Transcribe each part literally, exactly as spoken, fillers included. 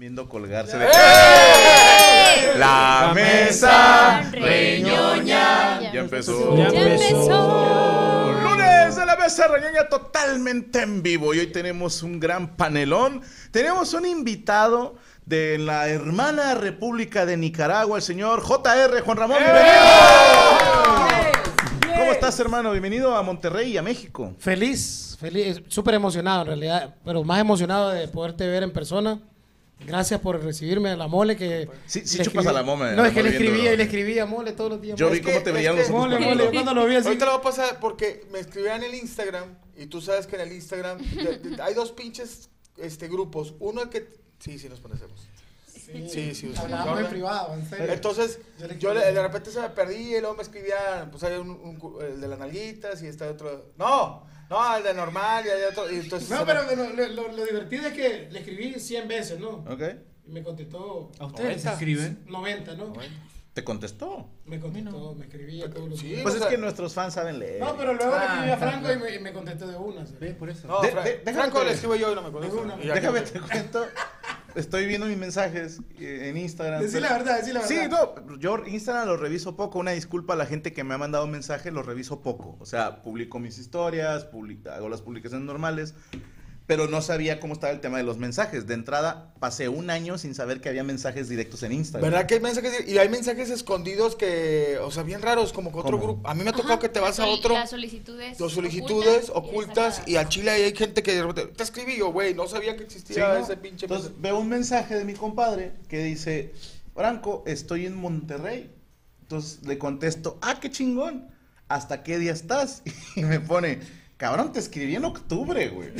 Viendo colgarse de... ¡Eh! La mesa reñoña. Ya empezó. Ya empezó. Lunes de la mesa reñoña totalmente en vivo. Y hoy tenemos un gran panelón. Tenemos un invitado de la hermana República de Nicaragua, el señor J R Juan Ramón. ¡Bienvenido! ¿Cómo estás, hermano? Bienvenido a Monterrey y a México. Feliz, feliz, súper emocionado en realidad, pero más emocionado de poderte ver en persona. Gracias por recibirme a la Mole que... Sí, sí le chupas escribí, a la Mole. No, es que le viendo, escribía bro. y le escribía a Mole todos los días. Yo Mole. vi cómo te es veían que- los ojos. Mole, cuando Mole, lo- yo cuando lo vi así. Ahorita lo voy a pasar porque me escribían en el Instagram y tú sabes que en el Instagram de- de- hay dos pinches este, grupos. Uno el que... Sí, sí, nos conocemos. Sí, Sí, sí, hablábamos sí. en privado, en serio. Entonces, Yo le yo escribí. le- de repente se me perdí y luego me escribían, pues hay un, un cu- el de las nalguitas y está otro... No, no, el de normal y hay otro... Y entonces No, se pero me- lo, lo- lo divertido es que le escribí cien veces, ¿no? Ok. Y me contestó ¿A ustedes les noventa. escriben? noventa, ¿no? ¿Te contestó? Me contestó, me escribía todos los Sí. días. Pues o es sea- que nuestros fans saben leer. No, pero luego le Ah, escribí a está Franco y claro. me, y me contestó de una. ¿sí? ¿Ves? Por eso. No, De- Fra- de- déjame Franco te- le escribo yo y no me conoce. Una. Y ya Déjame que- te cuento. Estoy viendo mis mensajes eh, en Instagram. Decí pero- la verdad, decí la verdad. Sí, no, yo Instagram lo reviso poco. Una disculpa a la gente que me ha mandado mensajes, lo reviso poco. O sea, publico mis historias, publica- hago las publicaciones normales, pero no sabía cómo estaba el tema de los mensajes. De entrada, pasé un año sin saber que había mensajes directos en Instagram. ¿Verdad que hay mensajes? Y hay mensajes escondidos que, o sea, bien raros, como que otro ¿Cómo? grupo. A mí me ha tocado Ajá, que te vas a sol- otro... Las solicitudes. Dos solicitudes ocultas, ocultas y al chile ahí hay gente que de repente te escribí yo, güey, no sabía que Sí, existía ¿no? ese pinche Entonces veo un mensaje de mi compadre que dice, Franco, estoy en Monterrey. Entonces le contesto, ah, qué chingón, ¿hasta qué día estás? Y me pone, cabrón, te escribí en octubre, güey.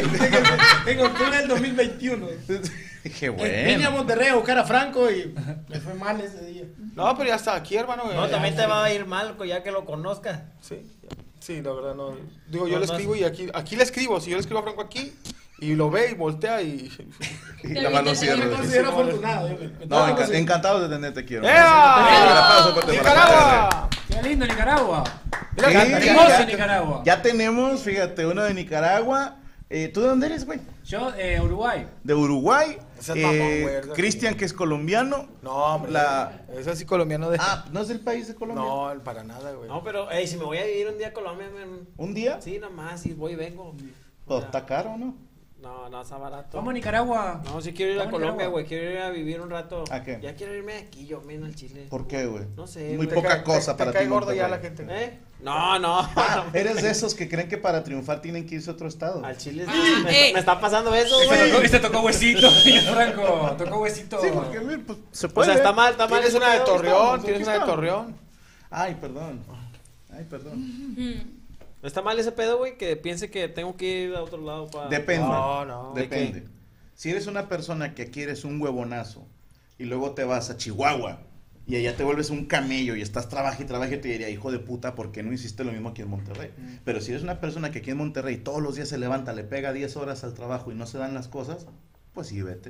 En octubre del dos mil veintiuno. Dije, Eh, Vine a bueno. Monterrey a buscar a Franco y me fue mal ese día. No, pero ya está aquí, hermano. No, eh, también te va a ir mal ya que lo conozcas. Sí, sí, la verdad no. Digo, yo No, le no escribo es- y aquí aquí le escribo, si yo le escribo a Franco aquí y lo ve y voltea y Y la mano Yo me cierra. considero afortunado. yo me- me No, tengo enca- que- encantado de tenerte, quiero. ¡Ea! Un aplauso fuerte para ¡Nicaragua! ¡Qué lindo Nicaragua! Mira, Sí, ya- ya- Hermoso ya- Nicaragua. Ya tenemos, fíjate, uno de Nicaragua. Eh, ¿Tú de dónde eres, güey? Yo, eh, Uruguay. De Uruguay. Ese es mamón, Eh, güey, esa- Cristian, que es colombiano. No, hombre. La- Es así colombiano de Ah, ¿no es del país de Colombia? No, para nada, güey. No, pero, ey, si me voy a vivir un día a Colombia, men, ¿Un día? sí, nomás, si voy y vengo. Pues, ¿está caro o no? No, no, está barato. Vamos a Nicaragua. No, si quiero ir a Vamos a Colombia, Nicaragua. güey, quiero ir a vivir un rato. ¿A qué? Ya quiero irme de aquí, yo, men, al Chile. ¿Por qué, güey? No sé, Muy güey. poca Te cae- cosa te- para te ti. cae gordo ya la Monterrey. gente. ¿Eh? No, no. Ah, eres de esos que creen que para triunfar tienen que irse a otro estado. Al Chile Ah, me, eh. me está pasando eso, Este tocó, güey. este tocó huesito, señor Franco. Tocó huesito. Sí, porque mira, pues, se O puede. sea, está mal, está mal. Tienes ese una de pedo. Torreón, estamos, tienes aquí una de estamos. Torreón. Ay, perdón. Ay, perdón. Está mal ese pedo, güey, que piense que tengo que ir a otro lado para... Depende. No, no. Depende. Si eres una persona que quieres un huevonazo y luego te vas a Chihuahua y allá te vuelves un camello y estás trabaja y trabaja, te diría, hijo de puta, ¿por qué no hiciste lo mismo aquí en Monterrey? Pero si eres una persona que aquí en Monterrey todos los días se levanta, le pega diez horas al trabajo y no se dan las cosas, pues sí, vete.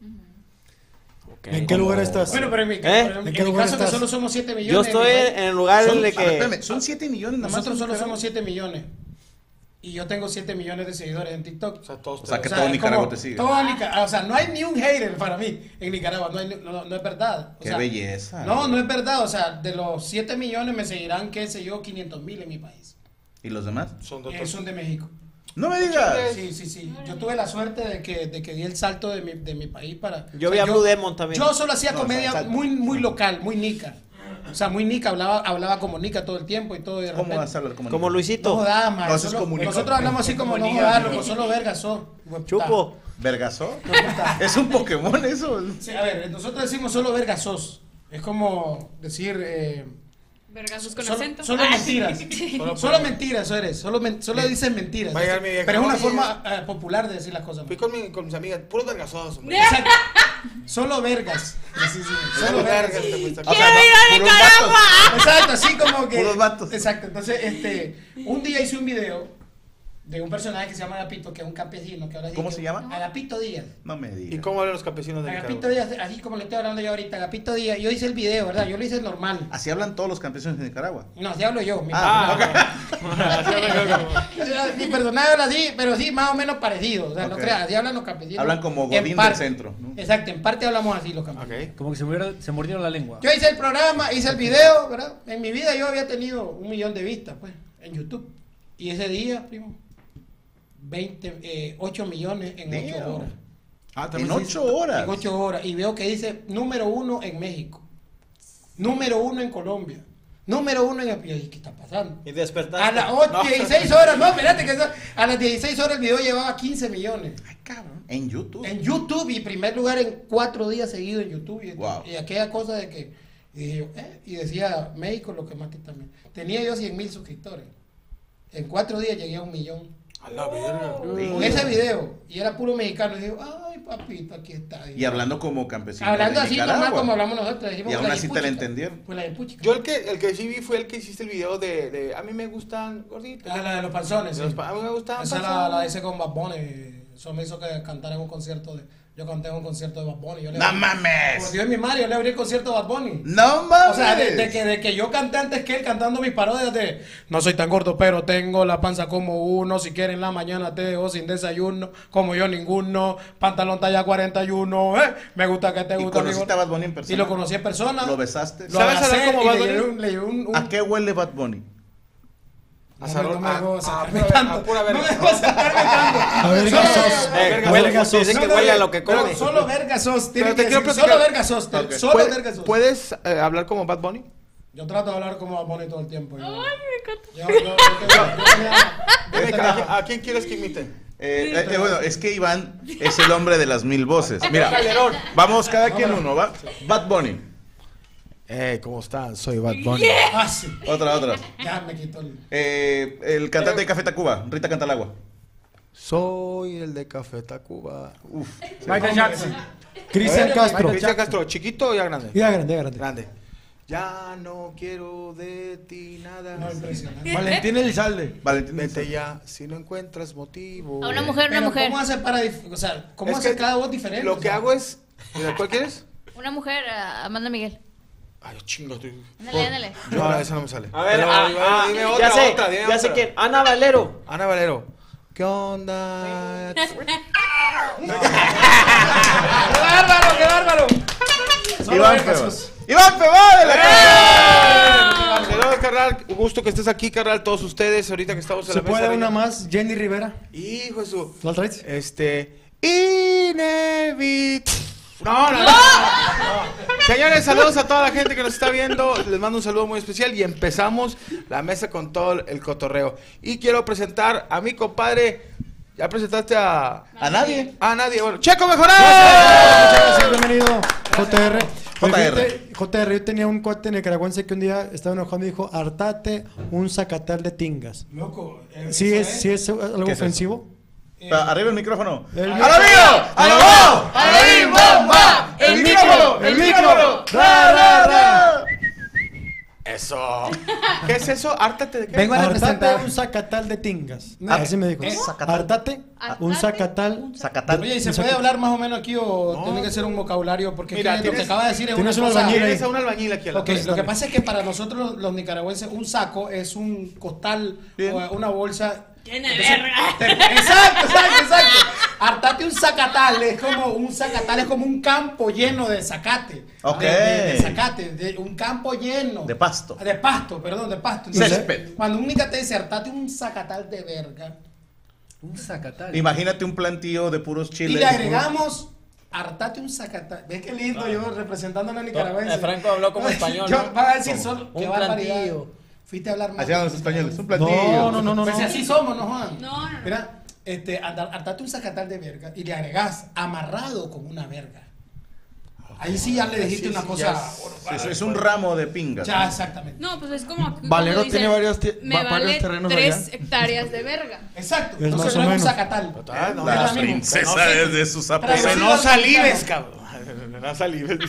Ok. ¿En qué lugar estás? Bueno, pero en mi, ¿Eh? pero en mi- ¿En qué en mi lugar caso que estás? solo somos siete millones. Yo estoy en mi país. en el lugar Son, de a ver, que... espérame, son siete millones nada más. Nosotros en solo Nicaragua. somos siete millones. Y yo tengo siete millones de seguidores en TikTok. O sea, todos O sea, te- que O sea, todo es Nicaragua como- te sigue. todo Nica- o sea, no hay ni un hater para mí en Nicaragua. No, hay, ni- no, no es verdad. O Qué sea, belleza. No, güey. no es verdad. O sea, de los siete millones me seguirán, qué sé yo, quinientos mil en mi país. ¿Y los demás? Son de Eh, otros- son de México. No me digas. Sí, sí, sí. Yo tuve la suerte de que, de que di el salto de mi, de mi país para... Yo o vi sea, a Blue Demon también. Yo solo hacía No, comedia salto. muy, muy local, muy nica. O sea, muy nica. Hablaba, hablaba como nica todo el tiempo y todo. Y de ¿Cómo repente- vas a hablar como Como No Luisito. jodas, man. No, eso es Solo- comunico. nosotros hablamos así como no Comunica, jodas, pero- loco, solo vergas sos. Hueputa. Chupo. ¿Vergasó? ¿Es un Pokémon eso? Sí, a ver, nosotros decimos solo vergas sos. Es como decir... Eh, Vergazos con solo, acento. solo Ah, mentiras. sí. Solo- Solo mentiras, eso eres. Solo, men- solo dices mentiras. Va a llegar mi vieja, Pero es una oye. forma eh, popular de decir las cosas. Fui con, mi, con mis amigas, puros vergazosos. hombre. Exacto. Solo vergas. Sí, sí, sí. Solo vergas. vergas te fuiste a- O sea, ¡Quiero ir a puros Nicaragua! vatos. Exacto, así como que. Puros vatos. Exacto. Entonces, este, un día hice un video de un personaje que se llama Agapito, que es un campesino que habla así. ¿Cómo que- se llama? Agapito Díaz. No me ¿Y digas. cómo hablan los campesinos de Agapito Nicaragua? Díaz, así como le estoy hablando yo ahorita, Agapito Díaz. Yo hice el video, ¿verdad? Yo lo hice normal. Así hablan todos los campesinos de Nicaragua. No, así hablo yo. Mi, Ah, mi personaje habla así, pero sí, más o menos parecido. O sea, no Ok. creas, así hablan los campesinos. Hablan como En Godín del parte. centro, ¿no? Exacto, en parte hablamos así los campesinos. Ok. Como que se mordieron, se mordieron la lengua. Yo hice el programa, hice el video, ¿verdad? En mi vida yo había tenido un millón de vistas, pues, en YouTube. Y ese día, primo, veinte, eh, ocho millones en Damn. ocho horas. Ah, En ocho horas. En ocho horas. Y veo que dice número uno en México. Número uno en Colombia. Número uno en... Y yo dije, ¿qué está pasando? Y despertar. A las ocho, No. dieciséis horas, no, espérate que eso- a las dieciséis horas el video llevaba quince millones. Ay, cabrón. En YouTube. En YouTube y primer lugar en cuatro días seguidos en YouTube. Y, Wow. y aquella cosa de que, y, dije yo, eh, y decía México lo que más que también. Tenía yo cien mil suscriptores. En cuatro días llegué a un millón. A la verga. Con ese video. Y era puro mexicano. Y digo, ay, papito, aquí está. Y hablando como campesino. Hablando de así Nicaragua. normal como hablamos nosotros. Decimos Y aún la así te la hipuchica. entendieron. Fue la de Puchica. Yo el que, el que sí vi fue el que hiciste el video de, de a mí me gustan gorditos. Ah, la de los panzones. De sí. los pa- a mí me gustaban Esa la, panzones. la hice con Bad Bunny. Eso me hizo que cantara en un concierto de. Yo canté en un concierto de Bad Bunny. Yo le ¡No Por mames! Dios, mi madre, yo le abrí el concierto de Bad Bunny. ¡No mames! O sea, de, de que, de que yo canté antes que él cantando mis parodias de no soy tan gordo, pero tengo la panza como uno. Si quieren en la mañana te dejo sin desayuno, como yo ninguno. Pantalón talla cuarenta y uno. ¿Eh? Me gusta que te ¿Y guste. conociste a Bad Bunny en persona? Y lo conocí en persona. ¿Lo besaste? Lo ¿Sabes abracé hablar como y Bad le Bunny? llevé un- le llevé un- un- ¿A qué huele Bad Bunny? No A me- Sarro- no me a- dejó a acercarme pura- tanto. a pura No verga. me dejó acercarme tanto. A ver, Solo- gasos. Eh, Verga, huele, verga sos. dice que No, huele a no, lo que no, come. Solo verga sos. Tiene Pero te que quiero decir, platicar- solo verga sos. te- Ok. Solo ¿Puedes, verga sos. ¿puedes eh, hablar como Bad Bunny? Yo trato de hablar como Bad Bunny todo el tiempo. Yo, Ay, me encanta. yo, yo- yo tengo- yo tenía- yo Dime, tenía- ¿a, quién- a quién quieres que imite? Eh, eh, eh, bueno, es que Iván es el hombre de las mil voces. Mira, vamos cada quien uno, ¿va? Bad Bunny. Eh, ¿cómo están? Soy Bad Bunny. Ah, sí. Otra, otra. Ya me quitó el... Eh, el cantante de Café Tacuba, Rita Cantalagua. Soy el de Café Tacuba. Uf. Michael Jackson. Cristian Castro. Cristian Castro, ¿chiquito o ya grande? Ya grande, ya grande. Grande. Ya no quiero de ti nada. No, impresionante. Valentín Elizalde. Valentín. Vete ya, si no encuentras motivo. A una mujer, una Pero mujer. ¿cómo hace para... dif- O sea, ¿cómo Es hace que cada voz diferente? Lo O que sea, hago es. Mira, ¿cuál quieres? Una mujer, a Amanda Miguel. Ay, chingo. Tú. Ándale, ándale. No, esa no me sale. A ver, Pero, ah, dime, ah, dime ya otra, sé, otra, dime ya sé otra. quién. Ana Valero. Ana Valero. ¿Qué onda? ¡Qué bárbaro, qué bárbaro! Solo Iván verga Febas. sos. ¡Iván Febas de la casa! Saludos, carnal. Un gusto que estés aquí, carnal. Todos ustedes, ahorita que estamos en ¿Se la mesa. puede una reina. más? Jenny Rivera. Hijo de su. ¿No la traes? Este. Inevit. No, no, no, no, no. Señores, saludos a toda la gente que nos está viendo. Les mando un saludo muy especial y empezamos la mesa con todo el cotorreo. Y quiero presentar a mi compadre. ¿Ya presentaste a, A nadie. a nadie? Bueno, Checo Mejorado. Muchas gracias, bienvenido. J R. J R. Fíjate, J R, yo tenía un cuate nicaragüense que un día estaba enojado y me dijo, hartate un zacatal de tingas. Loco. eh, ¿Sí eso es, sí es algo ¿Qué es eso? ofensivo? Eh, Pa- Arriba el micrófono. El- ¡A la vivo! ¡A la voz! ¡A la vivo! ¡Va! ¡El micrófono! ¡El micrófono! ¡Ra, ra, ra! Eso. ¿Qué es eso? Hártate de qué. Vengo a Hartate representar. un zacatal de tingas. Ah, Así me dijo. ¿eh? Zacatal. Hartate un zacatal. Zacatal. Oye, ¿y se Un puede zacatal. hablar más o menos aquí o tiene que ser un vocabulario? Porque Mira, es que lo que tienes- acaba de decir es una tienes un cosa... albañil ahí. Tienes a un albañil aquí. a la Ok, mesa. lo que pasa es que para nosotros los, los nicaragüenses un saco es un costal Bien. o una bolsa Llena de Entonces, verga. te- Exacto, exacto, exacto. Hartate un zacatal, es como un zacatal, es como un campo lleno de zacate. Ok. De, de- de zacate, de un campo lleno. De pasto. De pasto, perdón, de pasto. Entonces, Césped. cuando un nica te dice hartate un zacatal de verga Un zacatal. Imagínate un plantío de puros y chiles. le agregamos hartate un zacatal. ¿Ves qué lindo yo representando a la nicaragüense? Eh, Franco habló como español, Yo, ¿no? van a decir ¿Cómo? solo, qué Un barbaridad. plantillo. Fuiste a hablar más. Así hablan los españoles. Un plantío. No, no, no, no. Pues si no. así somos, ¿no, Juan? No, no, no. Mira, este, andar- hartate un zacatal de verga y le agregás amarrado con una verga. Ahí sí ya le dijiste Sí, una sí, cosa. ya Eso es un ramo de pingas. Ya, exactamente. No, pues es como. como Valero dicen, tiene varios ti- Me va- varios vale terrenos tres allá. hectáreas de verga. Exacto. Es Entonces más o no es un menos. zacatal. Total, no, Es La la misma. princesa Pero no, desde sus Traducido aposentos. al no salives, mexicano. cabrón. No salives.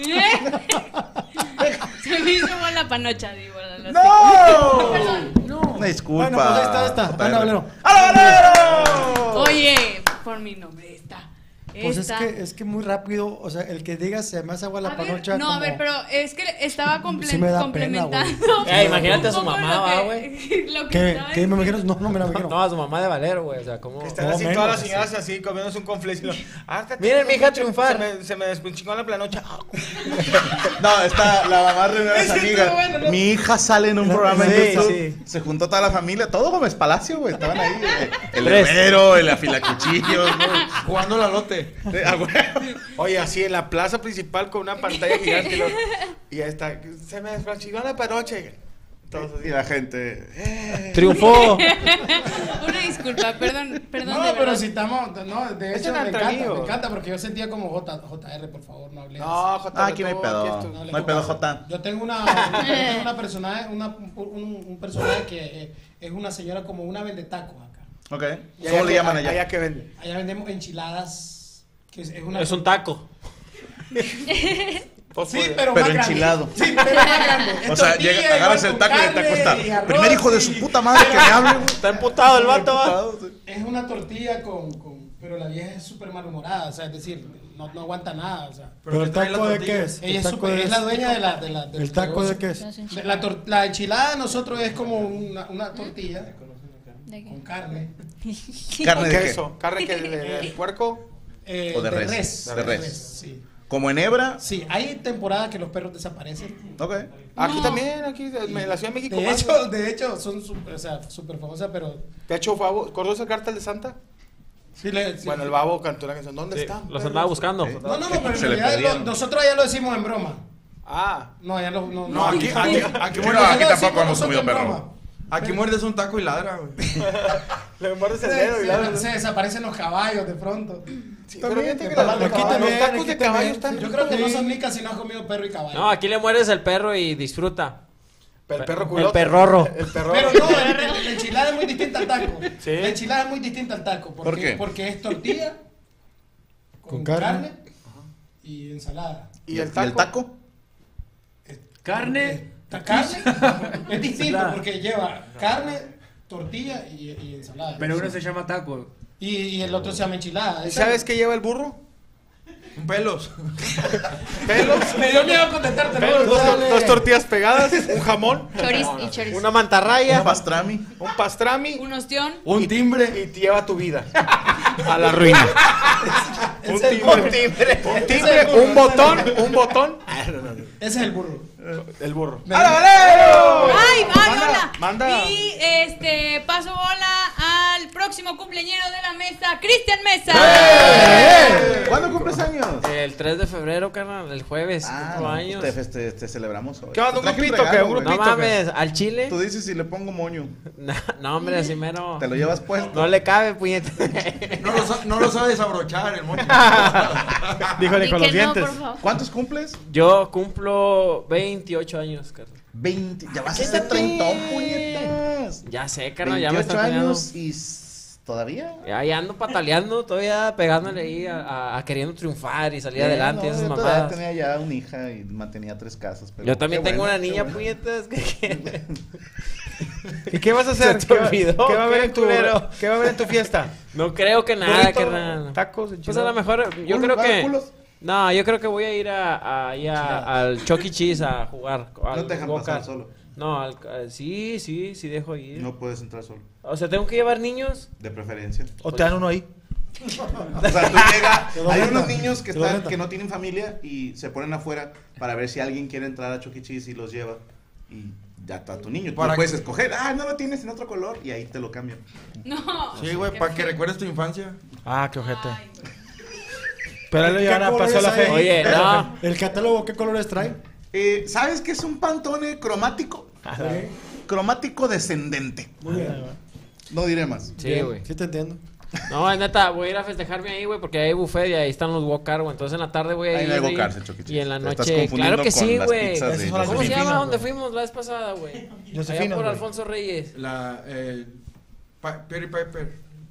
Se me hizo como la panocha, digo. ¿verdad? ¡No! Perdón. No. Una disculpa. Bueno, pues ahí está esta. J R. Ana Valero. ¡Ana Valero! Oye, por mi nombre está. Pues esta. es que, es que muy rápido, o sea, el que diga se me hace agua la A ver, panocha. no, a como- ver, pero es que estaba comple- Sí me da complementando. Eh, imagínate a un su poco mamá, lo va, que- güey. Lo que ¿Qué? estaba ¿Qué me diciendo. imaginas? No, no me la imagino. No, a su mamá de Valero, güey. O sea, ¿cómo? Que están No, así menos, todas las señoras así comiéndose un conflicto. Y lo, "Harta, Miren, tío, mija, se triunfar". me- Se me despuchingó la planocha. No, está la mamá reunió a las amigas. Mi hija sale en un programa Sí, de YouTube. sí. Se juntó toda la familia, todo Gómez Palacio, güey. Estaban ahí. eh, El Tres. herrero, el afilacuchillos, güey. Jugando la lote. Eh, ah, güey. Oye, así en la plaza principal con una pantalla gigante. Y, lo- y ahí está. Se me despuchingó la planocha. Todos así. Y la gente. eh. Triunfó. Una disculpa, perdón, perdón. No, de pero verdad. si estamos, no, de hecho Echen me entre encanta, amigos. me encanta porque yo sentía como J, JR, por favor, no hables. No, J. Ah, aquí no hay pedo. esto- No le No hay pedo, toca. Jota. Yo tengo una, yo tengo una personaje, una, un, un personaje que eh, es una señora como una vendetacos acá. Ok. ¿Y ¿Cómo allá le qué- llaman allá? Allá que vende. Allá vendemos enchiladas, que es, es una... Es un taco. Pues, Sí, pues, pero, Pero más grande. enchilado. Sí, pero más grande. Es O sea, tortilla, llega, agarras igual el con taco y el taco carne está. y arroz Primer hijo de y- su puta madre que me hable, güey. Está emputado el vato, va. Es una tortilla con, con... Pero la vieja es súper malhumorada, o sea, es decir, no, no aguanta nada, o sea. ¿Pero el taco de qué es? Ella ¿El es, taco súper- de- es la dueña de la... De la del ¿El taco de negocio. qué es? Las De enchiladas. La, tor- la enchilada de nosotros es como una, una tortilla ¿De qué? con carne. ¿Carne de qué? queso. Carne que de, de puerco. eh, O de res, de res. Sí. Como en Hebra. Sí, hay temporadas que los perros desaparecen. Ok. Aquí No. también, aquí en la Ciudad de México. De más. hecho, de hecho, son súper, o sea, súper famosas, pero... De hecho, Babo, ¿conoces el cartel de Santa? Sí, le, sí. Bueno, el Babo cantó una canción. ¿Dónde Sí, están? los perros? andaba buscando. Sí. No, no, no, pero en Se le realidad lo- perdieron. nosotros ya lo decimos en broma. Ah. No, ya lo... No, No, aquí, aquí, aquí, No, muerdes, aquí lo tampoco decimos hemos comido nosotros en perro. broma. Aquí muerdes un taco y ladra, güey. le muerdes el Se, dedo y se- la- se desaparecen los caballos de pronto. Sí, También, pero fíjate que que la- aquí los también, tacos aquí de también. caballo están. Yo creo que no Sí. son nicas si no has comido perro y caballo. No, aquí le mueres el perro y disfruta. El perro El culote. perrorro. El perro. Pero no, el- el- la enchilada es muy distinta al taco. Sí. La enchilada es muy distinta al taco. Porque, ¿Por qué? Porque es tortilla con, Con carne, carne. y ensalada. ¿Y el taco? ¿El taco? Carne. La carne es distinto Ensalada. porque lleva carne, tortilla y, y ensalada. Pero uno se llama taco. y, y el otro se llama enchilada. ¿Y Esa- sabes qué lleva el burro? Un pelos. Pelos. Me dio miedo contestarte. Pelos, ¿no? dos, Dale. dos tortillas pegadas, un jamón, Chorizo y chorizo. Una mantarraya. Un pastrami. un pastrami Un ostión. Un timbre. y te lleva tu vida a la ruina. un Ese es el timbre, burro. un, timbre, un botón, un botón. Ese es el burro. El burro. ¡Hala, Valero! ¡Ay, ay, Manda, hola! manda. Y este, paso bola al próximo cumpleañero de la mesa, Cristian Mesa. ¡Eh! ¿Cuándo cumples años? El tres de febrero, carnal, el jueves, Ah, cuatro no, años. te, te, te celebramos hoy. ¿Qué onda, un Te traje grupito, regalo, qué? Un güey. No grupito. mames, al chile. Tú dices si le pongo moño. No, no, hombre, así mero. Te lo llevas puesto. No le cabe, puñete. No lo, sa- no lo sabe desabrochar el moño. Díjole Di con que los no, dientes. por favor. ¿Cuántos cumples? Yo cumplo veintiocho años, carnal. veinte. Ya vas a ser treintón, puñetas. Ya sé, carnal, ya me veintiocho están peleando. años y s- todavía. Ya, ya ando pataleando, todavía pegándole ahí a, a- a queriendo triunfar y salir Eh, adelante y no, esas yo todavía mamadas. tenía ya una hija y mantenía tres casas. Pero Yo también qué tengo bueno, una qué niña, bueno. puñetas. que- ¿Y qué vas a hacer? Se te ¿Qué va- olvidó, ¿Qué va a haber qué en tu culero. ¿Qué va a haber en tu fiesta? No creo que nada, Burrito, carnal. tacos, Pues a enchiladas. lo mejor, yo Culos, creo ¿va? que... Culos. No, yo creo que voy a ir a, a- ahí a- al Chuck E. Cheese a jugar. al No te dejan go-kart. pasar solo. No, al- al- sí, sí, sí dejo ir. No puedes entrar solo. O sea, tengo que llevar niños. De preferencia. ¿O te dan uno ahí? O sea, tú llegas, Te lo hay rentan, unos niños que, te lo están, rentan. que no tienen familia y se ponen afuera para ver si alguien quiere entrar a Chuck E. Cheese y los lleva. Y ya está tu niño. Tú Para lo puedes que- escoger. Ah, no lo tienes en otro color. Y ahí te lo cambian. No. Sí, güey, Qué para que feo. recuerdes tu infancia. Ah, qué ojete. Ay, güey. Pero ahí lo ¿Qué llevan a colores paso la hay? fe. Oye, no. ¿El catálogo qué colores trae? Eh, ¿Sabes qué es un pantone cromático? Sí. Cromático descendente. Muy bien. No diré más. Sí, Bien, güey. Sí te entiendo. No, es neta, voy a ir a festejarme ahí, güey, porque hay buffet y ahí están los go-kart, güey. Entonces en la tarde voy a Ahí ir. no hay ahí, go-karts en Chuck E. Cheese. Y en la Te estás noche. confundiendo Claro que con sí, las güey. pizzas de Esas son las ¿Cómo se Josefinas, llama? güey. ¿Dónde fuimos la vez pasada, güey? Allá Josefinas, por güey. Alfonso Reyes. La. Eh, pa- Perry Piper.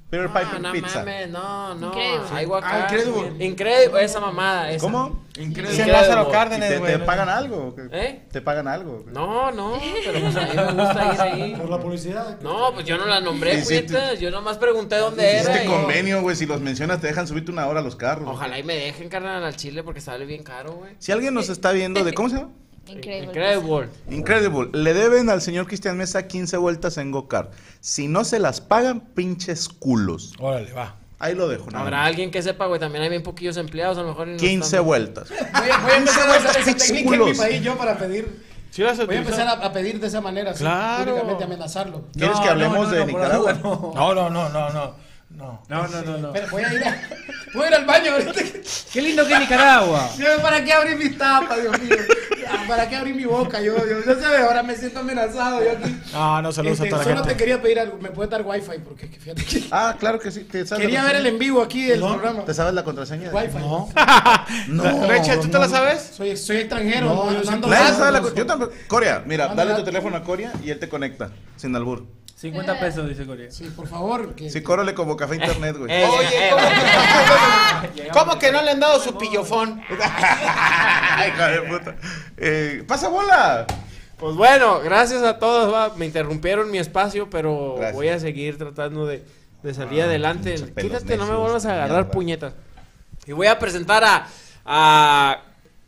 Peter No, Piper no Pizza. mames, no, no. Incredible. Hay guacamole. Ah, Incredible. Incredible, esa mamada. Esa. ¿Cómo? Increíble. Dice Incredible. Lázaro ¿Y Cárdenas, te, güey. te pagan algo? ¿Eh? ¿Te pagan algo? No, no, pero pues a mí me gusta ir ahí. Por la publicidad. No, pues yo no la nombré, Sí, sí, puñetas. Yo nomás pregunté dónde era. Hiciste y- convenio, güey. Si los mencionas, te dejan subirte una hora a los carros. Ojalá y me dejen, carnal, al chile porque sale bien caro, güey. Si alguien nos está viendo de... ¿Cómo se llama? Increíble. Incredible. Incredible. Le deben al señor Cristian Mesa quince vueltas en Go-Kart. Si no se las pagan, pinches culos. Órale, va. Ahí lo dejo. nada Habrá más. alguien que sepa, güey. También hay bien poquillos empleados, a lo mejor. y no quince están- vueltas. Voy, a- voy a empezar a usar esa Pinches técnica en mi culos. país yo para pedir. ¿Sí las Voy a utilizas? empezar a, a pedir de esa manera, así, Claro. públicamente amenazarlo. ¿Quieres No, que hablemos no, no, de no, por Nicaragua? la duda, No, no, no, no, no. No. No, no, no, no. Pero voy a ir, a, voy a ir al baño ahorita. Qué lindo que es Nicaragua. Yo, ¿para qué abrir mis tapas, Dios mío? Ya, ¿para qué abrir mi boca? Yo, yo, yo sé, ahora me siento amenazado. Yo aquí. No, no, saludos Este, a toda la solo gente. te quería pedir algo. ¿Me puedes dar wifi? Porque que fíjate que Ah, claro que sí. ¿Te sabes quería la ver el en vivo aquí del contraseña? programa. ¿Te sabes la contraseña? Wifi. No. No. Rachel, ¿tú te la sabes? Soy, soy extranjero. No, no, yo no sí- ando Nadie datos, sabe la no. co- Yo tampoco. Corea, mira, Manda dale tu datos. teléfono a Corea y él te conecta. Sin albur. cincuenta pesos, dice Corea. Sí, por favor. Que, Sí, córrele como café internet, güey. Eh, Oye, eh, ¿cómo, ¿cómo que no le han dado su pillofón? Ay, hija de puta. Eh, ¡Pasa bola! Pues bueno, gracias a todos. Va. Me interrumpieron mi espacio, pero Gracias. voy a seguir tratando de, de salir Ah, adelante. pinche pelos Quítate, no me necios, vuelvas a agarrar mierda. puñetas. Y voy a presentar a. a.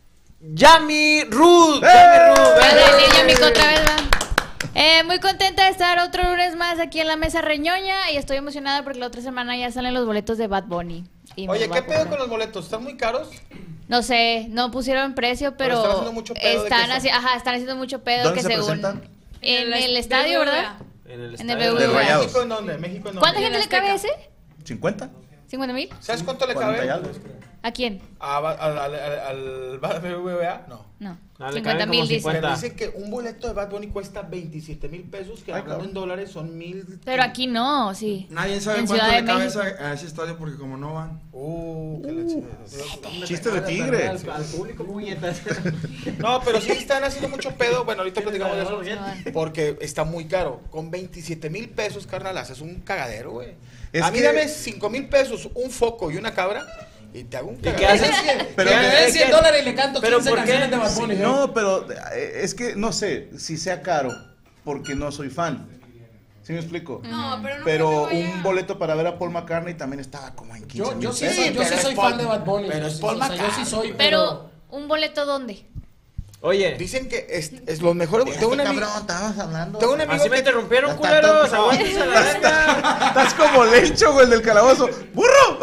Yami Ruth. Yami Ruth. Hola, ven. niño, mico, otra vez, va. Eh, muy contenta de estar otro lunes más aquí en la mesa reñoña y estoy emocionada porque la otra semana ya salen los boletos de Bad Bunny. y me Oye, los voy ¿qué a pedo comprar. con los boletos? ¿Están muy caros? No sé, no pusieron precio, Pero pero, están haciendo mucho pedo de que están, son- haci- ajá, están haciendo mucho pedo ¿Dónde que se según presentan? en el del estadio, B B V A. ¿verdad? En el En el estadio B B V A. De Rayados. ¿México en dónde? ¿México en dónde? ¿Cuánta En gente el le cabe Azteca. ese? ¿cincuenta? ¿cincuenta mil? ¿Sabes cuánto le cuarenta y cabe? algo. ¿A quién? ¿A- ¿Al al- al- al B B V A? No. No, Ah, le cincuenta caben mil como dice. cincuenta. Pero dicen que un boleto de Bad Bunny cuesta veintisiete mil pesos, que Ay, hablando cabrón. en dólares son mil. Pero aquí no, sí. Nadie sabe En cuánto Ciudad le de cabe México. esa- a ese estadio porque como no van. Uh, qué la chingada. Chiste de tigre. Al, al público, puñetas. No, pero sí están haciendo mucho pedo. Bueno, ahorita platicamos de eso. No. Porque está muy caro. Con veintisiete mil pesos, carnal, haces un cagadero, güey. Es A mí que- dame cinco mil pesos, un foco y una cabra y te hago un qué cagadero. haces? Pero- Que me den cien dólares y le canto Pero quince ¿por qué? canciones de Bad Bunny. ¿eh? No, pero eh, es que no sé si sea caro porque no soy fan. ¿Sí me explico? No, pero no Pero creo que vaya- un boleto para ver a Paul McCartney también estaba como en quince Yo, mil yo sí, pesos. yo sí pero soy es fan Paul- de Bad Bunny. pero es Sí, Paul o sea, yo sí McCartney. soy, Pero, ¿un boleto dónde? Oye, Dicen que es, es los mejores. Tengo un amigo, cabrón, estábamos hablando. tengo un amigo así me que interrumpieron, Está culeros. tonto. Aguántense a la verga. Estás como Lencho, güey, el del calabozo. ¡Burro!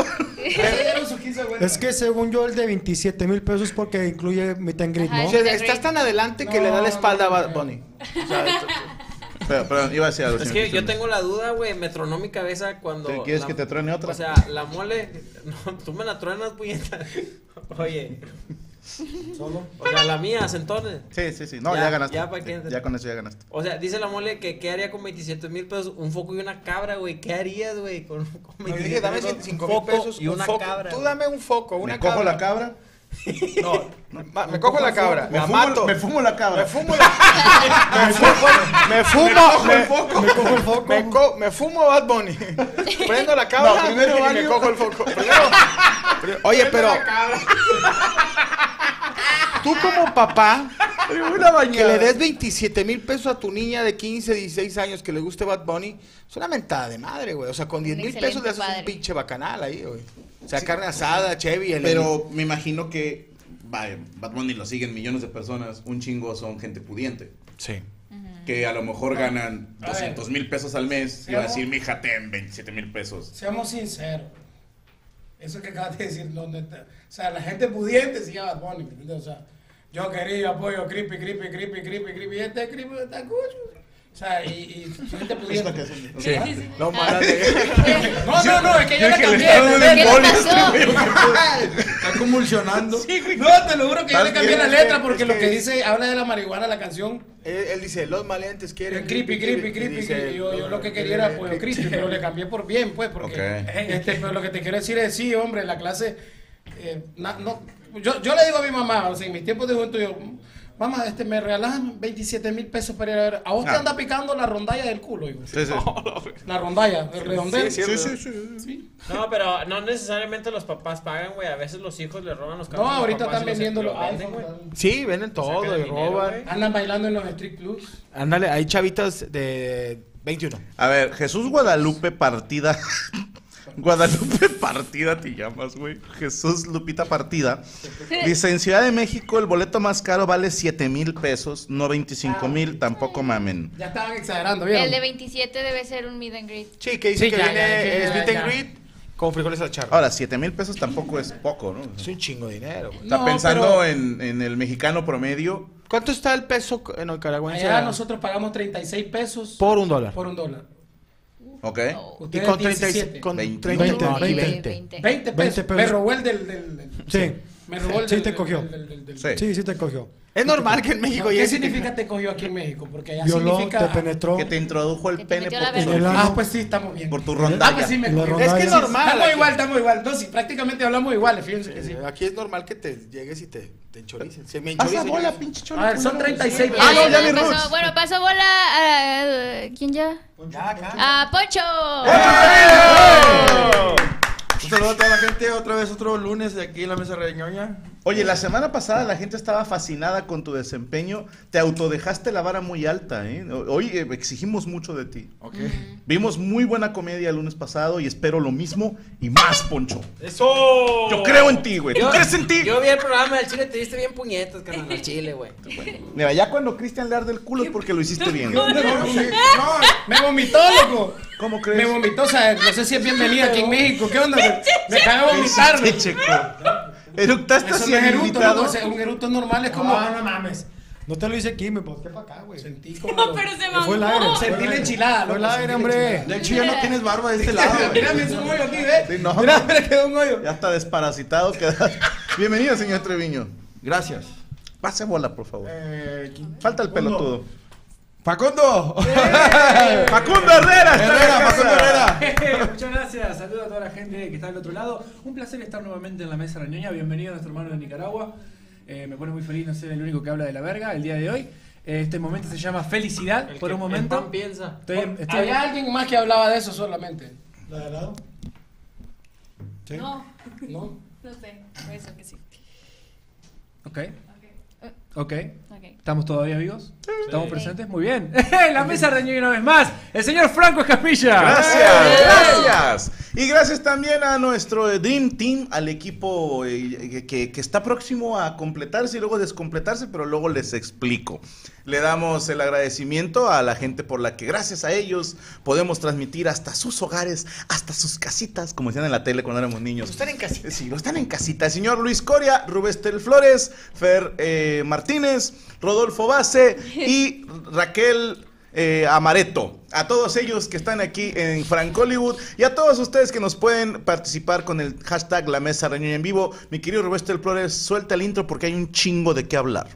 Es que según yo el de veintisiete mil pesos porque incluye meet and greet, Ajá, ¿no? o sea, estás tan adelante que No, le da la espalda a no, Bad no. Bunny. O sea, esto- Pero, pero iba a decir algo. Es señor que Cristian. yo tengo la duda, güey. Me tronó mi cabeza cuando. ¿Te- ¿Quieres la- que te truene otra? O sea, la mole. No, tú me la truenas, puñeta. Oye. Solo. O sea, la mía, sentones. Sí, sí, sí. No, Ya, ya, ganaste. ya, ¿pa' Sí, qué? ya con eso ya ganaste. O sea, dice la mole que qué haría con veintisiete mil pesos, un foco y una cabra, güey. ¿Qué harías, güey? Con, con No, yo dije, veintisiete dame mil pesos, cinco un mil foco pesos y un una foco. cabra. Tú güey. dame un foco, una ¿Me cojo cabra. la cabra? No, ma- me cojo la cabra, Me la fumo, mato. me fumo la cabra. Me fumo la. Me fumo. Me fumo. Me, el foco. Me cojo el foco. me co- me fumo a Bad Bunny. Prendo la cabra. No, primero y me baño. cojo el foco. Primero. pri- Oye, pero. Tú como papá, Una que bañada. le des veintisiete mil pesos a tu niña de quince, dieciséis años que le guste Bad Bunny, es una mentada de madre, güey. O sea, con diez mil excelente pesos le haces padre. un pinche bacanal ahí, güey. O sea, carne asada, Chevy, el Pero me imagino que, vaya, Bad Bunny lo siguen millones de personas, un chingo son gente pudiente. Sí. Que a lo mejor ganan A ver. doscientos mil pesos al mes. Y va a Seamos- decir, mija, ten veintisiete mil pesos. Seamos sinceros. Eso que acabas de decir, ¿dónde está? O sea, la gente pudiente sigue a Bad Bunny, ¿me entiendes? O sea, yo quería apoyo creepy, creepy, creepy, creepy, creepy, y este creepy está cucho. O sea, y, y gente pudiente. Sí. Sí, sí. No malas de... No, no, no, es que yo, Yo le dije, le cambié. está dando ¿entendés? ¿Qué le embolias, pasó? Está convulsionando. No, te lo juro que yo le cambié la Es que- letra porque es lo que- que dice, habla de la marihuana, la canción. Él, él dice, los maleantes quieren... Creepy, creepy, creepy. dice, que yo, yo lo que quería era apoyo creepy, pero le cambié por bien, pues, porque. Ok. Este, pero lo que te quiero decir es, sí, hombre, la clase. eh, na- no, yo, yo le digo a mi mamá, o sea, en mis tiempos de juventud, yo. mamá, este, me regalas veintisiete mil pesos para ir a ver. A vos te Ah. anda picando la rondalla del culo, hijo. Sí, sí. La rondalla, el redondel. Sí, Sí, sí, sí, sí. Sí. No, pero no necesariamente los papás pagan, güey. A veces los hijos le roban los carros. No, a los ahorita papás están y los vendiendo los venden, güey. iPhones. Sí, venden todo sacan y dinero, roban. güey. Andan bailando en los Street Plus. Ándale, hay chavitas de veintiuno. A ver, Jesús Guadalupe Partida. Guadalupe Partida te llamas, güey. Jesús Lupita Partida. Dice, en Ciudad de México el boleto más caro vale siete mil pesos, no veinticinco mil, tampoco mamen. Ya estaban exagerando, ¿vieron? El de veintisiete debe ser un meet and greet. Sí, que dice Sí, que ya, viene ya, ya, es ya, meet ya. and greet con frijoles al charro. Ahora, siete mil pesos tampoco es poco, ¿no? Es un chingo de dinero, güey. Está No, pensando pero- en, en el mexicano promedio. ¿Cuánto está el peso en nicaragüense? Allá nosotros pagamos treinta y seis pesos Por un dólar. por un dólar. ¿Ok? Y Ustedes con treinta y diecisiete. seis, con veinte. treinta veinte, y veinte. veinte. veinte veinte pesos. pesos. Me robó el del... del, del- Sí. Me robó el Sí, del- te del- cogió. del- del- del- Sí. Sí, sí te cogió. Es normal que en México ¿Qué llegue- significa te cogió aquí en México? Porque allá Violó, significa... te penetró. Que te introdujo el Que te pene metió por la tu verga. En el solita. ano. Ah, pues sí, estamos bien. Por tu Ah, rondalla. pues sí me En la cogió. Es que es rondalla. normal. Estamos aquí. igual, estamos igual. No, sí, prácticamente hablamos iguales, fíjense que sí. Eh, Aquí es normal que te llegues y te, te enchoricen. Se me Pasa enchoricen. bola, yo- pinche A cholo. ver, son treinta y seis Ah, no, pesos. ya mi pasó- Roots. Bueno, pasó bola a... ¿Quién ya? Ya, acá. A Poncho. Un saludo a toda la gente, otra vez otro lunes de aquí en la mesa reñoña. Oye, la semana pasada la gente estaba fascinada con tu desempeño. Te autodejaste la vara muy alta, ¿eh? Hoy eh, exigimos mucho de ti. Ok. Vimos muy buena comedia el lunes pasado y espero lo mismo y más, Poncho. ¡Eso! Yo creo en ti, güey. ¿Tú Yo- crees en ti? Yo vi el programa del Chile, te diste bien puñetas, carnal, al Chile, güey. Mira, ya cuando Cristian le arde el culo es porque lo hiciste bien. No, no, Me vomitó, loco. ¿Cómo Me crees? vomitó, o sea, no sé si es bienvenida aquí en México. ¿Qué onda? Me, me cago a vomitar. Sí, Checo. Eructaste Eso no hacia es el eruto, invitado. loco. O sea, un eruto normal es como... No, no mames. No te lo hice aquí, me boté para acá, güey. Sentí como... No, pero se mamó. Fue el aire. Sentí la enchilada, Fue el loco, aire, sentí la hombre. enchilada. de hecho ya no tienes barba de este lado. güey. Mira, me hizo un hoyo aquí, ¿ves? Sí, no. Mira, me quedó un hoyo. Ya está desparasitado. Queda... Bienvenido, señor Treviño. Gracias. Pase bola, por favor. Eh, ¿quién? Falta el pelotudo. Facundo. Facundo Herrera. está en la Herrera, casa. Facundo Herrera. Muchas gracias, saludos a toda la gente que está del otro lado. Un placer estar nuevamente en la mesa reñoña. Bienvenido a nuestro hermano de Nicaragua. Eh, me pone muy feliz no ser el único que habla de la verga el día de hoy. Eh, Este momento se llama felicidad El por que un en momento. pan piensa. Estoy, estoy- Había alguien más que hablaba de eso solamente. ¿La de lado? Sí. No, ¿No? no sé. Puede ser que sí. Ok, Ok. ok. Ok. ¿Estamos todavía vivos? ¿Estamos presentes? Muy bien. La mesa reñoña una vez más. El señor Franco Escapilla. Gracias, gracias. Y gracias también a nuestro eh, Dream Team, al equipo eh, que, que está próximo a completarse y luego descompletarse, pero luego les explico. Le damos el agradecimiento a la gente por la que gracias a ellos podemos transmitir hasta sus hogares, hasta sus casitas, como decían en la tele cuando éramos niños. Están en casita. Sí, lo están en casita. El señor Luis Coria, Rubestel Flores, Fer eh, Martínez, Rodolfo Base y Raquel eh, Amaretto. A todos ellos que están aquí en Frank Hollywood y a todos ustedes que nos pueden participar con el hashtag La Mesa Reñoña en Vivo. Mi querido Rubestel Flores, suelta el intro porque hay un chingo de qué hablar.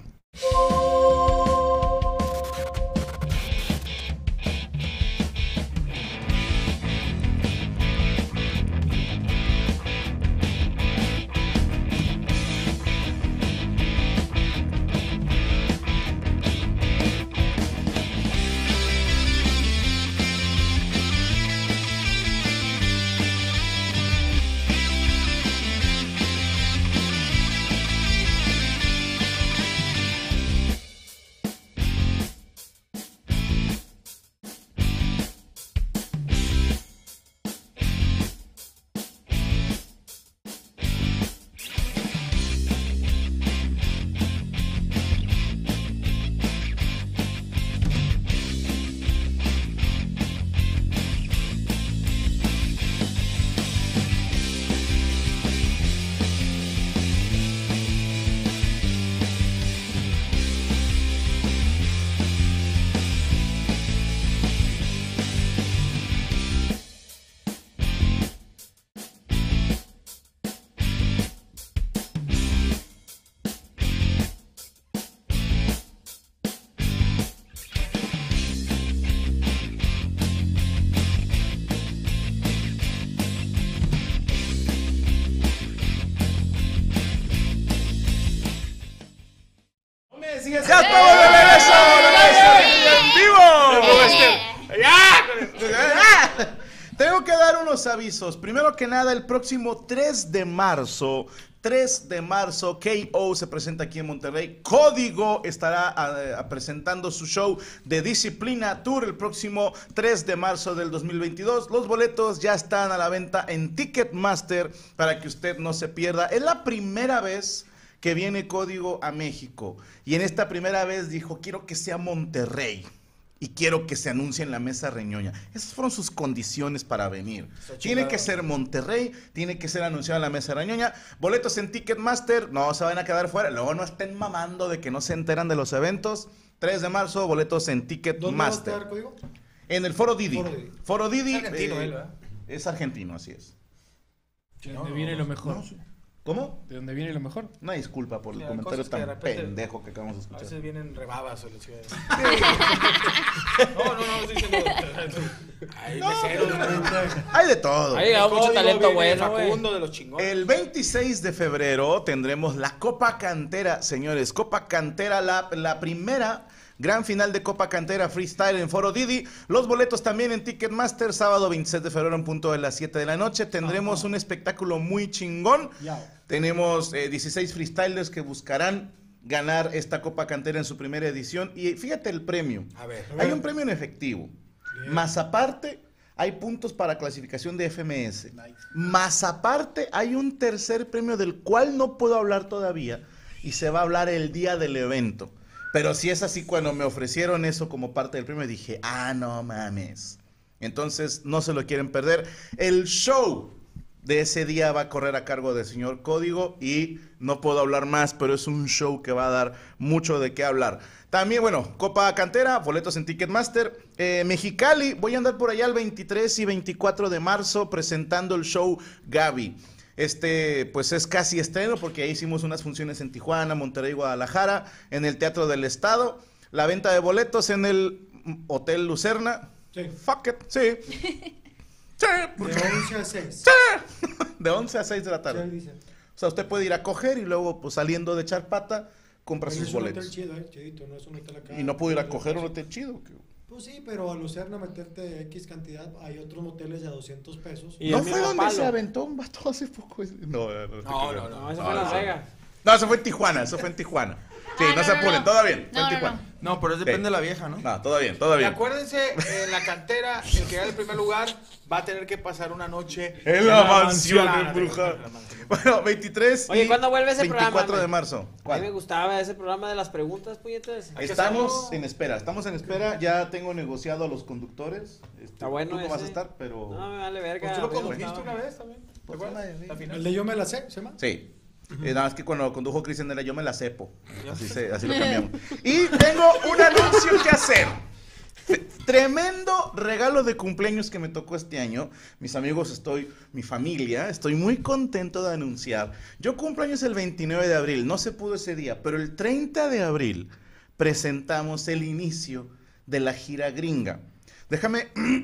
los avisos. Primero que nada, el próximo tres de marzo, tres de marzo, K O se presenta aquí en Monterrey. Código estará uh, presentando su show de Disciplina Tour el próximo tres de marzo del dos mil veintidós. Los boletos ya están a la venta en Ticketmaster para que usted no se pierda. Es la primera vez que viene Código a México y en esta primera vez dijo, quiero que sea Monterrey. Y quiero que se anuncie en la Mesa Reñoña. Esas fueron sus condiciones para venir. Tiene que ser Monterrey, tiene que ser anunciado en la Mesa Reñoña. Boletos en Ticketmaster, no se van a quedar fuera. Luego no estén mamando de que no se enteran de los eventos. tres de marzo, boletos en Ticketmaster. ¿Dónde va a estar, Código? En el Foro Didi. Foro Didi. Foro Didi. Es argentino eh, él, ¿verdad? Es argentino, así es. ¿De dónde viene lo mejor? No, sí. ¿Cómo? ¿De dónde viene lo mejor? Una disculpa por el Sí, comentario cosas que de tan repente- pendejo que acabamos de A escuchar. veces vienen rebabas o la ciudad. No, no, no, estoy diciendo. Hay meseros, Hay de todo. Ha llegado mucho Código talento viene bueno, güey. Facundo de los chingones. El veintiséis de febrero tendremos la Copa Cantera, señores. Copa Cantera, la, la primera gran final de Copa Cantera Freestyle en Foro Didi. Los boletos también en Ticketmaster, sábado veintiséis de febrero en punto de las siete de la noche. Tendremos un espectáculo muy chingón. Tenemos eh, dieciséis freestylers que buscarán ganar esta Copa Cantera en su primera edición. Y fíjate el premio. A ver. Hay un premio en efectivo. Más aparte, hay puntos para clasificación de F M S. Más aparte, hay un tercer premio del cual no puedo hablar todavía. Y se va a hablar el día del evento. Pero si es así, cuando me ofrecieron eso como parte del premio, dije, ah, no mames. Entonces, no se lo quieren perder. El show de ese día va a correr a cargo del señor Código y no puedo hablar más, pero es un show que va a dar mucho de qué hablar. También, bueno, Copa Cantera, boletos en Ticketmaster. Eh, Mexicali, voy a andar por allá el veintitrés y veinticuatro de marzo presentando el show Gaby. Este, pues es casi estreno porque ahí hicimos unas funciones en Tijuana, Monterrey, Guadalajara, en el Teatro del Estado. La venta de boletos en el Hotel Lucerna. Sí. Fuck it, sí. Sí, porque- De once a seis. sí. De once a seis de la Sí, tarde. ahí dice. O sea, usted puede ir a coger y luego, pues saliendo de echar pata, compra Pero sus es un boletos. hotel chido, eh, chidito, no es un hotel acá. Y no puedo ir a coger un hotel chido. que- Pues sí, pero a Lucerna meterte X cantidad, hay otros moteles de a doscientos pesos. Y ¿No el fue mismo donde palo. se aventó un vato hace poco? No, no, no. No, no, No, eso fue en Las Vegas. No, eso fue en Tijuana, eso fue en Tijuana. Sí, Ah, no, no, se no, apuren, no. todo bien, fue No, en no, Tijuana. No, pero es depende Sí. de la vieja, ¿no? No, todo bien, todo Y bien. acuérdense, en la cantera, el que gane el primer lugar va a tener que pasar una noche En la mansión Ah, embrujada. en la mansión. Bueno, veintitrés Oye, y ¿cuándo vuelve ese programa, veinticuatro de man? marzo. A mí me ¿Cuál? gustaba ese programa de las preguntas, puñetas. Hay que Estamos hacerlo. en espera, estamos en espera. Ya tengo negociado a los conductores. Este, Está bueno Tú no ese. vas a estar, pero... No, me vale verga. Pues tú lo a mí me condujiste gustaba. una vez también. ¿Te Pues, acuerdas? sí. La final. El de Yo me la sé, ¿se llama? Sí. Eh, nada más que cuando condujo Cristian era yo me la cepo. Así, se, así lo cambiamos. Y tengo un anuncio que hacer. T- Tremendo regalo de cumpleaños que me tocó este año. Mis amigos, estoy, mi familia, estoy muy contento de anunciar. Yo cumpleaños el veintinueve de abril, no se pudo ese día, pero el treinta de abril presentamos el inicio de la gira gringa. Déjame,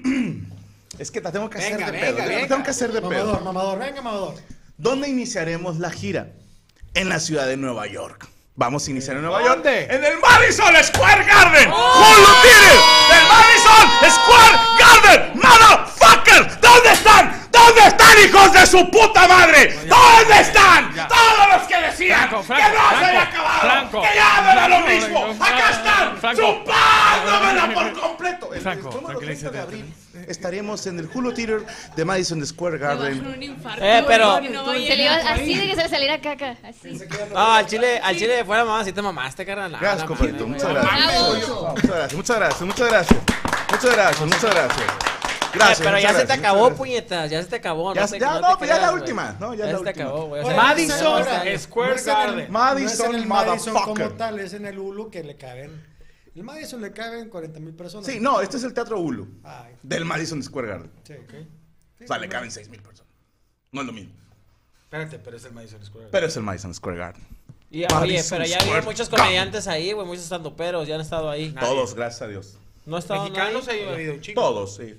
es que la tengo que hacer Venga, de venga, pedo. La venga. tengo que hacer de pedo. Mamador, mamador, venga, mamador. ¿Dónde iniciaremos la gira? En la ciudad de Nueva York. Vamos a iniciar en Nueva York. ¿Dónde? En el Madison Square Garden. ¡Hulu Theater! ¡El Madison Square Garden! ¡Motherfuckers! ¿Dónde están? ¿Dónde están, hijos de su puta madre? ¿Dónde están? Todos los que decían Franco, que Franco, no se Franco, había acabado. Franco, que ya no era lo Franco, mismo. Franco, Acá están. Franco. Chupándomela por completo. El, Franco, el número treinta de tranquilízate. abril estaremos en el Hulu Theater de Madison Square Garden. un infarto. Eh, pero- No vaya a Se le iba así de que se le saliera caca. Así. No, al chile, al chile de fuera, mamá, si te mamaste, carnal. Ah, Gracias, la compadrito. madre, Muchas güey. gracias. Bravo. Muchas gracias, muchas gracias, muchas gracias. Muchas gracias, muchas gracias. Gracias. Eh, pero ya muchas se te gracias, acabó, muchas gracias. puñetas. Ya se te acabó. Ya- no te- ya, no no, te pues ya la creas, güey. última, no, ya Ya la se te última. acabó, güey. O Ahora, sea, Madison ahora, Square no es en el- Garden. Madison, no es en el Madison como motherfucker. tal, es en el Hulu que le caben. El Madison le caben cuarenta mil personas. Sí, no, este es el Teatro Hulu Ay, del Madison Square Garden. sí. O sea, le caben seis mil personas. No es lo mismo. Espérate, pero es el Madison Square Garden. Pero es el Madison Square Garden. Y, oye, Madison pero ya Square había muchos Garden. comediantes ahí, güey, muchos estandoperos, ya han estado ahí. Todos, gracias a Dios. No ha estado Mexicanos nadie. ha habido un chico. Todos, sí.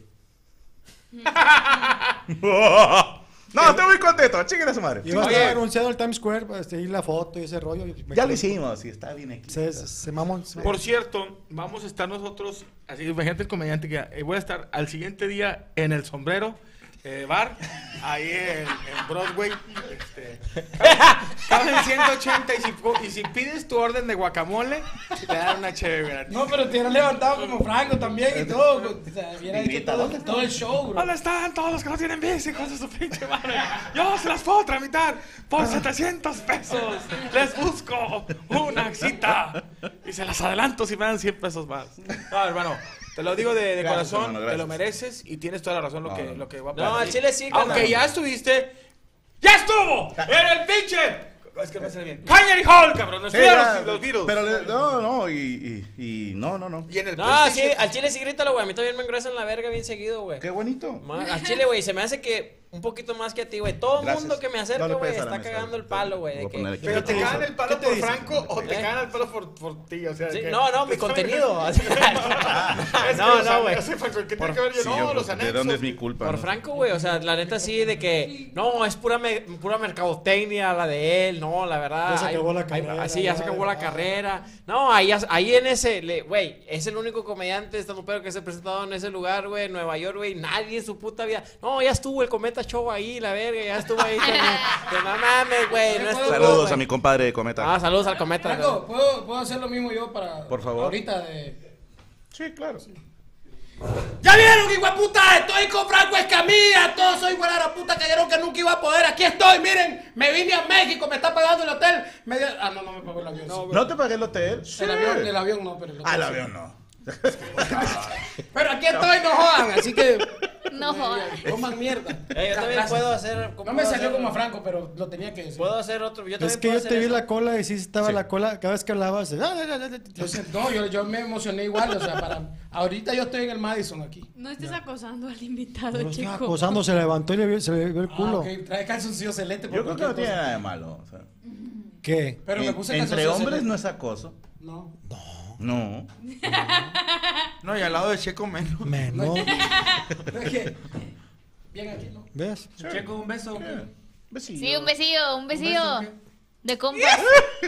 No, estoy muy contento. Chinguen a su madre. Y va a Oye. estar anunciado el Times Square, este, y la foto y ese rollo. y me Ya lo quedo- hicimos, sí, está bien aquí. Se, se, se mamón. se Por mamón. cierto, vamos a estar nosotros, así imagínate el comediante que eh, voy a estar al siguiente día en el sombrero, eh, bar, ahí en, en Broadway. Este, caben ciento ochenta y si, y si pides tu orden de guacamole, te dan una chévere. No, pero te hubieran levantado como Franco también y todo. O sea, hubiera hecho todo, todo el show, bro. ¿Dónde están todos los que no tienen bici, hijos de su pinche madre? Yo se las puedo tramitar por setecientos pesos. Les busco una cita y se las adelanto si me dan cien pesos más. No, hermano, te lo digo de, de Gracias, corazón, hermano, te lo gracias. mereces y tienes toda la razón lo, No, que, no. lo que va a No, pasar. al chile sí, Aunque carnal. ya estuviste, ¡ya estuvo! En el pinche. Es que no me sale bien. Carnegie Hall, cabrón. Nos Sí, fueron ya, los, los Beatles. Pero le- no, no, y, y, y no, no, no. Y en el No, sí, PlayStation- al chile sí grítalo, güey. A mí también me engruesan la verga bien seguido, güey. Qué bonito. Ma- Al chile, güey, se me hace que un poquito más que a ti, güey. Todo el Gracias. mundo que me No acerca, le güey, pegues a la está mesa, cagando el güey. palo, güey. Lo de voy a que- poner aquí. Pero te cagan el palo por dice? Franco o te ¿Eh? cagan el palo por, por ti, o sea, Sí, que- no, no, mi contenido. o sea, Es que no, los no, güey. anexos, ¿qué tiene que ver yo? Sí, No, yo, los ¿de anexos. dónde es mi culpa? Por no? Franco, güey, o sea, la neta sí de que no, es pura me- pura mercadotecnia la de él, no, la verdad. Ya se hay- acabó la hay- carrera, sí, ya se ya, acabó la ya. carrera. No, ahí, ahí en ese, le- güey, es el único comediante estandupero que se ha presentado en ese lugar, güey, en Nueva York, güey, nadie en su puta vida. No, ya estuvo el Cometa Show ahí, la verga, ya estuvo ahí también. Que no mames, güey, no estuvo, Saludos güey. a mi compadre Cometa. Ah, saludos al Cometa. Franco, ¿puedo, ¿puedo hacer lo mismo yo para. Por favor. Ahorita de. Sí, claro. ¡Ya vieron, hijo de puta! Estoy con Franco Escamilla. Todos soy buena la puta. Cayeron que nunca iba a poder. Aquí estoy, miren. Me vine a México. Me está pagando el hotel. Me dio- Ah, no, no me pagó el avión. sí. ¿No te pagué el hotel? Sí. el, avión, el avión no, pero el hotel Ah, el sí. avión no. Pero aquí estoy, no jodan. Así que. No jodas. Coman mierda. Eh, yo también Gracias. puedo hacer. No puedo me salió hacer- como a Franco, pero lo tenía que decir. Puedo hacer otro. Yo también Es que puedo yo te hacer vi eso. la cola y sí estaba Sí. la cola. Cada vez que hablabas, ah, ah, ah, ah, Entonces, no, yo, yo me emocioné igual. O sea, para. Ahorita yo estoy en el Madison aquí. No estés acosando al invitado, no estaba chico. acosando, se levantó y le vio- se le vio el Ah, culo. ok, trae calzoncillo celeste. por Yo creo que no cualquier tiene cosa. nada de malo. O sea, ¿Qué? Pero me en- puse entre calzoncillo hombres celeste. no es acoso. No. No. No, y al lado de Checo menos. Menos. No es que. Bien aquí, ¿no? ¿Ves? Checo, un beso. ¿o qué? Besillo. Sí, un besillo, un besillo. ¿Un beso De compas.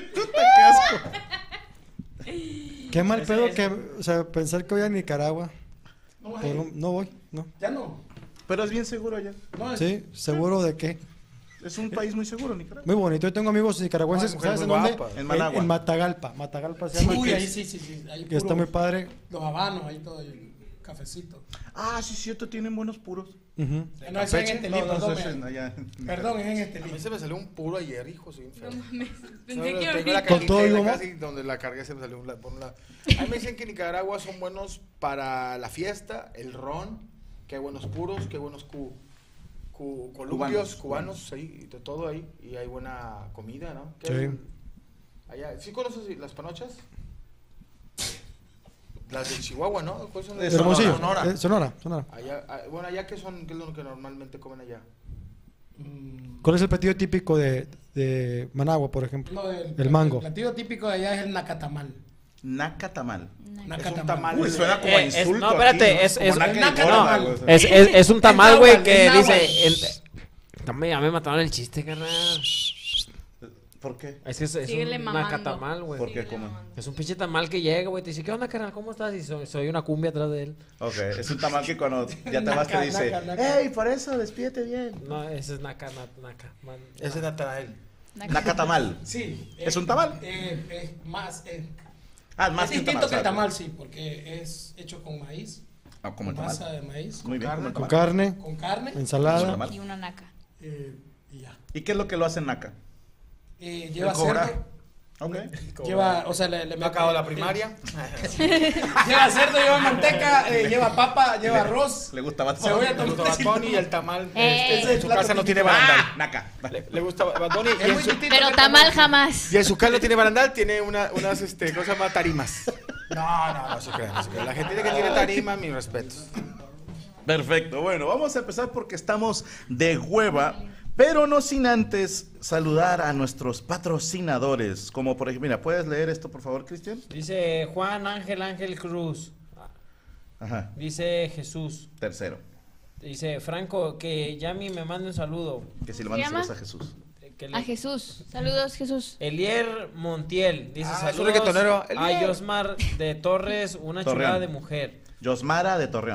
Qué mal pedo que, o sea, pensar que voy a Nicaragua. No, Por ay, un- no voy, no. ya no. Pero es bien seguro allá. No, es- Sí, seguro de qué. Es un país muy seguro, Nicaragua. Muy bonito. Yo tengo amigos nicaragüenses, Ay, mujeres ¿sabes en muy dónde? guapas. En Managua. En Matagalpa. Matagalpa se llama. Uy, que, ahí sí, sí, sí. Ahí que está puro- muy padre. Los habanos, ahí todo el cafecito. Ah, sí, cierto, tienen buenos puros. Ujú. No, eso es en Estelí, No, no, perdón. eso es me- allá. Perdón, es en A Estelí. mí se me salió un puro ayer, hijo, soy enfermo. Pensé Solo que tengo la ahorita. Con cajita todo ahí y de lomo. casi donde la cargué se me salió un la- por un lado. A mí me dicen que Nicaragua son buenos para la fiesta, el ron, que hay buenos puros, que hay buenos cu, cu- columpios, Cubanos, cubanos, ahí, y de todo ahí. Y hay buena comida, ¿no? ¿Qué Sí. hay? Allá, ¿sí conoces las panochas? Las de Chihuahua, ¿no? ¿Cuáles son las De de Hermosillo. Sonora? Eh, Sonora, Sonora. Allá, ah, bueno, allá que son, ¿qué es lo que normalmente comen allá? Mm, ¿Cuál es el platillo típico de, de Managua, por ejemplo? no, el, El mango. El platillo típico de allá es el nacatamal. Nacatamal. Nacatamal. tamal. Uy, suena como a Eh, es- insulto. no, espérate, aquí, ¿no? es- Como es- naca y naca- gorda, no, güey, o sea. Es, es, es un tamal, Es güey, náhuatl, que es dice. náhuatl. en- También ya me mataron el chiste, carnal. ¿Por qué? Es que es, es Síguele un mamando. nacatamal, güey. ¿Por qué? ¿Cómo? Es un pinche tamal que llega, güey. Te dice, ¿qué onda, carnal? ¿Cómo estás? Y soy, soy una cumbia atrás de él. Ok, es un tamal que cuando ya te vas te Naca, dice, naca, naca. hey, por eso, despídete bien. No, ese es naca, naca, naca. Man, Ese es Natanael. Nacatamal. Sí. ¿Es eh, un tamal? eh, es más. eh, Ah, más es que un distinto tamal. que el ¿sabes? tamal, sí, porque es hecho con maíz. Ah, como el Masa tamal. de maíz. Muy bien, como el Con tamal. carne, Con carne. ensalada. tamal. Y una naca. eh, y ya. ¿Y qué es lo que lo hace naca? Eh, lleva El cobra. cerdo. Ok. Lleva, o sea, le, le No acabó la primaria. Lleva cerdo, lleva manteca, eh, lleva papa, lleva arroz. Le gusta Bad Cebolla, Bunny. Le gusta Bad Bunny y el tamal. Eh. este, en su casa no tiene Ah, barandal. naca. Le, le gusta Bad Bunny y Es en muy su, distinto Pero que el tamal jamás. y en su casa no tiene barandal, tiene una, unas, este, ¿cómo se llama? Tarimas. No, no, no se crean, no se crean. La gente que tiene tarima, mis respetos. Perfecto. Bueno, vamos a empezar porque estamos de hueva, pero no sin antes saludar a nuestros patrocinadores. Como por ejemplo, mira, ¿puedes leer esto por favor, Cristian? Dice Juan Ángel Ángel Cruz. Ajá. Dice Jesús. Tercero. Dice Franco, que Yami me mande un saludo. Que si le ¿Se mandas llama? saludos a Jesús. Que le- A Jesús. Saludos, Jesús. Elier Montiel dice Ah, es un saludos reggaetonero. a Elier. Yosmar de Torres, una Torreón. chulada de mujer. Yosmara de Torreón.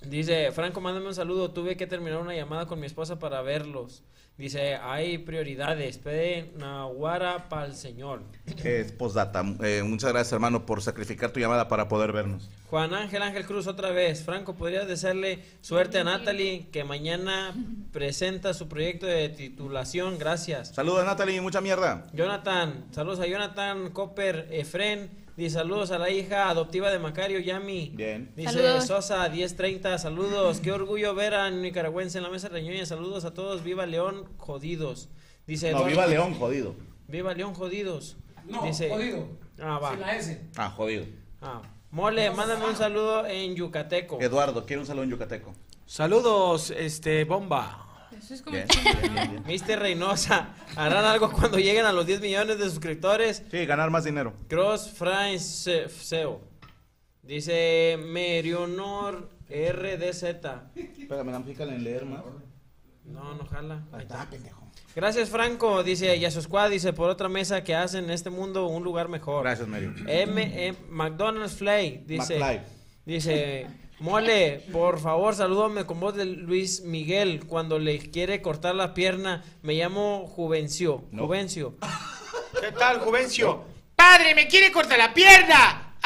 Dice, Franco, mándame un saludo. Tuve que terminar una llamada con mi esposa para verlos. Dice, hay prioridades. Pede Nahuara para el señor. Es postdata. Eh, muchas gracias, hermano, por sacrificar tu llamada para poder vernos. Juan Ángel Ángel Cruz otra vez. Franco, ¿podrías desearle suerte a Natalie que mañana presenta su proyecto de titulación? Gracias. Saludos, Natalie, mucha mierda. Jonathan, saludos a Jonathan Copper Efren. Dice saludos a la hija adoptiva de Macario, Yami. Bien. Dice Saludos. Sosa diez treinta, saludos. Qué orgullo ver a un nicaragüense en la mesa reñoña. Saludos a todos. Viva León, jodidos. Dice No, Eduardo- viva León, jodido. Viva León, jodidos. No, Dice, jodido. Ah, va. Sin la S. Ah, jodido. Ah. Mole, mándame un saludo en yucateco. Eduardo, quiero un saludo en yucateco. Saludos, este, bomba. Eso es como Bien, bien, bien, bien. mister Reynosa, ¿harán algo cuando lleguen a los diez millones de suscriptores? Sí, ganar más dinero. Cross France Seo. Dice Merionor R D Z. Espérame, dan pícale en leer más. No, no jala. Ahí está, pendejo. Gracias, Franco. Dice Yasu Squad, dice por otra mesa que hacen en este mundo un lugar mejor. Gracias, Mario. M, M McDonald's Flay dice, McFly. dice, Mole, por favor, salúdame con voz de Luis Miguel cuando le quiere cortar la pierna. Me llamo Juvencio. No. Juvencio. ¿Qué tal, Juvencio? ¡Padre, me quiere cortar la pierna!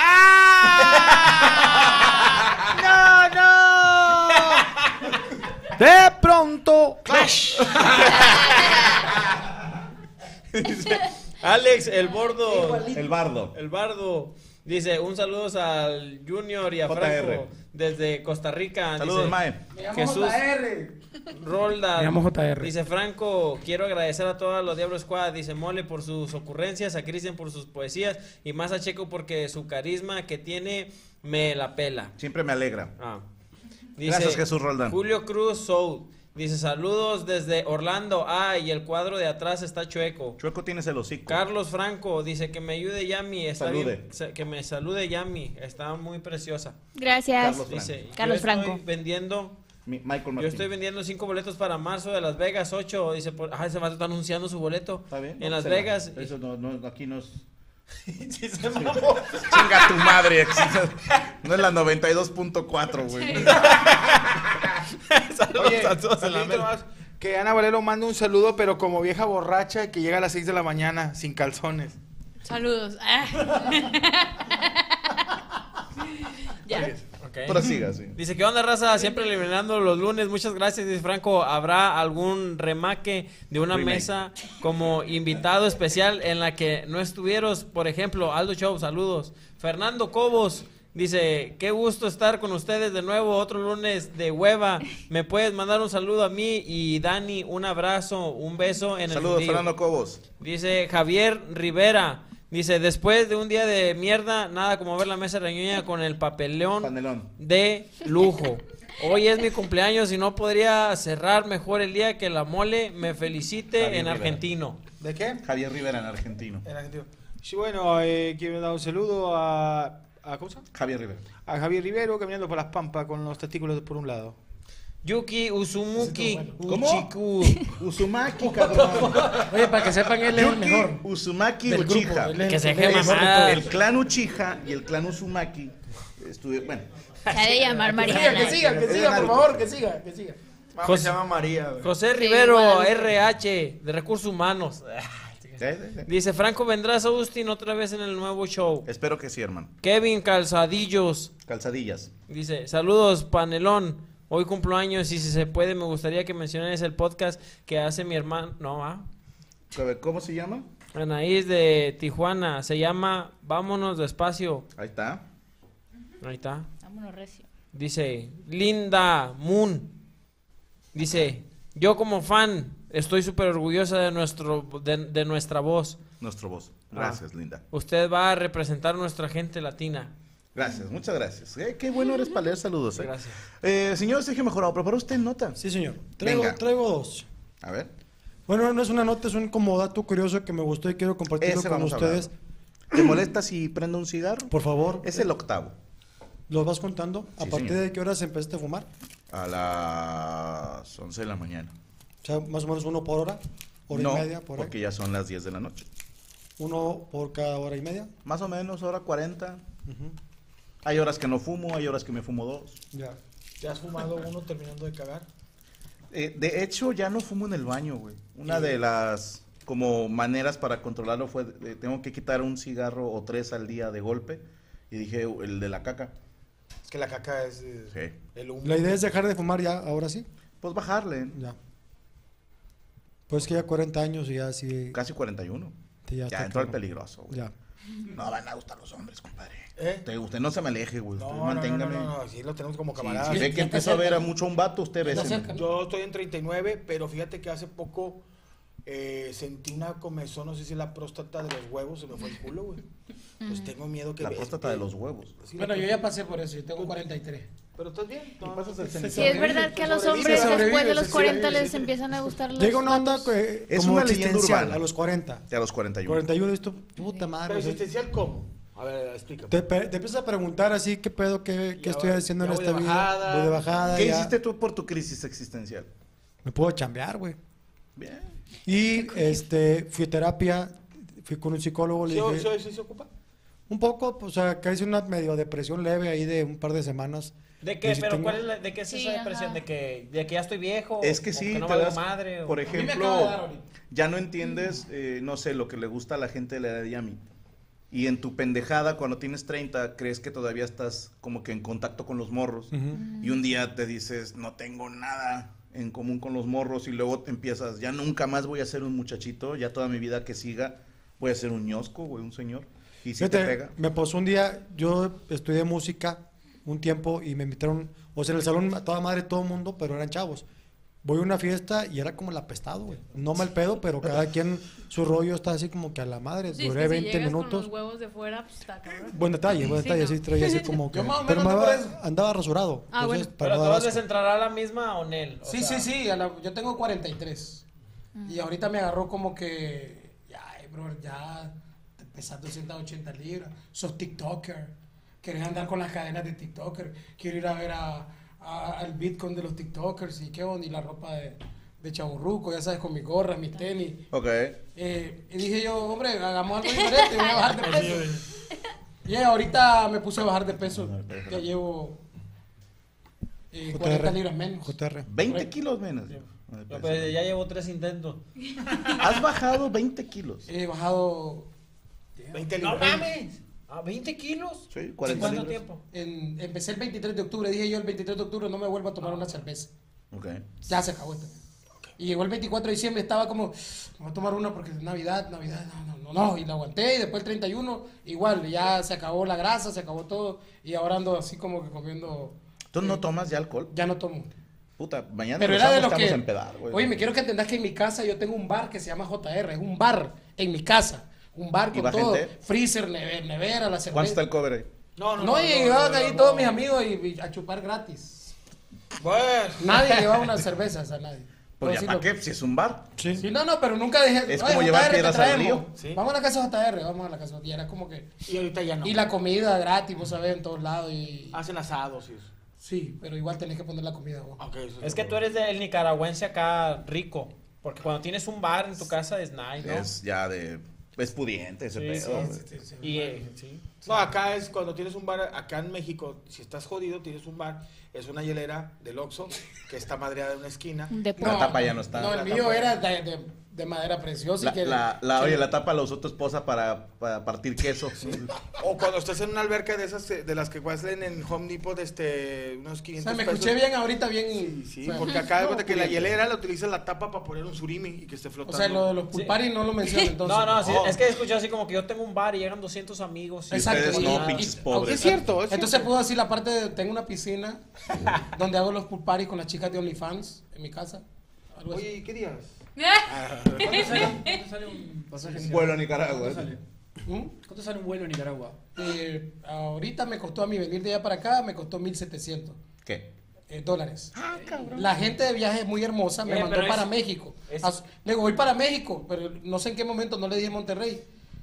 ¡Ah! ¡No, no! De pronto, Clash. Dice, Alex, el bordo. El bardo. El bardo. Dice, un saludo al Junior y a J Franco R. desde Costa Rica. Saludos, dice, Mae. Me llamo Jesús J R. Rolda. Me llamo J R. Dice, Franco, quiero agradecer a todos los Diablo Squad. Dice, Mole por sus ocurrencias, a Cristian por sus poesías y más a Checo porque su carisma que tiene me la pela. Siempre me alegra. Ah. Gracias, Jesús Roldán. Julio Cruz Soul. Dice, saludos desde Orlando. Ah, y el cuadro de atrás está chueco. Chueco tienes el hocico. Carlos Franco dice que me ayude Yami, está Salude. bien, sa- que me salude Yami, está muy preciosa. Gracias. Carlos Franco. Dice, Carlos yo estoy Franco. vendiendo, Mi- Michael Martín. yo estoy vendiendo cinco boletos para marzo de Las Vegas, ocho, dice, por, ah, ese vato está anunciando su boleto ¿Está bien? en No, Las se la- Vegas. Eso no, no, aquí no es... Sí, se mamó. Chinga tu madre. No es la noventa y dos punto cuatro, güey. Saludos Oye, a todos en la rapidito mesa. más, que Ana Valero manda un saludo, pero como vieja borracha que llega a las seis de la mañana sin calzones. Saludos. Ah. Ya. Ok. Prosiga, sí. Dice, ¿qué onda, raza? Siempre eliminando los lunes. Muchas gracias, dice Franco. ¿Habrá algún remake de una Remake. mesa como invitado especial en la que no estuvieros? Por ejemplo, Aldo Show, saludos. Fernando Cobos dice, qué gusto estar con ustedes de nuevo. Otro lunes de hueva. ¿Me puedes mandar un saludo a mí y Dani? Un abrazo, un beso en el Saludos, fundillo. Fernando Cobos. Dice Javier Rivera. Dice, después de un día de mierda, nada como ver la mesa reñoña con el papelón Panelón. de lujo. Hoy es mi cumpleaños y no podría cerrar mejor el día que la Mole me felicite Javier en Rivera. argentino. ¿De qué? Javier Rivera en argentino. En argentino. Sí, bueno, eh, quiero dar un saludo a, a ¿cómo se llama? Javier Rivera. A Javier Rivero caminando por las pampas con los testículos por un lado. Yuki Uzumuki ¿Cómo? Uchiku. Uzumaki, cabrón. Oye, para que sepan, él es el mejor. Uzumaki Del grupo, Uchiha. él es Que el se mejor deje de mamar. todos. El clan Uchiha y el clan Uzumaki estuvieron, bueno, Se ha de llamar Que siga, Mariana. que siga, que siga, por favor, que siga, que siga. Mami, José- se llama María, güey. José Sí, Rivero, Guadalupe. R H, de Recursos Humanos. sí, sí, sí. Dice, Franco, ¿vendrás a Austin otra vez en el nuevo show? Espero que sí, hermano. Kevin Calzadillos. Calzadillas. Dice, saludos, panelón. Hoy cumplo años y si se puede me gustaría que menciones el podcast que hace mi hermano. No, ¿ah? A ver, ¿cómo se llama? Anaís de Tijuana. Se llama Vámonos Despacio. Ahí está. Ahí está. Vámonos recio. Dice, Linda Moon. Dice, yo como fan estoy súper orgullosa de, nuestro, de, de nuestra voz. Nuestro voz. Gracias, linda. Usted va a representar a nuestra gente latina. Gracias, muchas gracias. Eh, qué bueno eres para leer saludos. Eh. Gracias. Eh, señor Sergio Mejorado, ¿preparó usted nota? Sí, señor. Traigo, Venga. traigo dos. A ver. Bueno, no es una nota, es un como dato curioso que me gustó y quiero compartirlo Ese con vamos a ustedes. hablar. ¿Te molesta si prendo un cigarro? Por favor, Es el octavo. ¿los vas contando? ¿A Sí, partir señor. de qué horas empezaste a fumar? A las once de la mañana. O sea, más o menos uno por hora, hora no, y media, por porque ahí. ya son las diez de la noche. Uno por cada hora y media. Más o menos, hora cuarenta. Ujú. Hay horas que no fumo, hay horas que me fumo dos. Ya. ¿Te has fumado uno terminando de cagar? Eh, de hecho, ya no fumo en el baño, güey. Una de las como maneras para controlarlo fue, de- tengo que quitar un cigarro o tres al día de golpe. Y dije, el de la caca. Es que la caca es eh, Sí. el humo. La idea es dejar de fumar ya, ahora sí. Pues bajarle. Ya. Pues que ya cuarenta años y ya sí. Casi cuarenta y uno. sí, Ya, está entró el cabrón. peligroso, güey. Ya. No van a gustar los hombres, compadre. ¿Eh? Te- Usted no se me aleje, güey. No, Usted no, no, no, manténgame. no, no, sí lo tenemos como Sí, camaradas. si ve que Ya empiezo está a ver a cerca. mucho a un vato, usted Ya está béseme. cerca. Yo estoy en treinta y nueve, pero fíjate que hace poco eh, sentí una comezón, no sé si es la próstata de los huevos, se me fue el culo, güey. Pues tengo miedo que... La me- próstata de los huevos. Sí, Bueno, la- yo ya pasé por eso, yo tengo cuarenta y tres. Pero estás bien. No, pasas no, el se- cenicero. Sí, es verdad que a los Sobrevive, hombres sobrevive, después de los sí, cuarenta sobrevive, les sí. empiezan a gustar los Llega una onda vatos. que, Es como una leyenda existencial urbana. a los cuarenta. Y a los cuarenta y uno. cuarenta y uno, esto, puta madre. Pero o sea, existencial, ¿cómo? A ver, explícame. te, pe- te empiezas a preguntar así, ¿qué pedo, qué, qué Ya estoy voy- haciendo en ya voy esta de vida? bajada. Voy de bajada. ¿Qué ya. hiciste tú por tu crisis existencial? Me puedo chambear, güey. Bien. Y este, fui a terapia, fui con un psicólogo, le ¿Sí, dije, sí, sí se ocupa? un poco, pues, o sea, que hice una medio depresión leve ahí de un par de semanas. ¿De qué? Y si ¿Pero tengo- cuál es la, de qué es Sí, esa depresión? ajá. ¿De que, ¿De que ya estoy viejo? Es que ¿O sí, que no te valgo das- madre? o- por A mí me acaba de ejemplo, dar ahorita. ya no entiendes, eh, no sé, lo que le gusta a la gente de la edad de Yami. Y en tu pendejada, cuando tienes treinta, crees que todavía estás como que en contacto con los morros. Ujú. Y un día te dices, no tengo nada en común con los morros. Y luego te empiezas, ya nunca más voy a ser un muchachito. Ya toda mi vida que siga voy a ser un ñosco, güey, un señor. Y si te Fíjate, pega. me pasó un día, yo estudié música un tiempo y me invitaron, o sea, en el salón a toda madre todo el mundo, pero eran chavos. Voy a una fiesta y era como el apestado, güey. No mal pedo, pero cada quien su rollo está así como que a la madre. Sí, es Duré que si veinte llegas con minutos. los huevos de fuera, pues está cabrón. Buen detalle, buen Sí, detalle, no. sí traía así como que... Yo más o pero menos me ando andaba, por eso. andaba rasurado. Ah, bueno. entonces, para Pero no dar todos les asco. entrará a la misma Onel. Sí, sí, sí, a la- yo tengo cuarenta y tres. Y ahorita me agarró como que, ya, eh, bro, ya te pesas doscientas ochenta libras, sos TikToker, querés andar con las cadenas de TikToker, quiero ir a ver a, a- al Bitcoin de los TikTokers y qué onda, y la ropa de, de chaburruco, ya sabes, con mis gorras, mis tenis. Ok. Eh, y dije yo, hombre, hagamos algo diferente, voy a bajar de peso. Y eh, ahorita me puse a bajar de peso, ya llevo eh, cuarenta libras menos. J R. veinte kilos menos. No, pues ya llevo tres intentos. Has bajado veinte kilos. He bajado veinte ¡No libras. mames! ¿A veinte kilos? Sí, ¿En cuarenta cuánto libras. tiempo? En- empecé el veintitrés de octubre, dije yo el veintitrés de octubre no me vuelvo a tomar una cerveza. Ok. Ya se acabó esto. Y llegó el veinticuatro de diciembre, estaba como, me voy a tomar una porque es Navidad, Navidad, no, no, no, no. Y la aguanté y después el treinta y uno, igual, ya se acabó la grasa, se acabó todo. Y ahora ando así como que comiendo, ¿Tú no tomas ya alcohol? ya no tomo. Puta, mañana Pero nos era de vamos los a que, empedar, güey. oye, me quiero que entendas que en mi casa yo tengo un bar que se llama J R, es un bar en mi casa. Un bar ¿Y con va todo, gente? freezer, neve- nevera, la cerveza. ¿Cuánto está el cover ahí? No, no, No, no. y llegaban ahí todos mis amigos y, y a chupar gratis. Bueno. Nadie llevaba unas cervezas a nadie. Pues ya, Puedo ¿para decirlo. qué? Si es un bar. Sí. Sí, no, no, pero nunca dejé. Es "Oye, como llevar J R, te piedras al traemos". río. Sí. Vamos a la casa de J R, vamos a la casa. Y era como que. Y ahorita ya no. Y la comida gratis, vos sabés, en todos lados. Y... Hacen asados y eso. Sí, pero igual tenés que poner la comida vos. Ok, eso Es que tú eres del nicaragüense acá rico. Porque cuando tienes un bar en tu casa es nice, ¿no? Es ya de... Es pudiente ese Sí, pedo. sí, güey. Sí, sí. Y, eh, sí. No, acá es cuando tienes un bar, acá en México, si estás jodido, tienes un bar, es una hielera del Oxxo que está madreada en una esquina. De La tapa ya no está. No, el La mío tapa. era de, de, de madera preciosa. La, y que, la, la- que- oye, la tapa la usó tu esposa para, para partir queso. O cuando estás en una alberca de esas, eh, de las que cuestan en Home Depot, este, unos O quinientos sea, me pesos. escuché bien ahorita, bien. Sí, sí, o sea, porque acá de no, cuenta que la pudiente. hielera la utilizas la tapa para poner un surimi y que esté O flotando. sea, lo de los pulparis no lo menciono entonces. No, no, sí, No. es que escuché así como que yo tengo un bar y llegan doscientos amigos. y- Exacto. ustedes y- no, y- pinches y- pobres. Es cierto, es Entonces cierto. puedo decir la parte de, tengo una piscina donde hago los pool parties con las chicas de OnlyFans en mi casa. Algo así. Oye, ¿qué días? ¿Cuánto sale, cuánto sale un pasaje? Un vuelo a Nicaragua. ¿Cuánto sale? ¿Mm? ¿Cuánto sale un vuelo a Nicaragua? Eh, ahorita me costó a mí venir de allá para acá, me costó mil setecientos ¿Qué? eh, dólares. La gente de viaje es muy hermosa, me Eh, mandó pero para es- México. es- As- Le digo, voy para México, pero no sé en qué momento, no le dije Monterrey.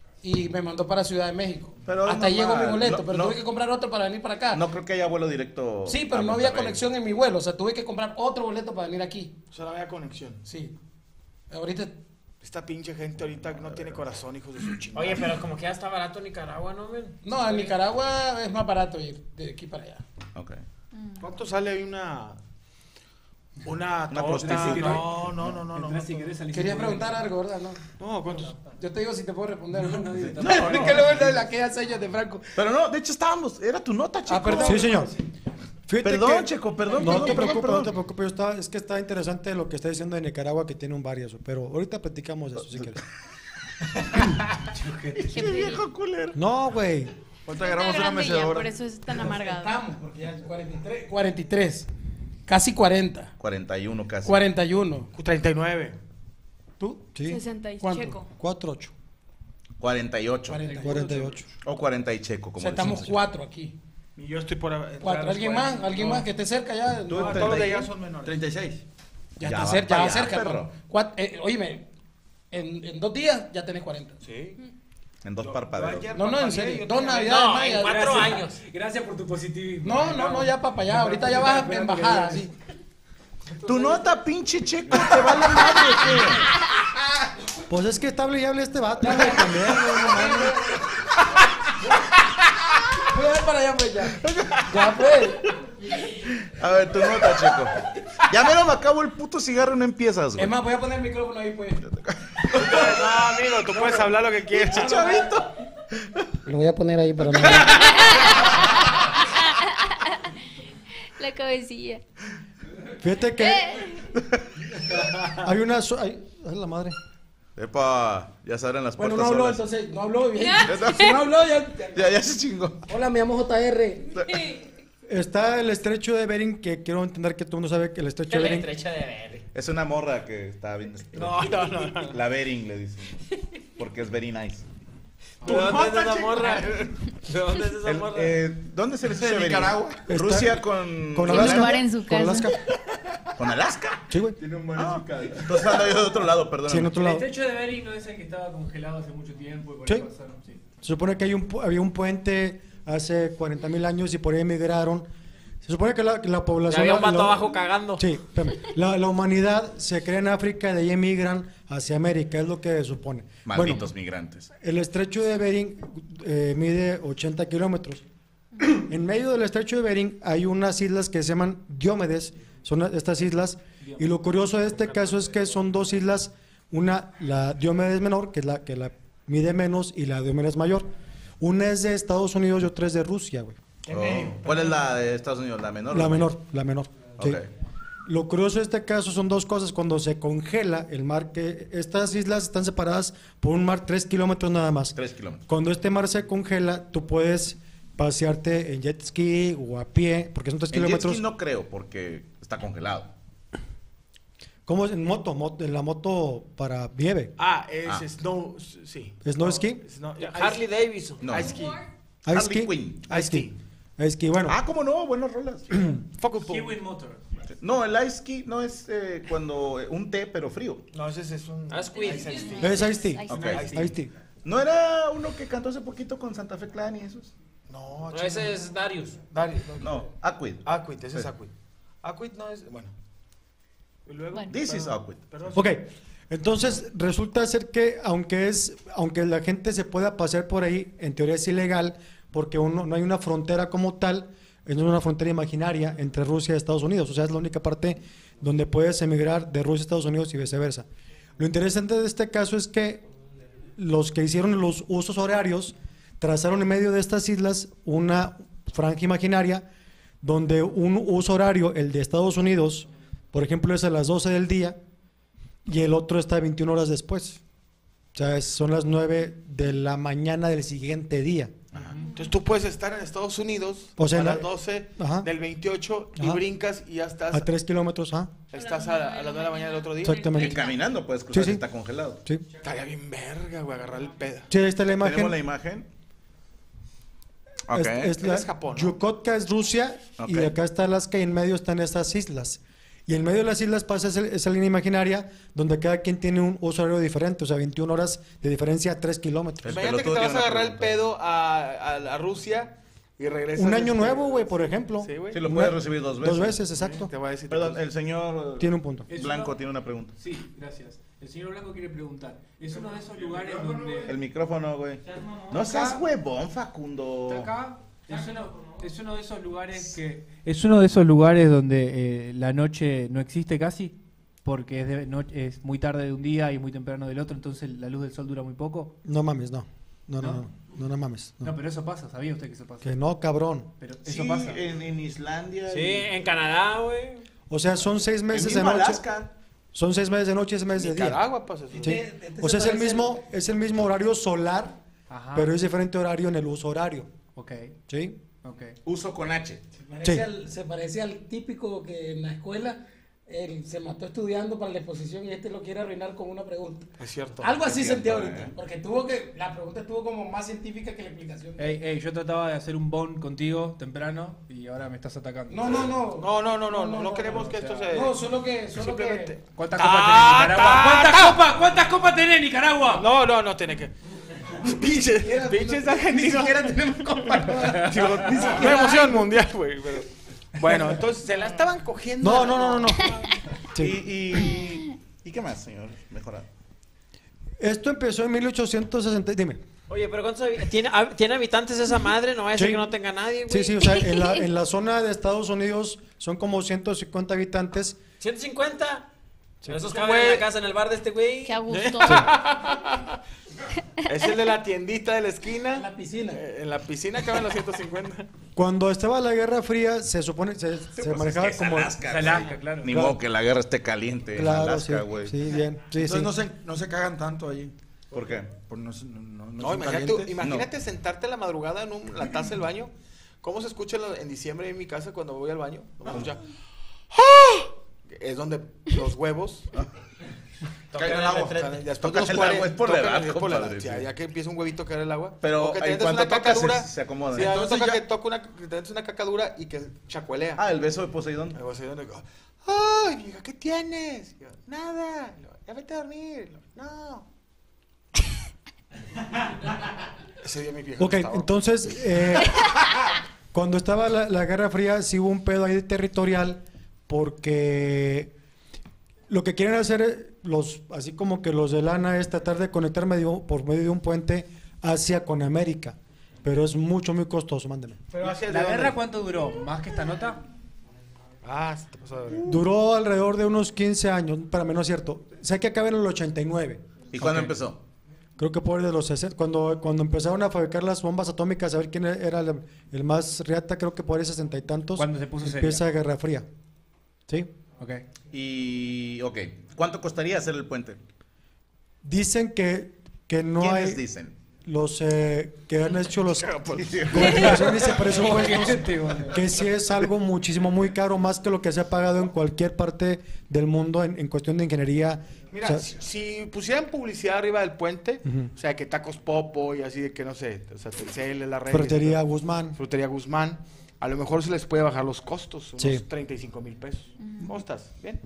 Y me mandó para Ciudad de México. Pero es Hasta ahí llegó mi normal. boleto, No, pero no. tuve que comprar otro para venir para acá. No creo que haya vuelo directo. Sí, pero a no había Monterrey. conexión en mi vuelo, o sea, tuve que comprar otro boleto para venir aquí. O sea, no había conexión. Sí. Ahorita, Esta pinche gente ahorita no tiene corazón, hijos de su chingada. Oye, pero como que ya está barato Nicaragua, ¿no, men? no, en Nicaragua es más barato ir de aquí para allá. Ok. ¿Cuánto sale ahí una... Una, Una torta? prostituta. No, no, no, no. no, Entrás no, si no. querés, salís Quería sin preguntar problema. algo, ¿verdad? No. No, ¿cuántos? Yo te digo si te puedo responder. No, no, No, no. Es que luego es de la que sellos de Franco. Pero no, de hecho estábamos, era tu nota, chico. Ah, perdón. Sí, señor. Fíjate Perdón, que- Checo, perdón, No perdón, te perdón, preocupes, perdón. no te preocupes. Yo estaba- es que está interesante lo que está diciendo de Nicaragua, que tiene un bar y eso. Pero ahorita platicamos de eso si quieres. Qué viejo culero. No, güey. Ahorita agarramos una grande ya, mecedora. por eso es tan amargado. Estamos, porque ya es cuarenta y tres. cuarenta y tres. Casi cuarenta. cuarenta y uno casi. cuarenta y uno. treinta y nueve. ¿Tú? Sí. sesenta y ¿Cuánto? checo. cuatro ocho. cuarenta y ocho. cuarenta y ocho. O cuarenta y checo, O como sea, estamos decimos. cuatro aquí. Y yo estoy por... entrar a Cuatro. los ¿Alguien cuarenta. más? ¿Alguien No. más que esté cerca ya? Tú No, en Todos de treinta y allá uno. son menores. treinta y seis. ya, Ya está va cerca, para ya va allá, cerca. perro. pero cuat- eh, óyeme, en, en dos días ya tenés cuarenta. Sí. En dos parpadeos. ayer No, no, en parpadeé, serio. yo Dos tenía- navidades No, más. en ya- cuatro gracias. años. Gracias por tu positivismo. No, no, no, ya para allá. Ahorita ya vas en bajada, sí. Tu nota, pinche checo, te vale madre, ¿qué? Pues es que está hable y hable este vato, güey, también, güey, no mames. Voy a ver para allá, pues ya. Ya, pues. A ver, tu nota, checo. Ya mero me acabo el puto cigarro y no empiezas, güey. Es más, voy a poner el micrófono ahí, pues. No, amigo, tú puedes hablar lo que quieras. Chavito. Lo voy a poner ahí, pero no. La cabecilla. Fíjate que Eh, hay una... so- hay- ay, la madre. Epa, ya se abren las Bueno, puertas no habló, solas. entonces. No habló bien. Si no habló, ya. Ya, ya se chingó. Hola, me llamo J R. Está el estrecho de Bering, que quiero entender que todo el mundo sabe que el estrecho de La Bering... estrecha de ver. Es una morra que está bien. No, no, no, no. La Bering le dicen. Porque es very nice. ¿De dónde es esa morra? ¿De dónde es esa El- morra? eh, ¿Dónde se le dice De Bering? Nicaragua. Rusia con. Con Tiene Alaska. un bar en su Con casa. Alaska. ¿Con Alaska? Sí, güey. Tiene un buen Ah, musical. entonces ando yo de otro lado, perdón. Sí, en otro El lado. estrecho de Bering no es el que estaba congelado hace mucho tiempo y por Sí. ahí pasaron. Sí. Se supone que hay un, pu- había un puente hace cuarenta mil años y por ahí emigraron. Se supone que la, que la Ya población... había un la- vato la- abajo cagando. Sí, espérame. la, la humanidad se crea en África y de ahí emigran hacia América, es lo que se supone. Malditos Bueno, migrantes. el estrecho de Bering eh, mide ochenta kilómetros. En medio del estrecho de Bering hay unas islas que se llaman Diómedes, son estas islas, y lo curioso de este caso es que son dos islas, una, la Diómedes menor, que es la que la mide menos, y la Diómedes mayor. Una es de Estados Unidos y otra es de Rusia, güey. Oh. ¿Cuál es la de Estados Unidos? ¿La menor? La menor, la menor. sí. Ok. Lo curioso de este caso son dos cosas. Cuando se congela el mar, que estas islas están separadas por un mar tres kilómetros nada más. Tres kilómetros. Cuando este mar se congela, tú puedes pasearte en jet ski o a pie, porque son tres En jet kilómetros. ski no creo, porque está congelado. ¿Cómo es? En moto, moto, en la moto para nieve. Ah, es Ah. snow, sí. ¿Snow ski? Snow- Harley Davidson. No. Ice ski. Ice Harley ski. Quinn. Ice ski. Ice ski, bueno. Ah, ¿cómo no? Buenas rolas. Fuck it, Kiwi Motor. No, el ice ski no es eh, cuando eh, un té, pero frío. No, ese es un... Ah, es Queen. Ice Ice tea. Es Ice tea. Ice Ok. Ice tea. ¿No era uno que cantó hace poquito con Santa Fe Clan y esos? No, No, ese es Darius. Darius, no. No, Aquid. Aquit, ese es Sí. Aquit. Aquit no es... Bueno. Y luego... Bueno. This is Aquid. Perdón. Ok, entonces resulta ser que aunque es, aunque la gente se pueda pasear por ahí, en teoría es ilegal, porque uno, no hay una frontera como tal, es una frontera imaginaria entre Rusia y Estados Unidos, o sea, es la única parte donde puedes emigrar de Rusia a Estados Unidos y viceversa. Lo interesante de este caso es que los que hicieron los usos horarios trazaron en medio de estas islas una franja imaginaria donde un uso horario, el de Estados Unidos, por ejemplo, es a las doce del día y el otro está veintiuna horas después. O sea, es- son las nueve de la mañana del siguiente día. Entonces tú puedes estar en Estados Unidos O sea, a la- las doce Ajá. del veintiocho y Ajá. brincas y ya estás, A tres kilómetros, ¿ah? estás a, a las nueve de la mañana del otro día. Y Exactamente. caminando puedes cruzar Sí, sí. si está congelado. Sí. Estaría bien verga, güey, agarrar el pedo. Sí, ahí está la imagen. ¿Tenemos la imagen? Ok. Es, es la- Es Japón, ¿no? Yukotka es Rusia y Ok. acá está Alaska y en medio están estas islas. Y en medio de las islas pasa ese- esa línea imaginaria donde cada quien tiene un uso horario diferente, o sea, veintiuna horas de diferencia a tres kilómetros. El Imagínate que pelotudo te vas a tiene una agarrar el pregunta. pedo a, a, a Rusia y regresas. Un año este, nuevo, güey, por ejemplo. Sí, güey. Sí, lo Un puedes año- recibir dos veces. Dos veces, exacto. Te voy a decir. Perdón, el señor Tiene un punto. Es Blanco uno- tiene una pregunta. Sí, gracias. El señor Blanco quiere preguntar. Es uno de esos lugares donde... El micrófono, güey. No seas huevón, Facundo. Está acá. Es uno, Es uno de esos lugares que es uno de esos lugares donde eh, la noche no existe casi, porque es, de no- es muy tarde de un día y muy temprano del otro, entonces la luz del sol dura muy poco. No mames, no. No, no, ¿No? no. No, no mames. No, No. pero eso pasa, ¿sabía usted que eso pasa? Que no, cabrón. Pero eso Sí, pasa. en, en Islandia. Sí, y- en Canadá, güey. O sea, son seis en meses de mismo noche. Alaska. Son seis meses de noche y seis meses de día. Nicaragua pasa eso. Sí. O sea, es el mismo, es el mismo horario solar, Ajá. pero es diferente horario en el uso horario. Ok, ¿Sí? ok. Uso con H. Se parece, Sí. al, se parece al típico que en la escuela él se mató estudiando para la exposición y este lo quiere arruinar con una pregunta. Es cierto. Algo así Es sentí cierto, ahorita, eh. porque tuvo que la pregunta estuvo como más científica que la explicación. Ey, ey, yo trataba de hacer un bond contigo temprano y ahora me estás atacando. No, no, no. No, no, no, no, no, no queremos no, que o esto sea, se... No, solo que solo Simplemente. que ¿Cuántas Ta, copas tenés en Nicaragua? ta, ¿Cuántas ta. copas? ¿Cuántas copas tenés en Nicaragua? No, no, no tiene que... Pinches, pinches argentinos. Ni siquiera tenemos copas. Digo, no emoción mundial, güey. Pero... Bueno, entonces se la estaban cogiendo. No, no, no, no, no. Y, y, ¿Y qué más, señor? Mejorado. Esto empezó en mil ochocientos sesenta. Dime. Oye, pero ¿cuántos habi- ¿tiene, hab- ¿tiene habitantes esa madre? No va a ser Sí. que no tenga nadie, güey. Sí, sí, o sea, en la, en la zona de Estados Unidos son como ciento cincuenta habitantes. ¿ciento cincuenta? Pero esos ¿Cómo caben en es? la casa, en el bar de este güey. Qué a gusto. Es el de la tiendita de la esquina. en la piscina. Eh, En la piscina caben los ciento cincuenta. Cuando estaba la Guerra Fría, se supone, se, se pues manejaba es que es como... Alaska, Es Alaska, claro. Ni Claro. modo que la guerra esté caliente Claro, en Alaska, sí, güey. sí, bien. Sí, Entonces sí. no se, no se cagan tanto allí. ¿Por qué? Por no, se- no, no, no No, son imagínate, calientes. imagínate sentarte a la madrugada en un- la taza del baño. ¿Cómo se escucha en la- en diciembre en mi casa cuando voy al baño? ¿Cómo se escucha? ¡Ah! Es donde los huevos Caen al agua. Después de Tocan los el cuarenta, agua, es por la tocan- edad, es por la compadre, edad, ya, sí. ya que empieza un huevito a caer el agua. Pero, O que te en metes cuanto una caca toca, se- dura, se acomoda. Sí, a mí me Entonces toca ya- que toque una, que te metes una caca dura y que chacuelea. Ah, el beso de Poseidón. Algo así, donde digo, ay, hija, ¿qué tienes? Yo, nada. Yo, ya vete a dormir. Yo, no. Ese día mi vieja Ok, no estaba. entonces, eh, cuando estaba la, la Guerra Fría, sí hubo un pedo ahí territorial, porque lo que quieren hacer, eh, los, así como que los de lana, es tratar de conectar medio, por medio de un puente Asia con América, pero es mucho, muy costoso, mándeme. Pero ¿Hacia ¿la de dónde? guerra cuánto duró? ¿Más que esta nota? Ah, se te pasó de ver. Duró alrededor de unos quince años, para menos es cierto. Sé que acaba en el ochenta y nueve. ¿Y cuándo Ok. empezó? Creo que por ahí de los sesenta, cuando, cuando empezaron a fabricar las bombas atómicas, a ver quién era el, el más riata, creo que por ahí sesenta y tantos. Cuando se puso empieza seria. Guerra Fría. ¿Sí? Ok. Y, ok. ¿Cuánto costaría hacer el puente? Dicen que, que no ¿Quiénes hay dicen? los eh, que han hecho los cotizaciones y presupuestos, que sí es algo muchísimo muy caro, más que lo que se ha pagado en cualquier parte del mundo en, en cuestión de ingeniería. Mira, O sea, si, si pusieran publicidad arriba del puente, Ujú. o sea, que tacos Popo y así de que no sé, o sea, Telcel, la red. Frutería Guzmán. Frutería Guzmán, a lo mejor se les puede bajar los costos, unos Sí. treinta y cinco mil pesos. ¿Cómo estás? ¿Bien?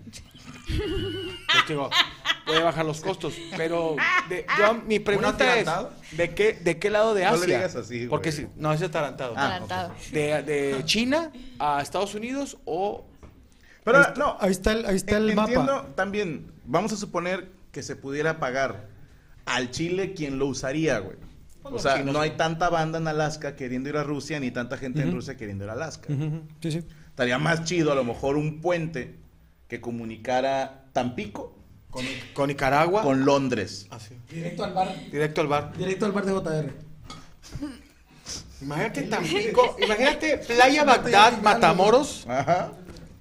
Pues digo, puede bajar los costos, pero de- yo, mi pregunta es, atarantado? ¿de qué, ¿de qué lado de No le Asia? digas así, güey. Porque si, no, es atarantado. Ah, Adelantado. De, de China a Estados Unidos o... Pero ahí, está, no, ahí está el, ahí está el entiendo mapa. también, vamos a suponer que se pudiera pagar al Chile quien lo usaría, güey. O Los sea, chinos, no hay güey. tanta banda en Alaska queriendo ir a Rusia, ni tanta gente en Ujú. Rusia queriendo ir a Alaska. Ujú, ujú. Sí, sí. Estaría más chido a lo mejor un puente que comunicara Tampico Con, con Nicaragua. con Londres. Así, Directo al bar. directo al bar. Directo al bar de J R. Imagínate Tampico, imagínate Playa Bagdad, Matamoros. Ajá.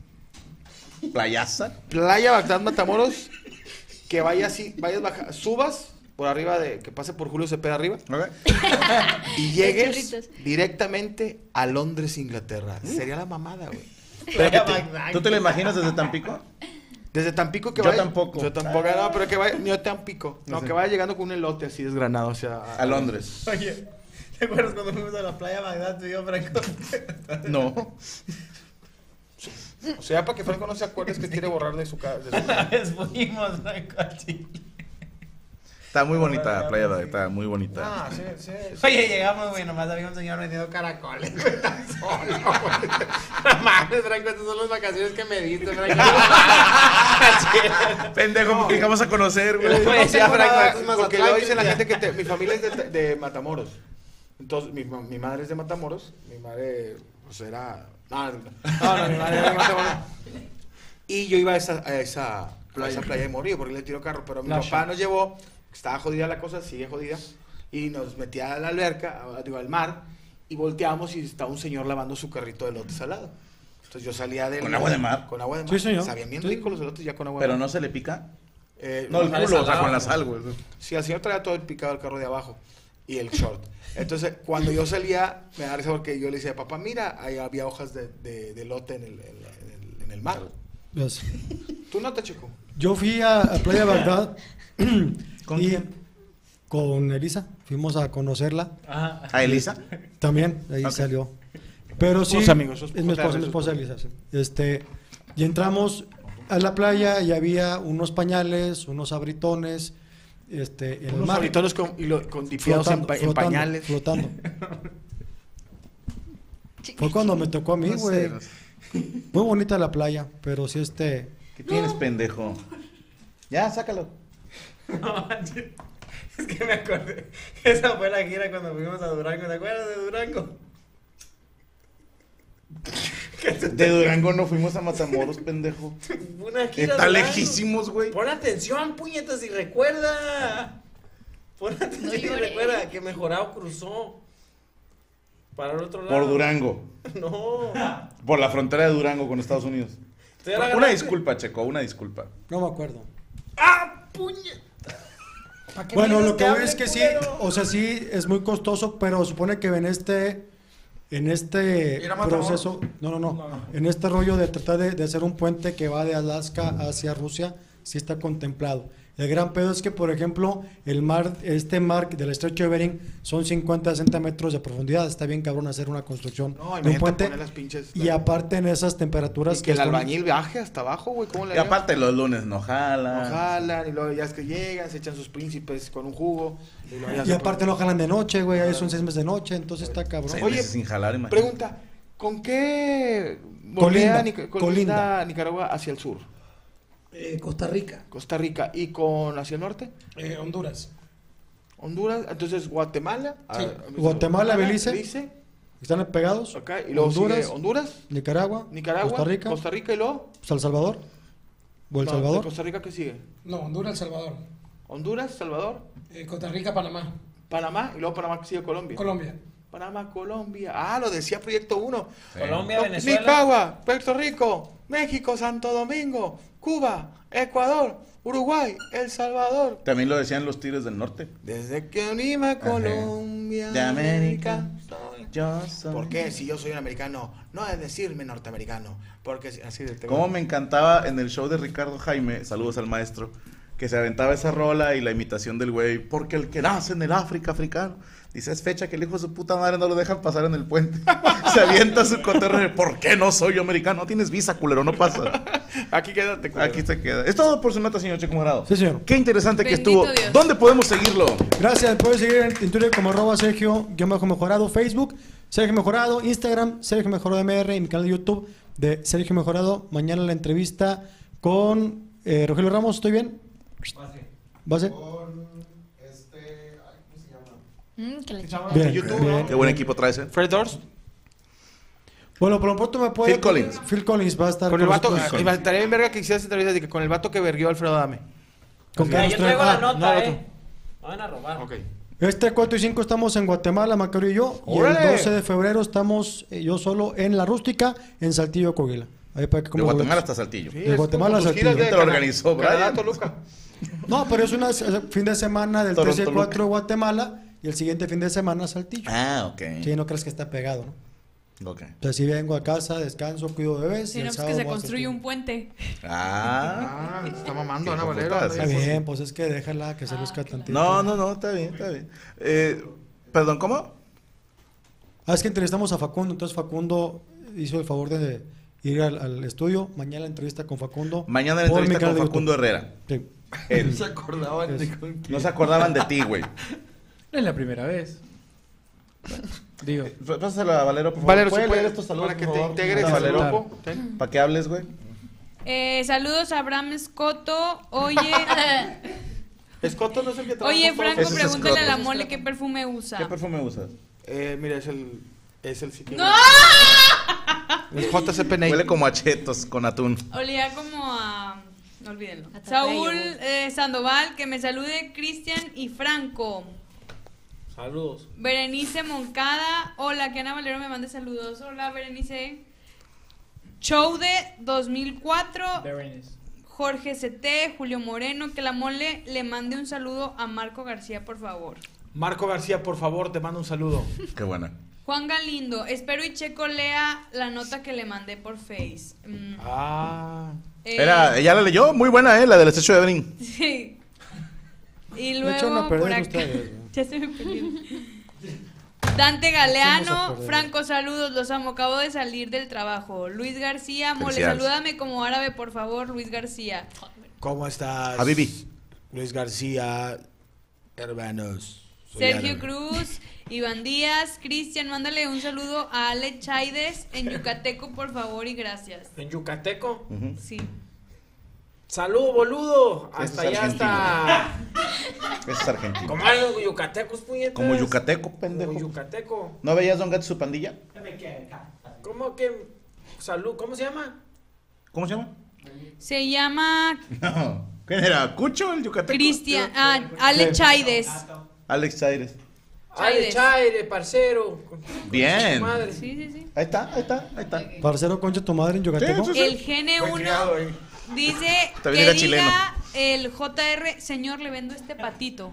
Playaza. Playa Bagdad, Matamoros, que vaya así, vayas baja, subas por arriba de, que pase por Julio Cepeda arriba Ok. y llegues churritos. directamente a Londres, Inglaterra. Sería la mamada, güey. Pero que te- ¿Tú te lo imaginas desde Tampico? Desde Tampico que Yo vaya. tampoco. Yo tampoco, no, pero que vaya, yo Tampico. No, Sí. que vaya llegando con un elote así desgranado hacia A Londres. Oye, ¿te acuerdas cuando fuimos a la playa Bagdad? Te dio Franco. No. O sea, para que Franco no se acuerde es que quiere borrar de su casa. Una vez fuimos, Franco, a Chile. Está muy bonita la playa, está muy bonita. Ah, sí, sí, sí. Oye, llegamos, güey, nomás había un señor vendiendo caracoles, güey, tan solo, güey. No mames, Franco, estas son las vacaciones que me diste, Franco. Pendejo, porque vamos a conocer, güey. Yo no Pues, tengo ya, Franco, nada, esto es porque Mazatlán, luego dice la ya. gente que te- mi familia es de, de Matamoros. Entonces, mi, mi madre es de Matamoros. Mi madre, Pues era... No, no, no, mi madre era matrimonio. Y yo iba a esa, a esa, playa. a esa playa de Morillo porque le tiró carro, pero mi Playa. papá nos llevó, estaba jodida la cosa, sigue jodida, y nos metía a la alberca, a- digo, al mar, y volteamos y estaba un señor lavando su carrito de elote salado. Entonces yo salía del... ¿Con agua de mar? Con agua de mar. Sí, señor. Sabían bien Sí. ricos los elotes ya con agua de Pero mar. no se le pica. Eh, No, el sale culo, o sea, salado, con la güey. sal, güey. Sí, al señor traía todo el picado del carro de abajo y el short. Entonces, cuando yo salía, me da risa porque yo le decía, papá, mira, ahí había hojas de, de, de elote en el, en, el, en el mar. Pues, ¿Tú no te, chico? yo fui a, a Playa Bagdad ¿Con y quién? con Elisa. Fuimos a conocerla. ¿A Elisa? También, de ahí Ok. slió. Pero sí, Sus amigos, sus es mi esposa, esposas, mi sus esposa Elisa. Sí. Este, y entramos a la playa y había unos pañales, unos abritones, este, en el Unos mar. abritones con, y lo- con dipeados en, Flotando, pa- en flotando, pañales. flotando. Fue cuando me tocó a mí, No sé, güey. no sé. Muy bonita la playa, pero sí este... ¿Qué tienes, pendejo? Ya, sácalo. No, manches. Es que me acordé. Esa fue la gira cuando fuimos a Durango. ¿Te acuerdas de Durango? De Durango no fuimos a Matamoros, pendejo. Una gira Está Durango. lejísimos, güey. Pon atención, puñetas, y recuerda. Pon atención y lloré. recuerda que Mejorado cruzó para el otro lado. Por Durango. No. Por la frontera de Durango con Estados Unidos. Tú ya la Una agarraste. disculpa, Checo, una disculpa. No me acuerdo. ¡Ah, puñeta! ¿Pa' qué Bueno, vienes lo que que voy hable, es que sí, culero? o sea, sí es muy costoso, pero supone que en este, en este ¿Ir a Matamoros? proceso, no, no, no, No. en este rollo de tratar de, de hacer un puente que va de Alaska hacia Rusia, sí está contemplado. El gran pedo es que, por ejemplo, el mar, este mar del estrecho de Bering son cincuenta a sesenta metros de profundidad. Está bien cabrón hacer una construcción No, de un imagínate puente. poner las pinches... Y aparte en esas temperaturas Y que el son- albañil viaje hasta abajo, güey. ¿Cómo le Y harían? aparte los lunes no jala. No jalan, y luego ya es que llegan, se echan sus príncipes con un jugo. Y, luego ya Y se aparte no jalan de noche, güey, ahí son seis meses de noche, entonces está cabrón. Seis Oye, meses sin jalar, imagínate. Pregunta, ¿con qué Colinda, bordea Nic- colinda. colinda Nicaragua hacia el sur? Eh, Costa Rica. Costa Rica. ¿Y con hacia el norte? Eh, Honduras. Honduras. Entonces, Guatemala. Sí. Ah, Guatemala, Belice. Belice. ¿Están pegados? Ok, y luego Honduras, sigue Honduras, Nicaragua, Nicaragua, Costa Rica, Costa Rica y luego... pues, El Salvador. ¿O El No, Salvador? ¿de Costa Rica qué sigue? No, Honduras, El Salvador. Honduras, Salvador, Eh, Costa Rica, Panamá. Panamá y luego Panamá que sigue Colombia. Colombia. Panamá, Colombia. Ah, lo decía Proyecto uno. Colombia, No, Venezuela. Nicaragua, Puerto Rico, México, Santo Domingo, Cuba, Ecuador, Uruguay, El Salvador. También lo decían los Tigres del Norte. Desde que unimos a Colombia. De América. soy- Yo soy- ¿Por qué? Si yo soy un americano, no es decirme norteamericano. Porque si- así de Cómo me encantaba en el show de Ricardo Jaime, saludos al maestro, que se aventaba esa rola y la imitación del güey, porque el que nace en el África africano, dice, es fecha que el hijo de su puta madre no lo dejan pasar en el puente. Se avienta su cotorreo, de, ¿por qué no soy yo americano? No tienes visa, culero, no pasa. Aquí quédate, culero. Aquí se queda. Es todo por su nota, señor Checo Morado. Sí, señor. Qué interesante que Bendito estuvo. Dios. ¿Dónde podemos seguirlo? Gracias, puedes seguir en, en Twitter como arroba Sergio-Mejorado, Facebook, Sergio Mejorado, Instagram, Sergio Mejorado M R y mi canal de YouTube de Sergio Mejorado. Mañana la entrevista con eh, Rogelio Ramos, ¿estoy bien? ¿Base? Mm, que la Bien, YouTube, bien. ¿no? Qué buen equipo traes, ¿eh? Fred Durst. Bueno, por lo pronto me puede... Phil Collins. Phil Collins va a estar Con el vato, nosotros. y me estaría bien verga que hicieras entrevista de que con el vato que verguió a Alfredo Adame. ¿Con qué Ya, nos yo trae? traigo la Ah, nota, no, el eh. otro. Van a robar. Ok. Este cuatro y cinco estamos en Guatemala, Macario y yo. Y ¡Órale! el doce de febrero estamos eh, yo solo en La Rústica, en Saltillo, Coahuila. Ahí para que De coman Guatemala boletos. hasta Saltillo. Sí, De es Guatemala como tus a giras Saltillo. de Te lo Cana- organizó, Canadá, Brian. Toluca. No, pero es un fin de semana del Toronto, tres y el Luca. cuatro Guatemala y el siguiente fin de semana Saltillo. Ah, ok. Sí, no crees que está pegado, ¿no? Ok. O sea, si vengo a casa, descanso, cuido bebés. Si y no, el pues que sábado se voy a construye Saltillo. un puente. Ah. Ah, está mamando Qué Ana Valero. putas, Está sí, bien, pues es que déjala que se luzca tantito. No, no, no, está bien, está bien. Eh, Perdón, ¿cómo? Ah, es que entrevistamos a Facundo, entonces Facundo hizo el favor de ir al, al estudio. Mañana la entrevista con Facundo. Mañana la por mi entrevista canal con de Facundo YouTube. Herrera. Sí. Él. Se acordaban de con No se acordaban de ti, güey. No es la primera vez. Digo, Pásalo a Valero, por favor. Valero, si ¿Puede puedes, leer estos saludos, para que por te favor? integres Pasa, al Valero, grupo. Ten. para que hables, güey. Eh, saludos a Abraham Escoto. Oye, Escoto no es el que trabaja oye con Franco, Ese es pregúntale a la Escoto. mole qué perfume ¿Qué usa. perfume usas? Eh, mira, es el Es el sitio. ¡No! Es J C P N. Huele como a chetos con atún. Olía como a... No olvídenlo. A Saúl yogur. eh, Sandoval, que me salude Cristian y Franco. Saludos. Berenice Moncada. Hola, que Ana Valero me mande saludos. Hola, Berenice. Choude dos mil cuatro. Berenice. Jorge C T, Julio Moreno, que la mole le mande un saludo a Marco García, por favor. Marco García, por favor, te mando un saludo. Qué buena. Juan Galindo, espero y Checo lea la nota que le mandé por Face. Mm, Ah. eh, Era, ella la leyó, muy buena, ¿eh? La del estrecho de Brin. Sí. Y Me echan a luego perder por acá. ustedes, ¿no? Ya se me perdió. Dante Galeano, Echamos a perder. Franco, saludos, los amo, acabo de salir del trabajo. Luis García, mole, Felicidades. salúdame como árabe, por favor, Luis García. ¿Cómo estás? Habibi. Luis García, hermanos. Soy Sergio árabe. Cruz, Iván Díaz, Cristian, mándale un saludo a Ale Chaides en Yucateco, por favor, y gracias. En Yucateco. Ujú. Sí. Salud, boludo. Ese Hasta es allá argentino. hasta. Ese es argentino. Como algo yucatecos, puñetas. Como yucateco, Como pendejo. yucateco. ¿No veías Don Gato y su pandilla? ¿Cómo que? Salud, ¿cómo se llama? ¿Cómo se llama? Se llama No. ¿Quién era? ¿Cucho el yucateco? Cristian, ah, Ale Chaides. Alex Chaires. Ale Chaides. Chaire, parcero. Bien. Madre. Sí, sí, sí. Ahí está, ahí está, ahí está. Parcero, concha tu madre en Yucateco. Sí, sí, El Gene Fue uno criado ahí. dice También que era chileno. diga el J R, señor, le vendo este patito.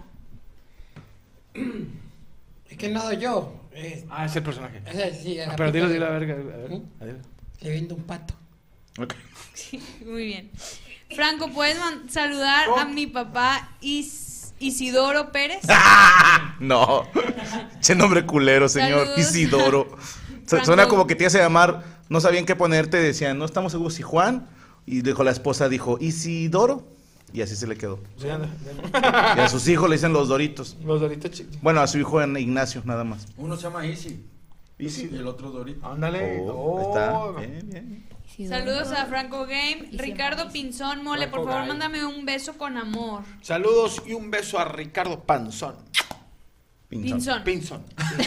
Es que no yo. Eh, Ah, es el personaje. ese sí, Ah, la pero dilo, puta- dilo, a ver. A ver, ¿Mm? a ver. Le vendo un pato. Ok. Sí, muy bien. Franco, ¿puedes man- saludar a mi papá Is- Isidoro Pérez? No. Ese nombre culero, señor. Saludos. Isidoro. Su- Franco. Suena como que te hace llamar, no sabían qué ponerte, decían, no estamos seguros si Juan. Y dijo la esposa, dijo, Isidoro. Y así se le quedó. Sí, anda. Y a sus hijos le dicen los Doritos. Los doritos chicos. Bueno, a su hijo en Ignacio, nada más. Uno se llama Easy. Easy. Y el otro Dorito. Ándale. Oh, ahí Oh. está. Bien, bien. Saludos a Franco Game. Y Ricardo siempre- Pinzón, mole, por Franco favor, Game. mándame un beso con amor. Saludos y un beso a Ricardo Panzón. Pinzón. Pinzón. Pinzón.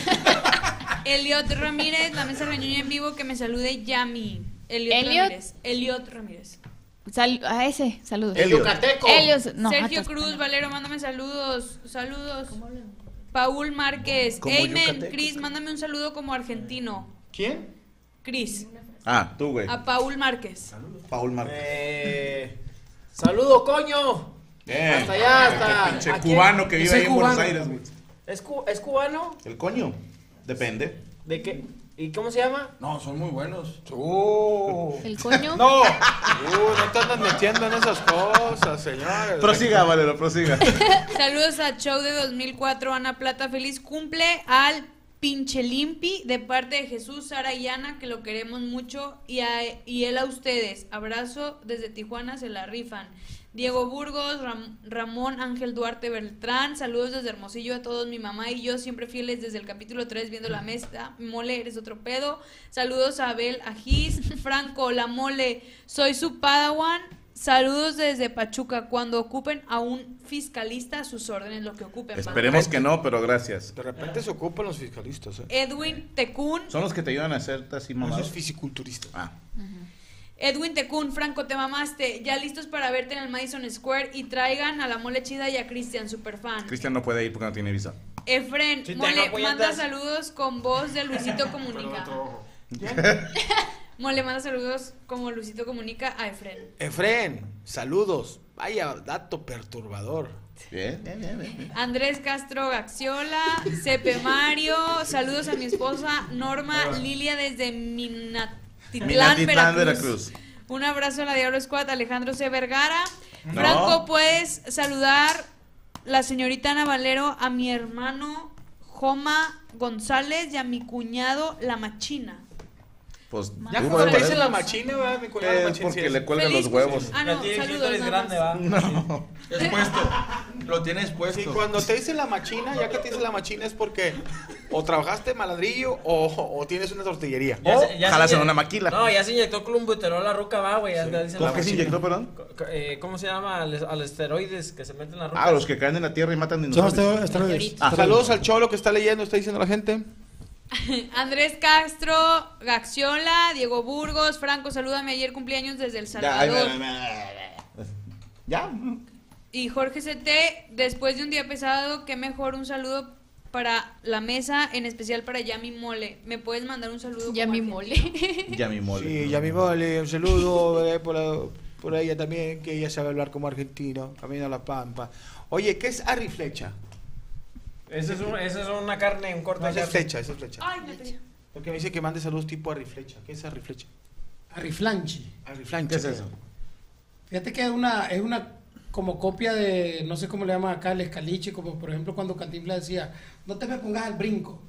Eliot Ramírez, la mesa reñoña en vivo, que me salude Yami. Eliot, Eliot. Ramírez. Eliot Ramírez. Sal- a ese, saludos. Elliot. Yucateco. Helios, no, Sergio atas- Cruz, Valero, mándame saludos. Saludos. Paul Márquez. Como Amen. yucateco. Cris, mándame un saludo como argentino. ¿Quién? Cris. Ah, tú, güey. A Paul Márquez. Paul Márquez. Eh, saludo, coño. Bien. Hasta allá, hasta. Qué pinche ¿a quién? cubano que vive Ese ahí en Buenos cubano. Aires, güey. ¿Es, cu- ¿Es cubano? El coño. Depende. ¿De qué? ¿Y cómo se llama? No, son muy buenos. Uh. El coño. No. Uh, no te andas metiendo en esas cosas, señores. Prosiga, Valero, prosiga. Saludos a Show de dos mil cuatro, Ana Plata. Feliz cumple al pinche Limpi de parte de Jesús, Sara y Ana, que lo queremos mucho. Y, a, y él a ustedes. Abrazo desde Tijuana, se la rifan. Diego Burgos, Ram- Ramón Ángel Duarte Beltrán, saludos desde Hermosillo a todos, mi mamá y yo siempre fieles desde el capítulo tres viendo la mesa, mole, eres otro pedo, saludos a Abel Ajís, Franco, la mole, soy su padawan, saludos desde Pachuca, cuando ocupen a un fiscalista a sus órdenes, lo que ocupen. Esperemos que no, pero gracias. De repente se ocupan los fiscalistas, ¿eh? Edwin Tecún, Son los que te ayudan a hacerte así, mamá. Esos fisiculturistas. Ah. Edwin Tecún, Franco, te mamaste, ya listos para verte en el Madison Square y traigan a la mole chida y a Cristian, super fan. Cristian no puede ir porque no tiene visa. Efren, Sí, mole, tengo puñetas. manda saludos con voz de Luisito Comunica. Mole, manda saludos como Luisito Comunica a Efren. Efren, saludos. Vaya dato perturbador. Bien, bien, bien, bien, bien. Andrés Castro Gaxiola, Cepe Mario, saludos a mi esposa Norma Lilia desde Minatitlán, Minatitlán, Veracruz. Veracruz. Un abrazo a la Diablo Squad, Alejandro C. Vergara. No. Franco, ¿puedes saludar la señorita Ana Valero a mi hermano Joma González y a mi cuñado La Machina? Pues Ya tú, cuando te Valero. dicen la machina, ¿verdad? Mi cuñado Es machín, sí porque es. le cuelgan Feliz los huevos. Ah, no, saludos nada más. No. Es puesto. Lo tienes puesto. Sí, cuando te dicen la machina, ya que te dicen la machina es porque o trabajaste maladrillo o, o tienes una tortillería. Ya O se- ya se jalas en inyectó- una maquila. No, ya se inyectó clumbuterol la ruca, va, güey. ya le dicen ¿Cómo la que se machina. inyectó, perdón? Co- co- eh, ¿Cómo se llama? Al, al esteroides que se meten en la ruca. Ah, los que caen en la tierra y matan Son dinosaurios. esteroides. Señorita. Esteroides. Saludos al cholo que está leyendo, está diciendo la gente. Andrés Castro, Gaxiola, Diego Burgos, Franco, salúdame, ayer cumpleaños desde El Salvador. Ya. Y Jorge C T, después de un día pesado, qué mejor un saludo para la mesa, en especial para Yami Mole. ¿Me puedes mandar un saludo? Yami Mole. Yami Mole. Sí, Yami Mole, un saludo eh, por, la- por ella también, que ella sabe hablar como argentino, camino a la pampa. Oye, ¿qué es arriflecha? Esa es, un- esa es una carne, un corte No, de esa es carne. flecha, esa es flecha. Ay, me pegué. Porque me dice que mande saludos tipo arriflecha. ¿Qué es arriflecha? Arriflanchi. Arriflancha. ¿Qué es eso? Fíjate que es una, es una como copia de, no sé cómo le llaman acá, el escaliche, como por ejemplo cuando Cantinflas decía, no te me pongas al brinco.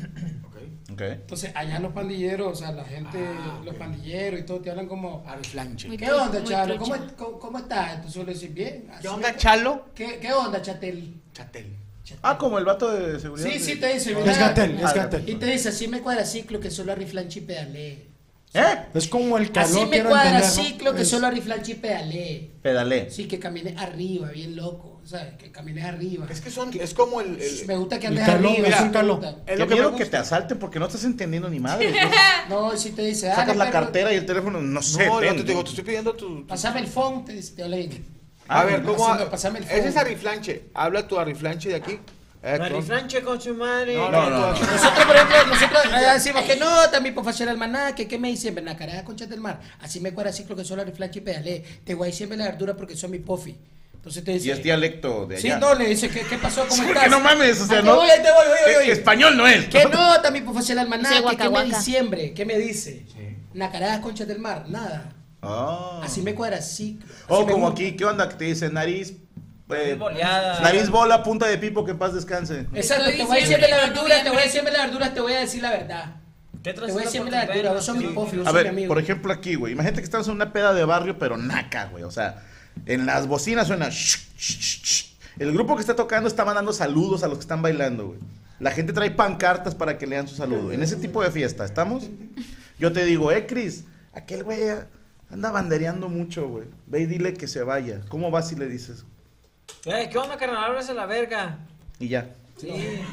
Ok. Entonces allá los pandilleros, o sea, la gente, Ah, los ok. pandilleros y todo, te hablan como, Arriflanche. Muy ¿qué trucha, onda, muy Chalo? trucha. ¿Cómo, cómo, cómo estás? Entonces yo le decía, bien. ¿Qué así onda, me- Chalo? ¿Qué, ¿Qué onda, Chatel? Chatel. Ah, como el vato de seguridad. Sí, sí, te dice, Es mira, Gatel, es Ah, Gatel. y te dice, así me cuadraciclo que solo arriflanchi y pedalé. ¿Eh? Es como el calor. Así me quiero entender, ¿no? cuadraciclo que Es- solo arriflanchi y pedalé. Pedalé. Sí, que camines arriba, bien loco, ¿sabes? Que camines arriba. Es que son, es como el... el- Me gusta que el andes calor, arriba. es sí un me calor. gusta. es Qué lo que me miedo que gusta. te asalten porque no estás entendiendo ni madre. No, si te dice, dale, Sacas la perro, cartera y el teléfono, no sé. No, yo ten. te digo, te estoy pidiendo tu... tu- Pasame el phone, te dice, te habla bien. A ver, ¿cómo? Pasame- pasame el Ese es phone. arriflanche. Habla tu arriflanche de aquí. Eh, con- Mariflanche con su madre. No, No, no, no, tú- no. Nosotros, por ejemplo, nosotros allá decimos que no, también por hacer almanaque, ¿qué me dicen? Ven acá, concha del mar. Así me cuadraciclo que solo arriflanche y pedalé. Te voy a siempre la verdura porque son mi pofi. Entonces te dice. Y es dialecto de Sí, allá. no, le dice, ¿qué, qué pasó? ¿Cómo Sí, estás? que no mames, o sea, Ahí te no. voy, ahí te voy, oye, Eh, oye. Español no es. Que no, también por hacer Sí, almanaque, guaca, ¿qué me guaca. diciembre? ¿Qué me dice? Nacaradas, conchas del mar, nada. Ah. Así me cuadraciclo. O así me como gusta. aquí, ¿qué onda? Que te dice nariz. eh, boleada. nariz bola, punta de pipo, que en paz descanse. Exacto, Estoy te voy a diciembre, decirme la no verdura, te noviembre. voy a decirme la verdura, te voy a decir la verdad. ¿Qué Te voy a decirme la verdura, vos sos mi pofi, vos A sos mi ver, amigo. por ejemplo aquí, güey. Imagínate que estamos en una peda de barrio, pero naca, güey. O sea, en las bocinas suena... shh, shh, shh, shh. El grupo que está tocando está mandando saludos a los que están bailando, güey. La gente trae pancartas para que lean su saludo. En ese tipo de fiesta, ¿estamos? Yo te digo, eh, Cris, aquel güey anda bandereando mucho, güey. Ve y dile que se vaya. ¿Cómo vas si le dices? Eh, ¿qué onda, carnal? Ábrese la verga. Y ya. Sí.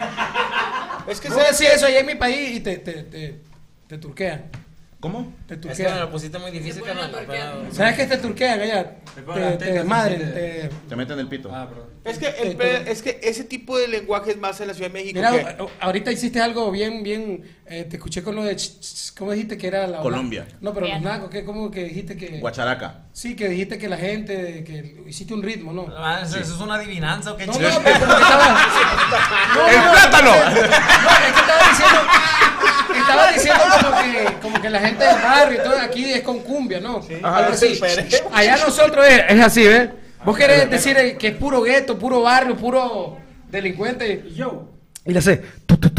Es que Vos sabes decís eso allá en mi país y te, te, te, te turquean. ¿Cómo? Te Es que me turquean. lo pusiste muy difícil, Te ponen carnal. a turquear. pero- ¿Sabes qué te turquean allá? Te ponen Te, las te tetas desmadren, así de- te... Te meten el pito. Ah, perdón. Es que, el pe- es que ese tipo de lenguaje es más en la Ciudad de México. Mira, que- a- ahorita hiciste algo bien, bien, eh, te escuché con lo de, ch- ch- ¿cómo dijiste que era la... Colombia. No, pero los Bien. nacos, ¿qué? ¿Cómo que dijiste que...? Guacharaca. Sí, que dijiste que la gente, que hiciste un ritmo, ¿no? Ah, ¿Eso eso es una adivinanza o qué No, chido? no, pero como que estaba... No, ¡El no, plátano! No, es que estaba diciendo... Estaba diciendo como que, como que la gente del barrio y todo, aquí es con cumbia, ¿no? Algo así. Allá nosotros es, es así, ¿ves? Vos querés decir eh, que es puro gueto, puro barrio, puro delincuente. Yo. Y le hace...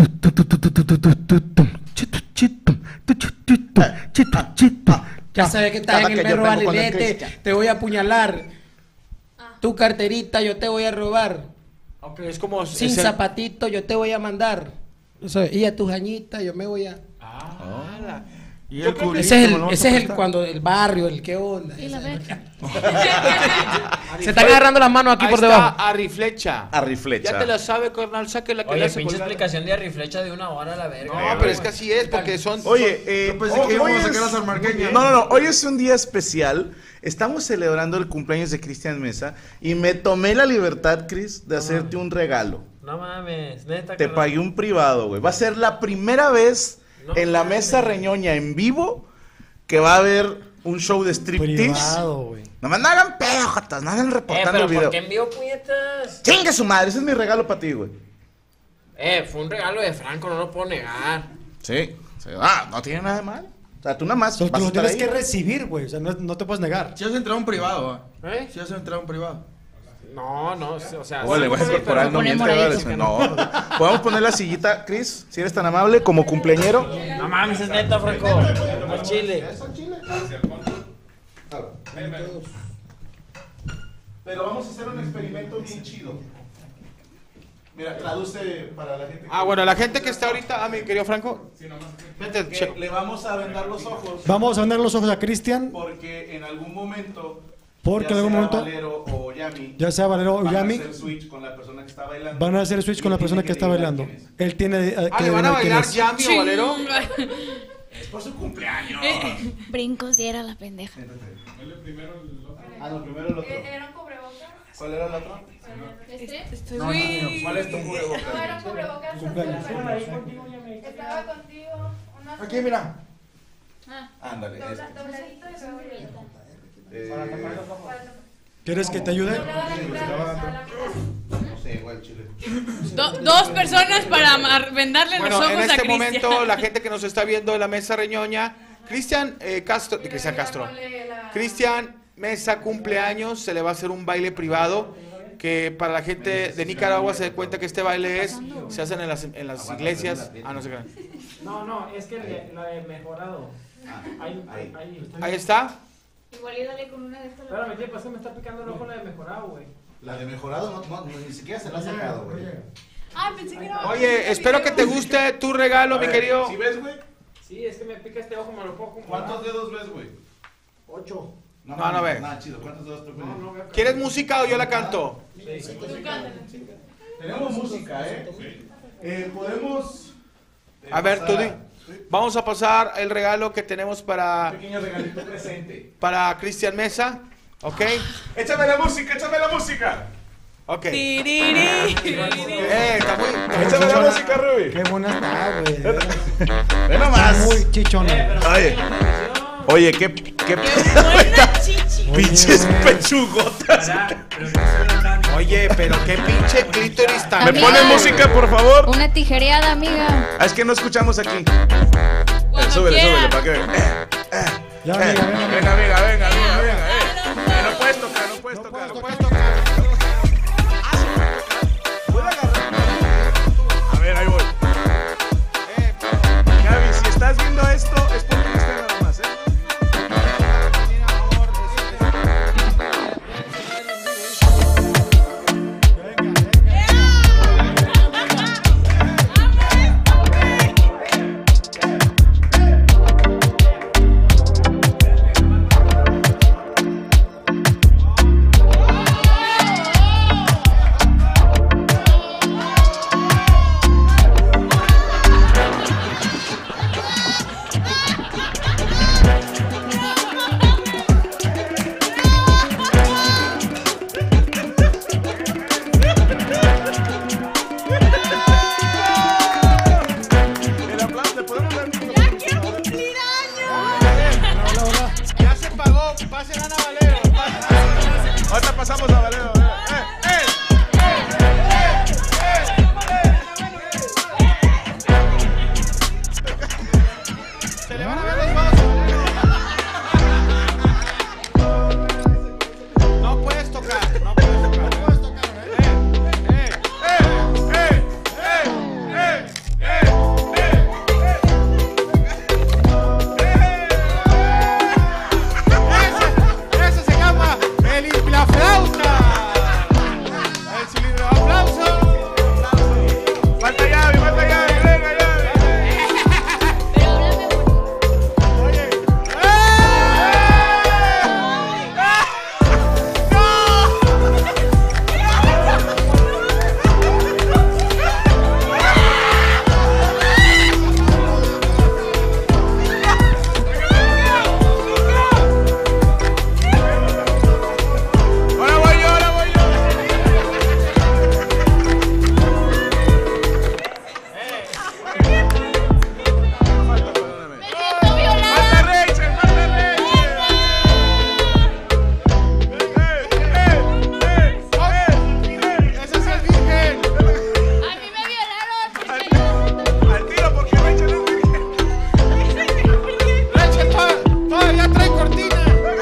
Ya sabes que estás Cada en el que yo perro tengo con el Valilete, Cristian. te voy a apuñalar. Tu carterita yo te voy a robar. Ok, es como... Sin es el- zapatito yo te voy a mandar. Eso es, y a tus añitas yo me voy a... Ah, Y Yo el creo que culito, Ese es ¿no el, lo ese es el prestar? cuando el barrio, el qué onda. Y la esa- verga. Se están agarrando las manos aquí Ahí por está, debajo. Arriflecha. Arriflecha. Ya te la sabe, carnal, saque la que le Oye, hace pinche colgar. explicación de arriflecha de una hora a la verga. No, güey. pero es que así es, porque son... Oye, eh, Yo pensé hoy- que íbamos hoy a sacar es- las almarqueñas. No, no, no. Hoy es un día especial. Estamos celebrando el cumpleaños de Cristian Mesa y me tomé la libertad, Chris, de hacerte un regalo. No mames, neta. Te carnal. pagué un privado, güey. Va a ser la primera vez No en la mames. mesa reñoña en vivo que va a haber un show de striptease. Privado, güey. Nomás no hagan pedo, jotas, no hagan Eh, reportando pero el video. ¿por qué envió puñetas? Chingue su madre, ese es mi regalo para ti, güey. Eh, fue un regalo de Franco, no lo puedo negar. Sí. sí. Ah, no tiene nada de mal. O sea, tú nada más Solo vas tú a lo estar tienes ahí. que recibir, güey. O sea, no, no te puedes negar. Si has entrado a un privado, ¿eh? ¿Eh? Si has entrado a un privado. No, no, o sea... O el lenguaje sí, corporal pero- no Poner miente, moradito. ¿verdad? No. ¿Podemos poner la sillita, Chris? Si eres tan amable, como cumpleañero. No mames, es neta, Franco. Al chile. Pero vamos a hacer un experimento bien chido. Mira, traduce para la gente. Ah, bueno, la gente que está ahorita... Ah, mi querido Franco. Vente, Que checo. le vamos a vendar los ojos Vamos a vender los ojos a Cristian. porque en algún momento Porque en algún sea momento, Valero o Yami, ya sea Valero o van Yami, a hacer switch con la persona que está bailando. van a hacer switch Y con la él persona tiene que está adivinar bailando. quién es. Él tiene eh, Ah, que ¿le van a adivinar quién bailar es. Yami o Valero? Es por su cumpleaños. Brincos y era la pendeja. Ah, no, primero el otro. ¿Era un cubrebocas? ¿Cuál era el otro? ¿Este? Estoy No, no, no, ¿cuál es tu cubrebocas? No, era un cubrebocas. Cumpleaños. Estaba contigo. Unos... Aquí, mira. Ah, Ándale, este. dobladito y luego abierta. Eh, ¿Quieres que te ayude? no sé, igual chile. Do- dos personas para amar- vendarle los Bueno, ojos en a este Cristian. momento, la gente que nos está viendo de la mesa reñoña, Cristian eh, Castro, Cristian Castro, Cristian Mesa cumpleaños, se le va a hacer un baile privado que para la gente de Nicaragua se dé cuenta que este baile es, se hacen en las, en las iglesias. Ah, no sé qué. No, no, es que le- la he mejorado. Ahí, ahí, ahí. Ahí está. Igual y dale con una de estas. Espérame, tío, pues me está picando el ojo la de mejorado, güey. La de mejorado no, no, ni siquiera se la ha sacado, güey. Ah, pensé que era. Oye, espero que te guste tu regalo, A mi ver, querido. ¿sí ves, güey? Sí, es que me pica este ojo, me lo puedo acomodar. ¿Cuántos dedos ves, güey? Ocho. No, no ve. Nada, chido. ¿Cuántos dedos te No, no veo. ¿Quieres música o yo la canto? Tenemos música, ¿eh? Eh, podemos... eh, A ver, tú pasar di. Vamos a pasar el regalo que tenemos Un para, pequeño regalito presente. para Cristian Mesa. ¿Ok? ¡Échame la música, échame la música! Ok. Tiriri. Eh, está muy... ¡Échame la música, Ruby! Qué buena está, güey. Ve nomás. Muy chichona. Oye, oye, qué... qué Buena chichi. pinches pechugotas. Oye, pero qué pinche clítoris tan... ¿Me Amiga. ponen música, por favor? Una tijereada, amiga. Ah, es que no escuchamos aquí. Cuando Súbele, quiera. súbele, para que vean. Eh, eh, Ya, eh. amiga, venga, Venga, amiga, venga, amiga, venga. eh. Eh, No puedes tocar, no puedes tocar. No puedes tocar. ¿Puedo agarrar? A ver, ahí voy. Gaby, si estás viendo esto, es porque no está nada más, ¿eh? El aplauso, ¿le podemos dar un ¡Ya quiero cumplir años! Ya se pagó, pasen a Ana Valero. Ahorita pasamos a Valero. Eh, eh. Se le van a ver los vasos. No puedes tocar, no puedes tocar. No puedes tocar, eh. Eh, Ese, ese se llama el la flauta. El cilindro aplauso. Falta llave, falta llave, venga llave. Pero háblame bonito. Oye. Ahora voy yo, ahora voy yo. Falta, perdóname. Me siento violada. Falta Rachel, falta Rachel. Eh, eh, eh, eh, Ese es el virgen. A mí me violaron porque yo... eh. Al tiro porque Rachel es virgen. Rachel to- todavía trae cortina.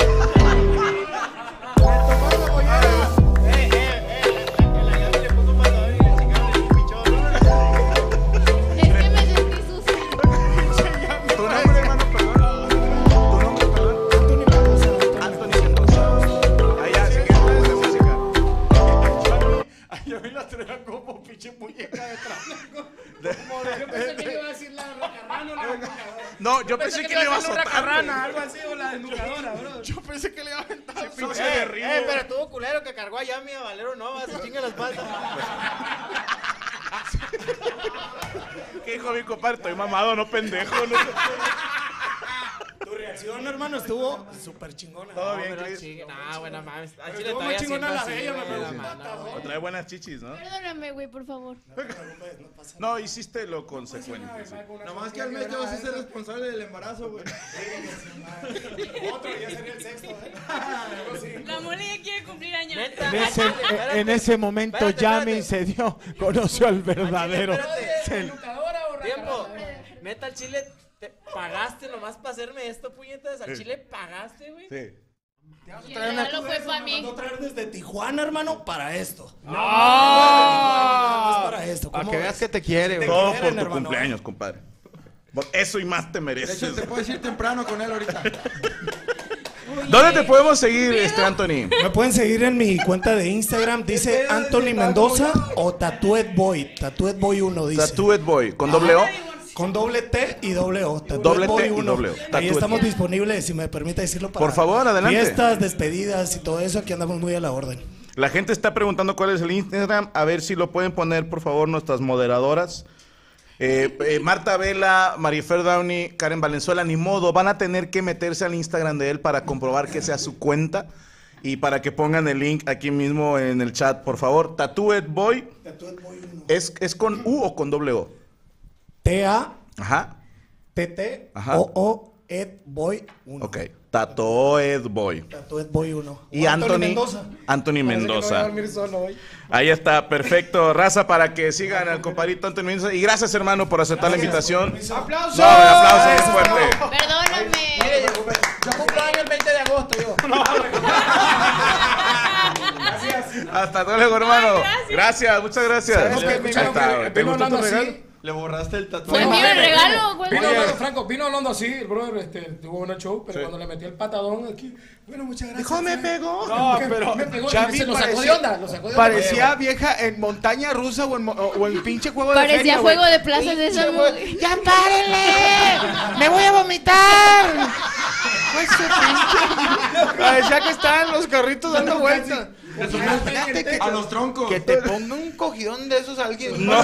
Es que me sentí sucia. Tu nombre, hermano, perdón. Tu nombre, perdón. Anthony Mendoza. Ahí ya, sigue, ponle música. Ay, yo vi la traía como pinche muñeca detrás. Yo pensé que le iba a decir la racarrana o la educadora. No, yo pensé que le iba a decir la soltar. racarrana, güey. algo así, o la educadora, bro. Yo pensé que le iba a aventar. Pinche de que cargó a Yami a Valero Nova, se chinga la espalda. ¿Qué dijo mi compadre? Estoy mamado, no pendejo. No. Tu reacción, hermano, estuvo súper chingona. Todo No, bien, pero Chris. sí, nah, buena mames. Al Pero chile estuvo todavía más chingona siento la así, de ella, güey, me la preguntó, mano, güey. O trae buenas chichis, ¿no? Perdóname, güey, por favor. No, hiciste lo consecuente. Sí. Nomás que al mes te vas a ser responsable del embarazo, güey. Otro, ya sería el sexto, ¿eh? La mole ya quiere cumplir años. Neta, En ese, al chile, espérate. en ese momento Espérate, Yami espérate. se dio, conoció al verdadero. espérate. Se- ¿Educadora o Tiempo. Neta, al chile te pagaste nomás para hacerme esto, puñetas. Al Sí. chile pagaste, güey. Sí. Y el regalo fue para mí. mandó traer desde Tijuana, hermano, para esto. ¡No! para esto. Para ¿cómo que ves? veas que te quiere, güey. Todo quieren, por tu hermano. cumpleaños, compadre. Por eso y más te De hecho, mereces. te puedes ir temprano con él ahorita. ¿Dónde te podemos seguir, este Anthony? Me pueden seguir en mi cuenta de Instagram, dice Anthony Mendoza o Tattooed Boy, Tattooed Boy uno dice. Tattooed Boy, con doble O. Con doble T y doble O. Tattooed Doble T Boy y uno. doble O. Ahí Tattooed. estamos disponibles, si me permite decirlo, para Por favor, adelante. fiestas, despedidas y todo eso, aquí andamos muy a la orden. La gente está preguntando cuál es el Instagram. A ver si lo pueden poner, por favor, nuestras moderadoras. Eh, eh, Marta Vela, Marifer Downey, Karen Valenzuela, ni modo. Van a tener que meterse al Instagram de él para comprobar que sea su cuenta. Y para que pongan el link aquí mismo en el chat, por favor. Tattooed Boy. Tattooed Boy uno. ¿Es, ¿Es con U o con doble O? T A Ajá. T T Ajá. O O Ed Boy uno. Ok. Tattooed Boy. Tattooed Boy uno. Y O Anthony Mendoza. Anthony Parece que no voy a Mendoza. dormir solo hoy. Ahí está, perfecto. Raza, para que sigan al compadrito Anthony Mendoza. Y gracias, hermano, por aceptar la invitación. ¡Aplausos! No, un aplauso muy fuerte. Perdóname. Yo cumplo año el veinte de agosto, yo. Hasta luego, hermano. Gracias, muchas gracias. ¿Sabes qué? Ahí Escucharon está, que güey. ¿Te vino gustó tu hablando regalo? así. Le borraste el Fue tatuaje. mío el regalo, güey. Vino hablando, Franco, vino hablando así, el brother, este, tuvo una show, pero Sí. cuando le metí el patadón aquí, bueno, muchas gracias. Dijo, me eh. pegó. No, Que pero me pegó, Yami se lo sacó de parecía- onda, lo sacó de onda. Parecía vieja en montaña rusa o en, mo- o en pinche juego de Parecía feria, juego güey. de plazas de Pinche esa, güey. güey. ¡Ya párenle! ¡Me voy a vomitar! Pues su pinche- Parecía que estaban los carritos dando vueltas. Imagínate que, A los troncos. que te ponga un cogidón de esos a alguien. No.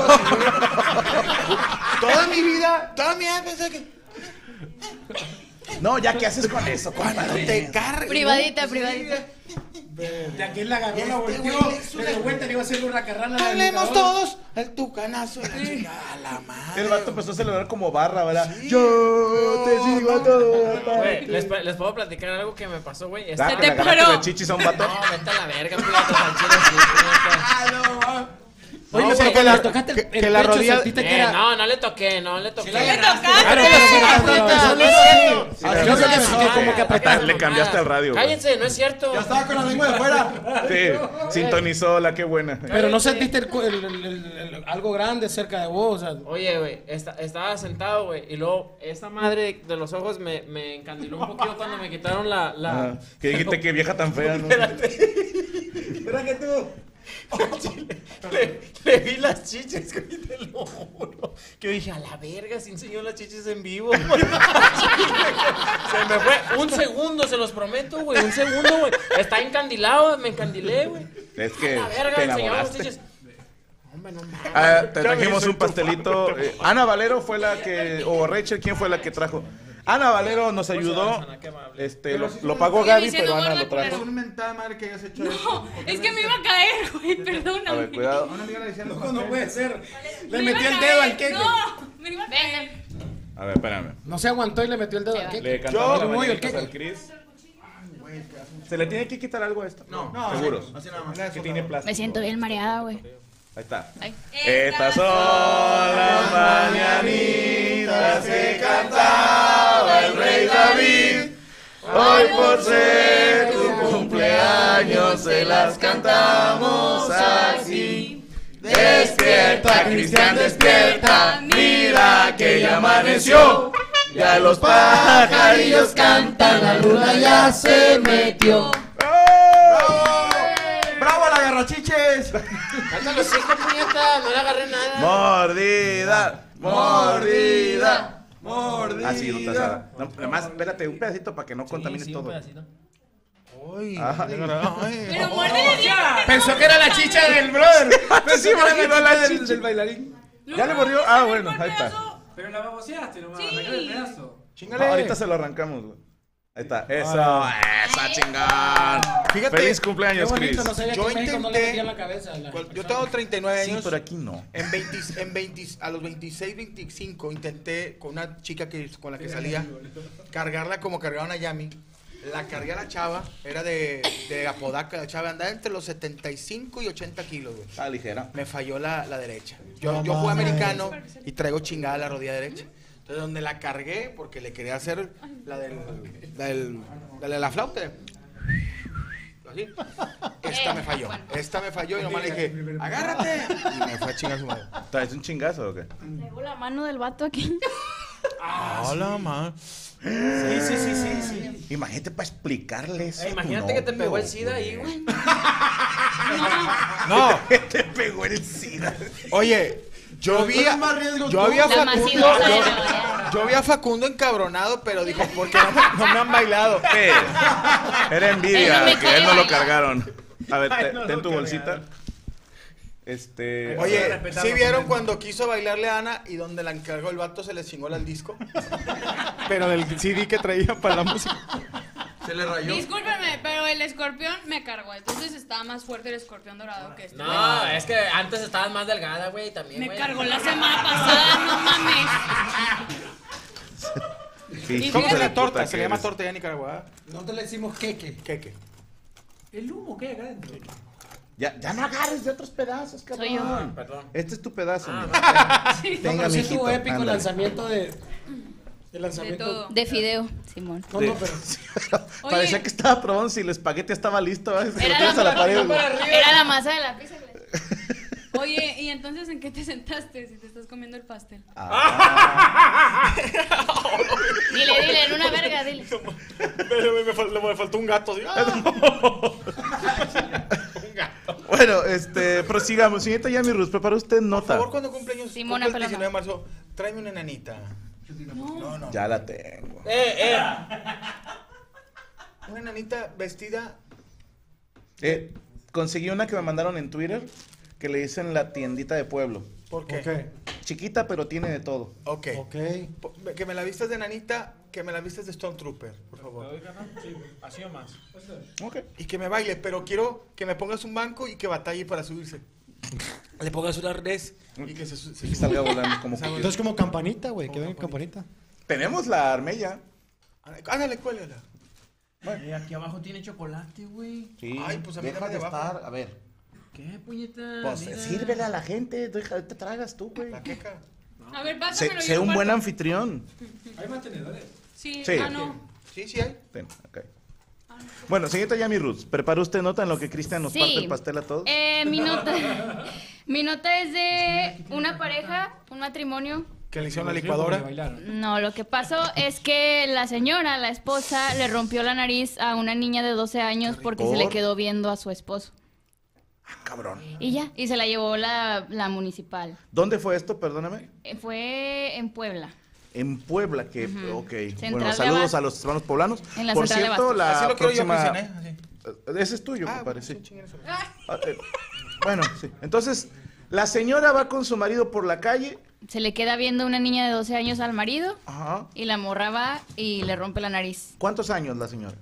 Toda mi vida, toda mi vida pensé que No, ya, ¿qué haces con eso, cuando compadre? te cargue. Privadita, privadita. De aquí la agarró, la Este volteó, güey es le dio vuelta, le iba a hacer una carrana. al Hablemos educador. todos. El tucanazo. La chingada, la madre. El vato empezó a celebrar como barra, ¿verdad? Yo te sigo a todo. Güey, les, pa- les puedo platicar algo que me pasó, güey. Esta- ¿Sabes te que le agarraste paró. de chichis a un vato? No, vete a la verga, puñetas, al chile sí, puñetas. Oye, No, pero porque cuando la- le tocaste el, que- el que la pecho, rodilla- sentiste que Eh, era... no, no le toqué, no le toqué. le tocaste. Pero, pero, pero, pero, pero, no es cierto. Sí, Yo le sé que cambiaste- sí, que como que apretaste. Le cambiaste al radio, güey. Cállense, no es cierto. Ya estaba con la lengua de fuera. Sí, sintonizó la qué buena. Pero no sentiste el, cu- el- el- el- el- algo grande cerca de vos, o sea... Oye, güey, esta- estaba sentado, güey, y luego esta madre de los ojos me, me encandiló un poquito cuando me quitaron la... la... Ah, que dijiste que vieja tan fea, ¿no? Espera que tú... le, le vi las chiches, güey, te lo juro. Que yo dije, a la verga, se enseñó las chiches en vivo. Se me fue un segundo, se los prometo, güey, un segundo, güey. Está encandilado, me encandilé, güey. Es que A la verga, te enseñamos las enamoraste. chiches. Hombre, no mames. Ah, te trajimos un pastelito. Eh, Ana Valero fue la que, o Rachel, ¿quién fue la que trajo? Ana Valero nos ayudó. Este, lo, lo pagó Oye, Gaby, me hicieron pero Ana burla, lo trajo. Es una mentada madre que hayas hecho eso. No, es que me iba a caer, güey, perdóname. A ver, cuidado. Una amiga le decía los No, no puede ser. Le Me iba metió a el dedo caer, al queque. No, me iba a caer. A ver, espérame. No se aguantó y le metió el dedo al Le queque. cantamos Yo, las muy el mañanitas queque. al Chris. ¿Se le tiene que quitar algo a esto? No, ¿Seguros? así nada más. Que tiene plástico. Me siento bien mareada, güey. Ahí está. Ay. Estas son las mañanitas que cantaba el rey David. Hoy por ser tu cumpleaños se las cantamos así. Despierta, Cristian, despierta, mira que ya amaneció. Ya los pajarillos cantan, la luna ya se metió. ¡Bravo, la garrachiches! Cállate los hijos, puñeta, no le agarré nada. Mordida, mordida. Mordida. Así, no te asada. No, además, espérate, un pedacito para que no contamines todo. Ay, Ay, Ajá. ay. Pero muérdele bien. Pensó que era la chicha del brother. Sí, imaginó la del, chicha. del bailarín. ¿Ya le mordió? Ah, bueno, ahí está. Pero la baboseaste nomás, Sí. arrancale el pedazo. Chingale. No, ahorita se lo arrancamos, güey. Ahí está. Eso, esa chingón. Fíjate, Feliz Qué cumpleaños, bonito, Chris. no sabía Yo que en México no le intenté- metían la cabeza. a la Cual- gente. Yo tengo treinta y nueve Sí, años. pero aquí no. En veinte, en veinte, a los veintiséis, veinticinco intenté con una chica que, con la que salía cargarla como cargaba una Yami. La cargué a la chava, era de, de Apodaca, la chava andaba entre los setenta y cinco y ochenta kilos, güey. Está ligera. Me falló la, la derecha. Yo, No yo jugué mames. americano y traigo chingada la rodilla derecha. Entonces, donde la cargué, porque le quería hacer la del, la del, la de la flauta. Así. Esta me falló. Esta me falló y nomás le dije, agárrate. Y me fue a chingar su madre. ¿Traes un chingazo o qué? Traigo la mano del vato aquí. Hola, ma. Sí, sí, sí, sí, sí. Imagínate para explicarle eso. Eh, a tu imagínate que te novio, pegó el SIDA ahí, güey. No, Te pegó el SIDA. oye, yo vi a, más riesgo yo tú. vi a La Facundo, macidosa de yo, la- yo vi a Facundo encabronado, pero dijo, porque no, me- no me han bailado. ¿Qué? Era Él envidia no me que él no quiere lo bailar. cargaron. A ver, Ay, te- no ten lo tu bolsita. cargaron. Este. Oye, respetarlo ¿sí vieron también. cuando quiso bailarle a Ana y donde la encargó el vato se le chingó el disco? Pero del C D que traía para la música. Se le rayó. Discúlpenme, pero el escorpión me cargó. Entonces estaba más fuerte el escorpión dorado que este. No, es que antes estabas más delgada, güey, también, Me güey. cargó la semana pasada, no mames. Sí, ¿Cómo hijo se de le torta? puta Se que le llama eres. torta ya en Nicaragua. Nosotros le decimos queque. ¿Qué qué? El humo que hay acá adentro. Ya, ya no agarres de otros pedazos, cabrón. Soy yo. Perdón. Este es tu pedazo, Ah, mira. No, Tenga, pero sí mijito, estuvo épico el ándale. lanzamiento de. El De lanzamiento. todo. De fideo, Simón. No, no, pero. Oye. Parecía que estaba probando si el espagueti estaba listo. ¿sabes? Se lo Era tienes la- a la pared, güey. Era la masa de la pizza. güey. Oye, ¿y entonces en qué te sentaste si te estás comiendo el pastel? Ah. Dile, dile, en una verga, dile. Me faltó un gato. ¿sí? Bueno, este, prosigamos. Señorita Yami Ruz, ¿prepara usted Por nota? favor, cuando cumpleaños, Simona cumple el Pelona. diecinueve de marzo, tráeme una enanita. No, no. Ya la tengo. Eh, eh. Una enanita vestida. Eh, conseguí una que me mandaron en Twitter que le dicen la tiendita de pueblo. ¿Por qué? Ok. Chiquita, pero tiene de todo. Ok. Ok. Po- Que me la vistas de enanita, que me la vistas de Stone Trooper, por favor. Así o más. Ok. Y que me baile, pero quiero que me pongas un banco y que batalle para subirse. Le pongas un arnés y que se, su- se Y suba. salga volando como Salga Entonces como campanita, güey, que Como venga campanita. Tenemos la armella. Ándale, cuélgala. Eh, aquí abajo tiene chocolate, güey. Sí. Ay, pues a mí deja dame de de abajo. estar. A ver. ¿Qué, puñeta? Pues Mira. sírvele a la gente. Deja, te tragas tú, güey. La queca. A ver, Sé, pásamelo. sé yo un lo buen parto. anfitrión. Hay más tenedores. Sí, Sí. ah, no. Sí, sí hay. Ten, ok. Bueno, señorita Yami Ruz, ¿prepara usted nota en lo que Cristian nos Sí. parte el pastel a todos? Eh, mi nota. Mi nota es de una pareja, un matrimonio. Que le hicieron la Porque licuadora. bailaron. No, lo que pasó es que la señora, la esposa, le rompió la nariz a una niña de doce años porque se le ¿Por? quedó viendo a su esposo. Ah, cabrón. Y ya, y se la llevó la, la municipal. ¿Dónde fue esto? Perdóname. Eh, Fue en Puebla. En Puebla, que, Ujú. ok. Central Bueno, de saludos Abastos. a los hermanos poblanos. En la Por Central de cierto, Abastos. la Así lo quiero yo, próxima... Cristian, ¿eh? Así. Eh, Ese es tuyo, Ah, compadre, pues, sí. sí, chinguen eso. Ah, eh, bueno, sí. Entonces, la señora va con su marido por la calle. Se le queda viendo una niña de doce años al marido Ajá. y la morra va y le rompe la nariz. ¿Cuántos años la señora?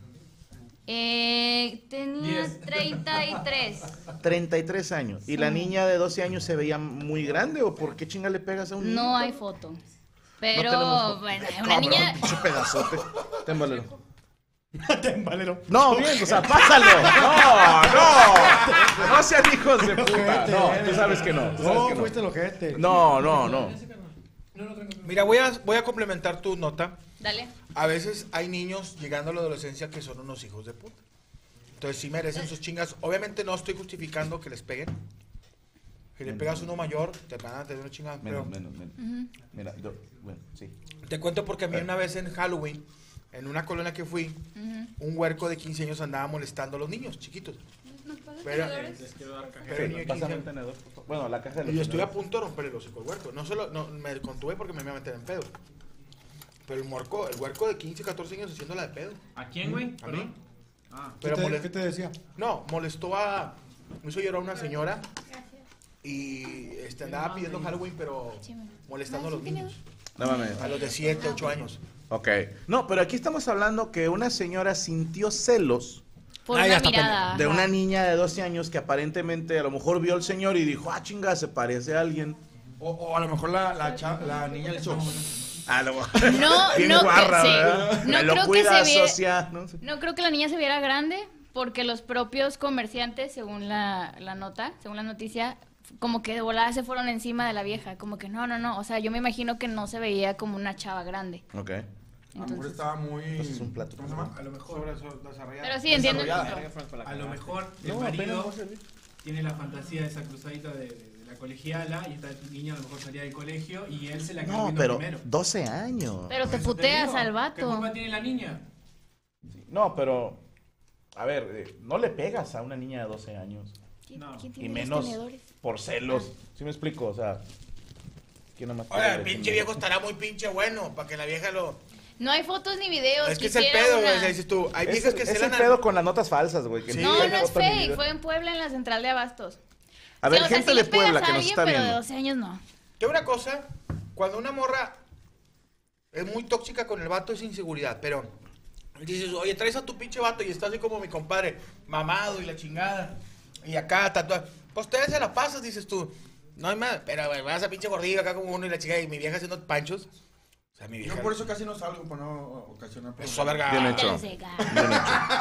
Eh, tenía Diez. treinta y tres. treinta y tres años. ¿Y la niña de doce años se veía muy grande o por qué chinga le pegas a un niño? No hay foto. Pero, No tenemos foto. bueno, una Cabrón, niña... pinche pedazote. Ten, Valero. Ten, Valero. No, bien, o sea, pásalo. No, no. No sean hijos de puta. No, tú sabes que no. Tú sabes No, que no. fuiste el ojete. No, no, no. Mira, voy a, voy a complementar tu nota. Dale. A veces hay niños llegando a la adolescencia que son unos hijos de puta. Entonces sí merecen sus chingas. Obviamente no estoy justificando que les peguen. Si le pegas a uno mayor, te van a tener una chingada. Menos, Pero menos, menos. Mira, yo, bueno, sí. te cuento porque a mí una vez en Halloween, en una colonia que fui, un huerco de quince años andaba molestando a los niños chiquitos. Pero, pero el niño de quince Pásame el años. tenedor, por favor. Bueno, la caja de los Y yo estuve a tenedores. punto de romperle el hocico al huerco. No solo, no, me contuve porque me iba a meter en pedo. Pero el huerco, el huerco de quince, catorce años haciéndola de pedo. ¿A quién, güey? ¿A mí? Ah, ¿Qué, pero te, molest- ¿Qué te decía? No, molestó a... Me hizo llorar una señora. Y este, andaba pidiendo Halloween, pero molestando a los niños. No mames. A los de siete, ocho años. Ok. No, pero aquí estamos hablando que una señora sintió celos Por Ah, ya una está mirada. de ajá. una niña de doce años que aparentemente a lo mejor vio al señor y dijo, ah, chinga, se parece a alguien. O, o a lo mejor la, la, cha- la niña le hizo. A lo mejor. No, Bien no, guarra, que, sí. ¿verdad? No Me lo creo que cuida, se vie- socia. No sé. No creo que la niña se viera grande, porque los propios comerciantes, según la, la nota, según la noticia, como que de volada se fueron encima de la vieja. Como que no, no, no. O sea, yo me imagino que no se veía como una chava grande. Ok. A lo mejor Entonces, estaba muy. Entonces es un plato. ¿Cómo se llama? A lo mejor, Sobre, sobre- desarrollada. pero sí, entiendo. el Desarrollada. punto. a lo mejor el No, apenas marido va a servir. tiene la fantasía de esa cruzadita de, de- de la colegiala y esta niña a lo mejor salía del colegio y él se la quedó No, viendo pero primero. doce años. Pero te Por eso puteas digo, al ¿Qué vato. culpa tiene la niña? No, pero. A ver, eh, no le pegas a una niña de doce años. ¿Quién, No. quién Y tiene los menos tenedores? por celos. ¿Sí me explico? O sea. ¿Quién nomás Oye, quiere el pinche defender? viejo estará muy pinche bueno para que la vieja lo... No hay fotos ni videos. Es que es el quisiera pedo, una. güey. o sea, dices tú, hay Es, viejas el- que es se el lan... pedo con las notas falsas, güey. que Sí. ni No, hay no es foto ni fake. video. Fue en Puebla, en la central de Abastos. A ver, Sí, o sea, gente sí de le pegas Puebla a que nos alguien, está pero de viendo. doce años no. Te digo una cosa, cuando una morra es muy tóxica con el vato es inseguridad, pero dices, oye, traes a tu pinche vato y está así como mi compadre, mamado y la chingada, y acá tatuado. Pues te se la pasas, dices tú. No hay más, pero güey, vas a pinche gordillo acá como uno y la chica y mi vieja haciendo panchos. O sea, mi vieja... Yo por eso casi no salgo, para no ocasionar problemas. Eso, verga. Bien hecho. Se ca- Bien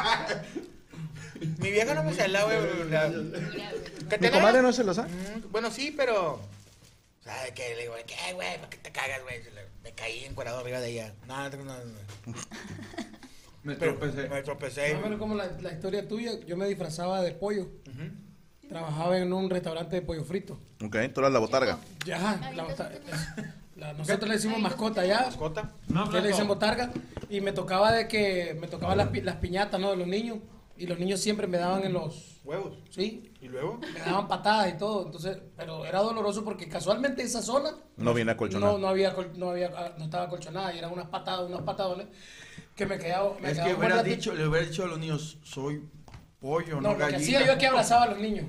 hecho. Mi vieja no me cela, güey. la- ¿Que ¿Mi te comadre la- no se los da? Mm, Bueno, sí, pero... O sea, que le digo, ¿qué, güey? ¿Por qué te cagas, güey? Me caí encuadrado arriba de ella. Nada, no, no, no. Me Pero tropecé. Me tropecé. Más o menos como la, la historia tuya, yo me disfrazaba de pollo. Trabajaba en un restaurante de pollo frito. Ok, tú eras la botarga. Ya, la bota- la- nosotros le decimos mascota ya. ¿Mascota? Ustedes le dicen botarga. Y me tocaba de que me tocaban las, pi- las piñatas, ¿no? De los niños. Y los niños siempre me daban en los... Huevos. Sí, ¿Y luego? me daban patadas y todo. Entonces, pero era doloroso porque casualmente esa zona No viene acolchonado. no, no había, col- no había, ah, no estaba acolchonada y eran unas patadas, unos patadones que me quedaba, me Es quedaba que un hubiera ratito. dicho, le hubiera dicho a los niños, soy pollo, no, No, lo que gallina. hacía yo es que abrazaba a los niños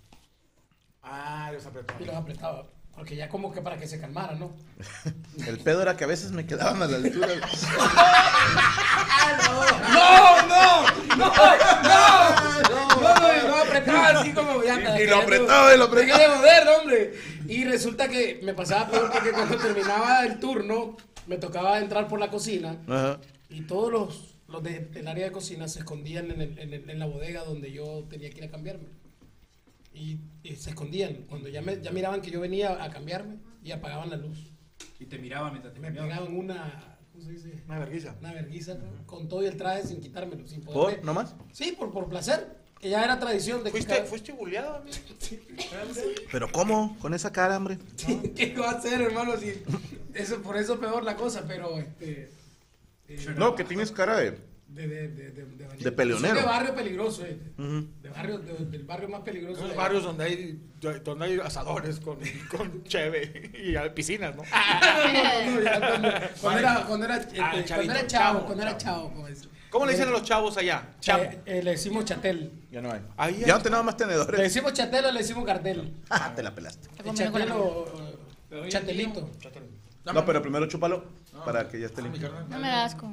Ah, los apretó. y los apretaba. Porque ya como que para que se calmaran, ¿no? El pedo era que a veces me quedaban a la altura. ¡No, no! ¡No! ¡No! No, no, no apretaba así como ya. Y lo apretaba y lo apretaba. Dejé de joder, hombre. Y resulta que me pasaba peor porque cuando terminaba el turno, me tocaba entrar por la cocina Ajá. y todos los, los de- del área de cocina se escondían en, el- en el- en la bodega donde yo tenía que ir a cambiarme. Y, y se escondían. Cuando ya, me, ya miraban que yo venía a cambiarme y apagaban la luz. Y te miraba mientras te Me miraba. pegaban una, ¿cómo se dice? Una vergüenza. Una vergüenza, ¿no? Con todo y el traje sin quitármelo, sin poder. ¿Por? ver. ¿No más? Sí, por, por placer. Que ya era tradición de que ¿Fuiste, cada- fuiste bulleado, amigo? ¿Pero cómo? ¿Con esa cara, hombre? ¿Qué va a hacer, hermano? Si eso, por eso peor la cosa, pero este. eh, No, que tienes cara de... De, de, de, de, de, De peleonero. Soy de barrio peligroso, eh. Ujú. De barrio, de- del barrio más peligroso. Esos de- barrios donde hay, donde hay asadores con, con cheve y hay piscinas, ¿no? No, no, ya cuando, cuando era, cuando era, este, Ah, cuando chavito, era chavo, chavo, cuando era chavo, como es. ¿Cómo le dicen a los chavos allá? Chavo. Eh, eh, le decimos chatel. Ya no hay. Ahí Ya no tenemos más Le tenedores. decimos chatel o le decimos cartel. Ah, te la pelaste. Está comiendo con la Chatel mano. o o chatelito. No, pero primero chúpalo para que ya esté Mi limpio. carnal. No me da asco.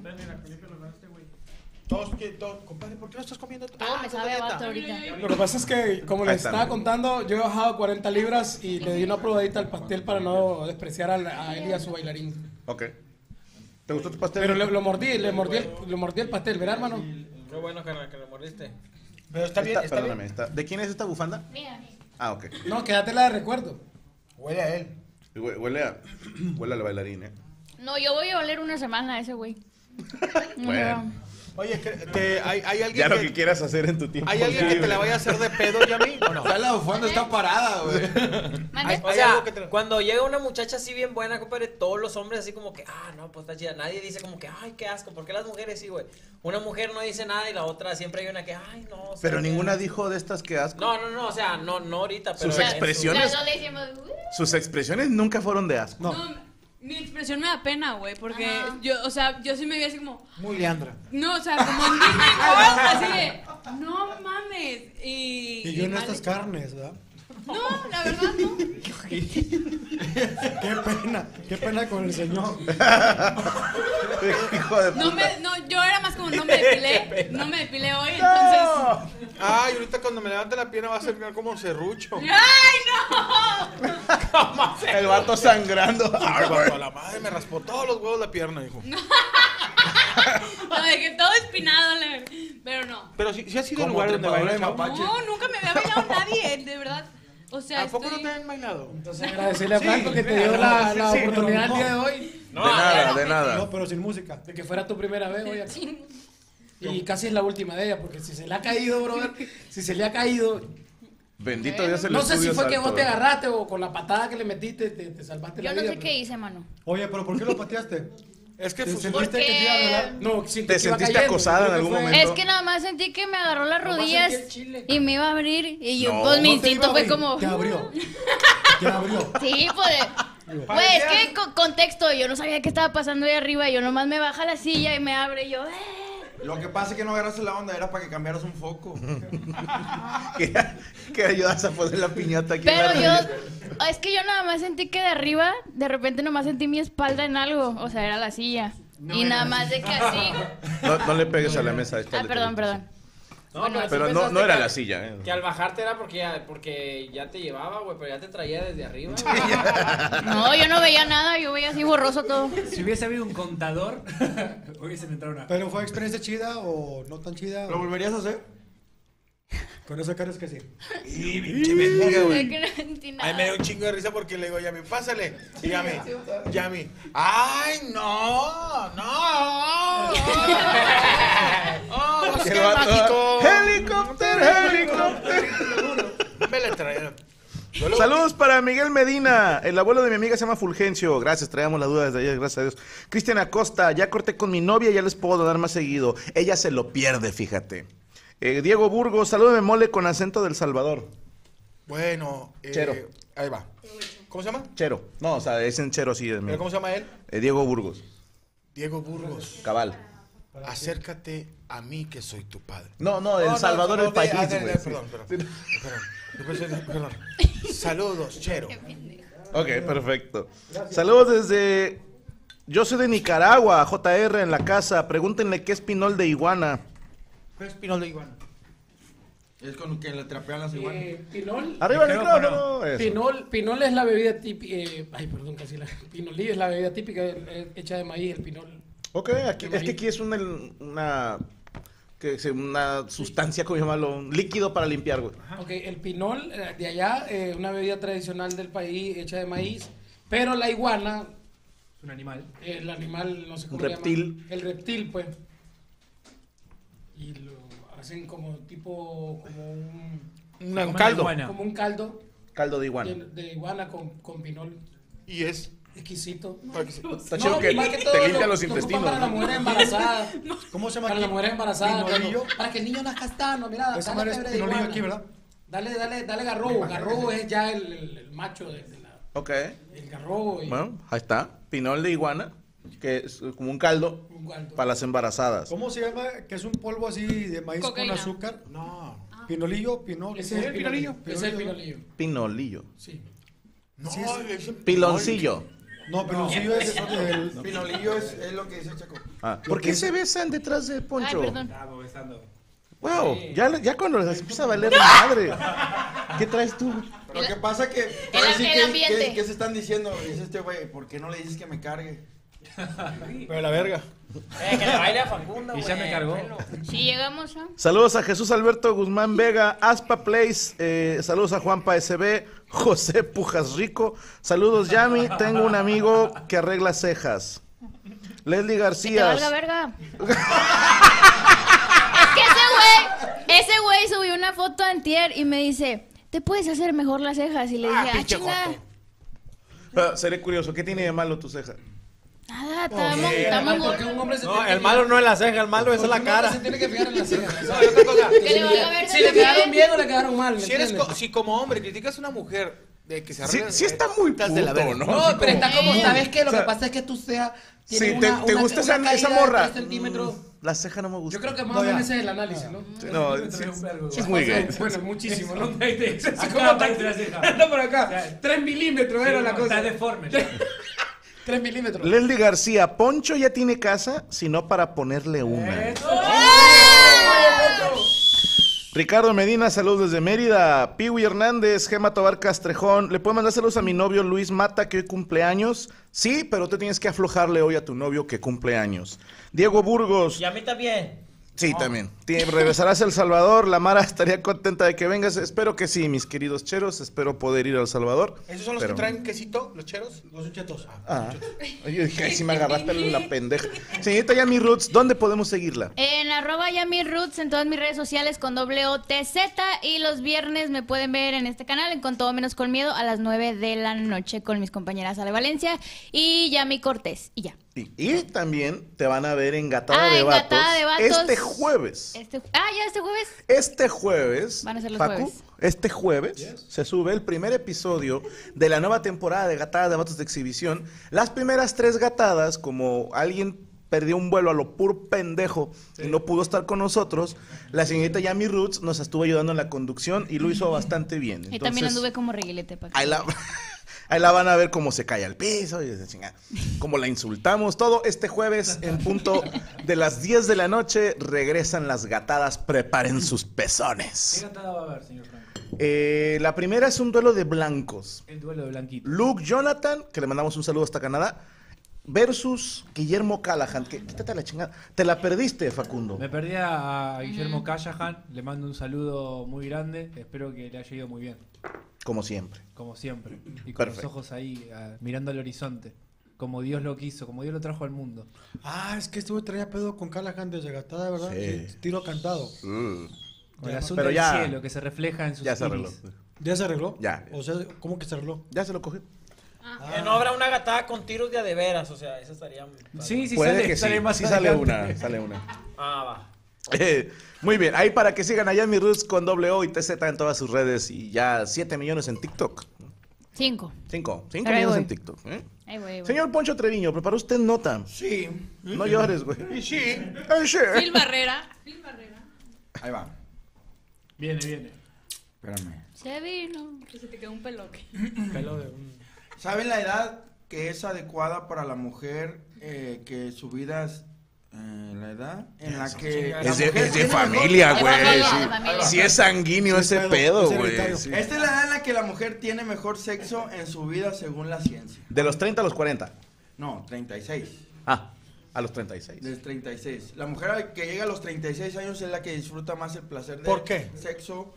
Todos, que- todos, compadre, ¿por qué no estás comiendo? Todo Ah, me estás sabe a dieta. vato ahorita. Lo que pasa es que, como Ahí les está, estaba mira. contando, yo he bajado cuarenta libras y le di una probadita al pastel para no despreciar a, la- a él y a su bailarín. Ok. ¿Te gustó tu pastel? Pero le, lo mordí, le mordí, el, le mordí el pastel, ¿verdad, hermano? Qué bueno que, que lo mordiste. Pero está bien, Esta- está perdóname, bien. está- ¿de quién es esta bufanda? Mira, Ah, ok. No, quédatela de recuerdo. Huele a él. Y hue- Huele a, huele al bailarín, ¿eh? no, yo voy a oler una semana a ese güey. Bueno. Oye, que- te- ¿hay, hay alguien Ya lo que, que quieras hacer en tu tiempo. ¿hay alguien que te la vaya a hacer de pedo, Yami? ¿O no? Ya la bufanda está parada, güey. Mande. O ¿Hay sea, algo que te- cuando llega una muchacha así bien buena, compadre, todos los hombres así como que, ah, no, pues está chida. Nadie dice como que, ay, qué asco. ¿Por qué las mujeres sí, güey? Una mujer no dice nada y la otra siempre hay una que, ay, no. o sea, Pero que- ninguna dijo de estas que asco. No, no, no, o sea, no, no ahorita, pero. Sus en su- expresiones. Las dos le decimos, "Uh". Sus expresiones nunca fueron de asco. No. No, Mi expresión me da pena, güey, porque yo, o sea, yo sí me vi así como... Muy Leandra. No, o sea, como en Disney World, así de... No mames. Y, Y yo en mal- estas carnes, ¿verdad? No, la verdad no. Qué pena, qué pena con el señor. Hijo de No, puta. me, no, yo era más como no me depilé, no me depilé hoy, entonces... Ay, ahorita cuando me levante la pierna va a ser como un serrucho. ¡Ay, no! El vato sangrando. Ay, vato, la madre me raspó todos los huevos la pierna, hijo. Lo dejé todo espinado, la verdad. Pero no. Pero sí, sí ha sido el Como lugar donde trepadora baila de chavo. mapache. No, nunca me había bailado nadie, de verdad. O sea, ¿A poco estoy... no te han bailado? Entonces agradecerle a Franco que te dio la, la sí, oportunidad no, el día de no. hoy No, de nada, no, de nada. No, pero sin música. de que fuera tu primera vez hoy aquí. Y casi es la última de ella, porque si se le ha caído, brother, si se le ha caído, Bendito Dios el no sé si estudio fue que salto, vos te ¿verdad? agarraste o con la patada que le metiste te, te salvaste Yo la no vida. sé pero- qué hice, mano. Oye, pero ¿por qué lo pateaste? Es que ¿Te fusionó. sentiste que te iba a violar? No, si ¿Te que iba sentiste cayendo, acosada yo en creo algún que fue- momento? Es que nada más sentí que me agarró las Nomás rodillas sentí el chile. y me iba a abrir y yo, No, pues mi No te instinto iba a fue abrir, como... Te abrió. Te abrió. Sí, pues... Pues es que con contexto, yo no sabía qué estaba pasando ahí arriba, yo nomás me baja la silla y me abre y yo... "Eh". Lo que pasa es que no agarraste la onda, era para que cambiaras un foco. que, que ayudas a poner la piñata aquí. en Pero la yo, radio. es que yo nada más sentí que de arriba, de repente nomás sentí mi espalda en algo, o sea, era la silla. y nada más de que así... No, no le pegues a la mesa. esta Ah, le perdón, pegues. perdón. No, Bueno, sí Pero no, pensaste no era que- la silla, ¿eh? Que al bajarte era porque ya, porque ya te llevaba, güey, pero ya te traía desde arriba. güey. No, yo no veía nada, yo veía así borroso todo. Si hubiese habido un contador, hubiesen entrado una. ¿Pero fue experiencia chida o no tan chida? ¿Lo volverías a hacer? Con esa cara es que sí. Y pinche mendiga, güey. Es que no sentí nada. Ay, me dio un chingo de risa porque le digo, Yami, pásale. Y Yami, Yami, ay, no, no. Oh, es El que vato, mágico. ¡Helicóptero, helicóptero! Me le traía. Yo lo- Saludos para Miguel Medina. El abuelo de mi amiga se llama Fulgencio. Gracias, traíamos la duda desde ayer, gracias a Dios. Cristian Acosta, ya corté con mi novia, ya les puedo donar más seguido. Ella se lo pierde, fíjate. Eh, Diego Burgos, salúdame mole con acento del Salvador. Bueno, eh, Chero. ahí va. ¿Cómo se llama? Chero. No, o sea, es en Chero, sí. ¿Pero cómo se llama él? Eh, Diego Burgos. Diego Burgos. Cabal. Acércate a mí que soy tu padre. No, no, El Salvador es el país, ah, güey. Perdón, perdón. Perdón. Yo pensé- perdón. Saludos, Chero. Ok, perfecto. Saludos desde... Yo soy de Nicaragua, J R en la casa. Pregúntenle qué es pinol de iguana. ¿Qué es pinol de iguana? Es con que le trapean las iguanas. Eh, pinol, Arriba el micrófono. micrófono. Eso. pinol, pinol es la bebida típica. eh, ay, perdón, casi la. Pinolillo es la bebida típica eh, hecha de maíz, el pinol. Ok, aquí, es que aquí es una, una, que se- una sustancia, ¿cómo llamarlo? Un líquido para limpiar, güey. Ok, el pinol eh, de allá, eh, una bebida tradicional del país hecha de maíz, pero la iguana, Es un animal. el animal, no sé cómo Un se reptil. llama. El reptil, pues. Y lo hacen como tipo, como un, Un Como una caldo. iguana. como un caldo Caldo de iguana. de, de iguana con, con pinol Y es. exquisito. Está chido que más te todo limpia lo- los lo ocupan intestinos. Para las ¿no? mujeres embarazadas. ¿Cómo se llama Para aquí? las mujeres embarazadas. ¿Pinolillo? cuando- Para que el niño nazca sano, mira. Esa dale madre es fiebre de pinolillo iguana. aquí, ¿verdad? Dale, dale, dale garrobo. Garrobo es ya el, el- el macho de, de la, Ok. el garrobo y Bueno, ahí está. Pinol de iguana, que es como un caldo un caldo. para las embarazadas. ¿Cómo se llama? Que es un polvo así de maíz Cocaína. con azúcar. No. Pinolillo, pinol. Ese es el pinolillo. Ese es el Pinolillo. pinolillo. Pinolillo. Sí. No, Sí, es- es un Piloncillo. No, piloncillo es el... Pinolillo es, es lo que dice Chaco. Ah, ¿por qué se besan detrás del Ay, poncho? perdón. Estamos besando. Wow, ya, ya cuando les empieza a valer madre. ¿Qué traes tú? Lo que pasa es que. El- ahora sí el que- ambiente. que- ¿Qué se están diciendo? Dice este güey, ¿por qué no le dices que me cargue? Pero la verga. Eh, que le baile a Facundo, Y ya güey, me cargó. bueno. Si llegamos a... Saludos a Jesús Alberto Guzmán Vega, Aspa Place, eh, saludos a Juanpa S B, José Pujas Rico, saludos Yami, tengo un amigo que arregla cejas. Leslie Que te García. valga verga. Es que ese güey, ese güey subió una foto antier y me dice, ¿te puedes hacer mejor las cejas? Y le dije, ah, pinche chinga. joto. Ah, seré curioso, ¿qué tiene de malo tu ceja? Nada, estamos, Eh, estamos porque un hombre se No, tiene el que malo fijar- no es la ceja, el malo es porque la un hombre cara. se tiene que fijar en las cejas. No, y otra cosa. Que le valga verga Si le quedaron también. bien o le quedaron mal. ¿me Si, eres entiendes? co- si como hombre criticas a una mujer De que se Sí, arreglan, sí está muy puto, de la verga. ¿no? No, Así pero está como, muy- ¿sabes qué? Lo o sea, que pasa es que tú seas... tiene Sí, te, una- te una- gusta una esa, esa caída de morra. tres centímetros. Mm, La ceja no me gusta. Yo creo que más No, o menos ya. ese es el análisis, ¿no? Sí, no, sí, sí, es muy gay. Bueno, muchísimo, ¿no? Acá ¿Cómo aparece la ceja. Anda por acá. Tres milímetros era la cosa. Está deforme. Tres milímetros. Leslie García, Poncho ya tiene casa, sino para ponerle una. Ricardo Medina, saludos desde Mérida. Piwi Hernández, Gema Tobar Castrejón. ¿Le puedo mandar saludos a mi novio Luis Mata, que hoy cumple años? Sí, pero tú tienes que aflojarle hoy a tu novio que cumple años. Diego Burgos. Y a mí también. Sí, también. Tie- Regresarás a El Salvador. La Mara estaría contenta de que vengas. Espero que sí, mis queridos cheros. Espero poder ir a El Salvador. ¿Esos son los Pero- que traen quesito, los cheros? Los chetos. Ah, yo dije, ay, si me agarraste la pendeja. Señorita Yami Roots, ¿dónde podemos seguirla? En arroba Yami Roots en todas mis redes sociales con doble O T Z y los viernes me pueden ver en este canal en Con Todo Menos Con Miedo a las nueve de la noche con mis compañeras Ale Valencia y Yami Cortés y ya. Y, y también te van a ver en Gatada, Ah, de, en Vatos Gatada de Vatos. este jueves. Este, ah, ya este jueves. Este jueves, Van a ser los Facu, jueves. este jueves se sube el primer episodio de la nueva temporada de Gatada de Vatos de Exhibición. Las primeras tres gatadas, como alguien perdió un vuelo a lo puro pendejo y no pudo estar con nosotros, la señorita Yami Roots nos estuvo ayudando en la conducción y lo hizo bastante bien. Y también Entonces, anduve como reguilete para Ahí la, ahí la van a ver cómo se cae al piso y esa chingada. Cómo la insultamos. Todo este jueves en punto de las diez de la noche regresan las gatadas. Preparen sus ¿Qué pezones. gatada va a haber, señor Franco? Eh, la primera es un duelo de blancos. El duelo de Blanquito. Luke Jonathan, que le mandamos un saludo hasta Canadá, versus Guillermo Callahan. Que, quítate la chingada. Te la perdiste, Facundo. Me perdí a Guillermo Callahan. Le mando un saludo muy grande. Espero que le haya ido muy bien. Como siempre. Como siempre. Y con Perfecto. los ojos ahí, ah, mirando al horizonte. Como Dios lo quiso, como Dios lo trajo al mundo. Ah, es que estuve traía pedo con Callahan desde Gatada, ¿verdad? Sí. Sí, tiro cantado. Mm. Con el Ya, azul pero del ya- cielo que se refleja en sus Ya se arregló. iris. ¿Ya se arregló? Ya. O sea, ¿cómo que se arregló? Ya se lo cogió. Que no habrá una gatada con tiros de a de veras, o sea, eso estaría... Sí, sí, Puede sale, que sí. sale más Sí sale adelante. una. Sale una. Ah, va. Eh, muy bien, ahí para que sigan a Yami Roots con doble O y T Z en todas sus redes y ya siete millones en TikTok. Cinco. cinco, cinco Pero ahí millones voy. en TikTok. ¿eh? Ahí voy, ahí voy. Señor Poncho Treviño, ¿preparó usted nota? Sí. No llores, güey. Y sí. Ay, sí. Phil Barrera. Phil Barrera. Ahí va. Viene, viene. Espérame. Se vino. Que se te quedó un peloque. Pelo de un... ¿Saben la edad que es adecuada para la mujer eh, que su vida es eh, la edad en la que la Es de, mujer es de tiene familia, De güey. familia, Sí. de familia. Sí es sanguíneo Sí, ese pedo, pedo, es güey. hereditario. Sí. mejor- Esta es la edad en la que la mujer tiene mejor sexo en su vida según la ciencia. De los treinta a los cuarenta. No, treinta y seis. Ah, a los treinta y seis. Desde treinta y seis. La mujer que llega a los treinta y seis años es la que disfruta más el placer de ¿Por qué? sexo.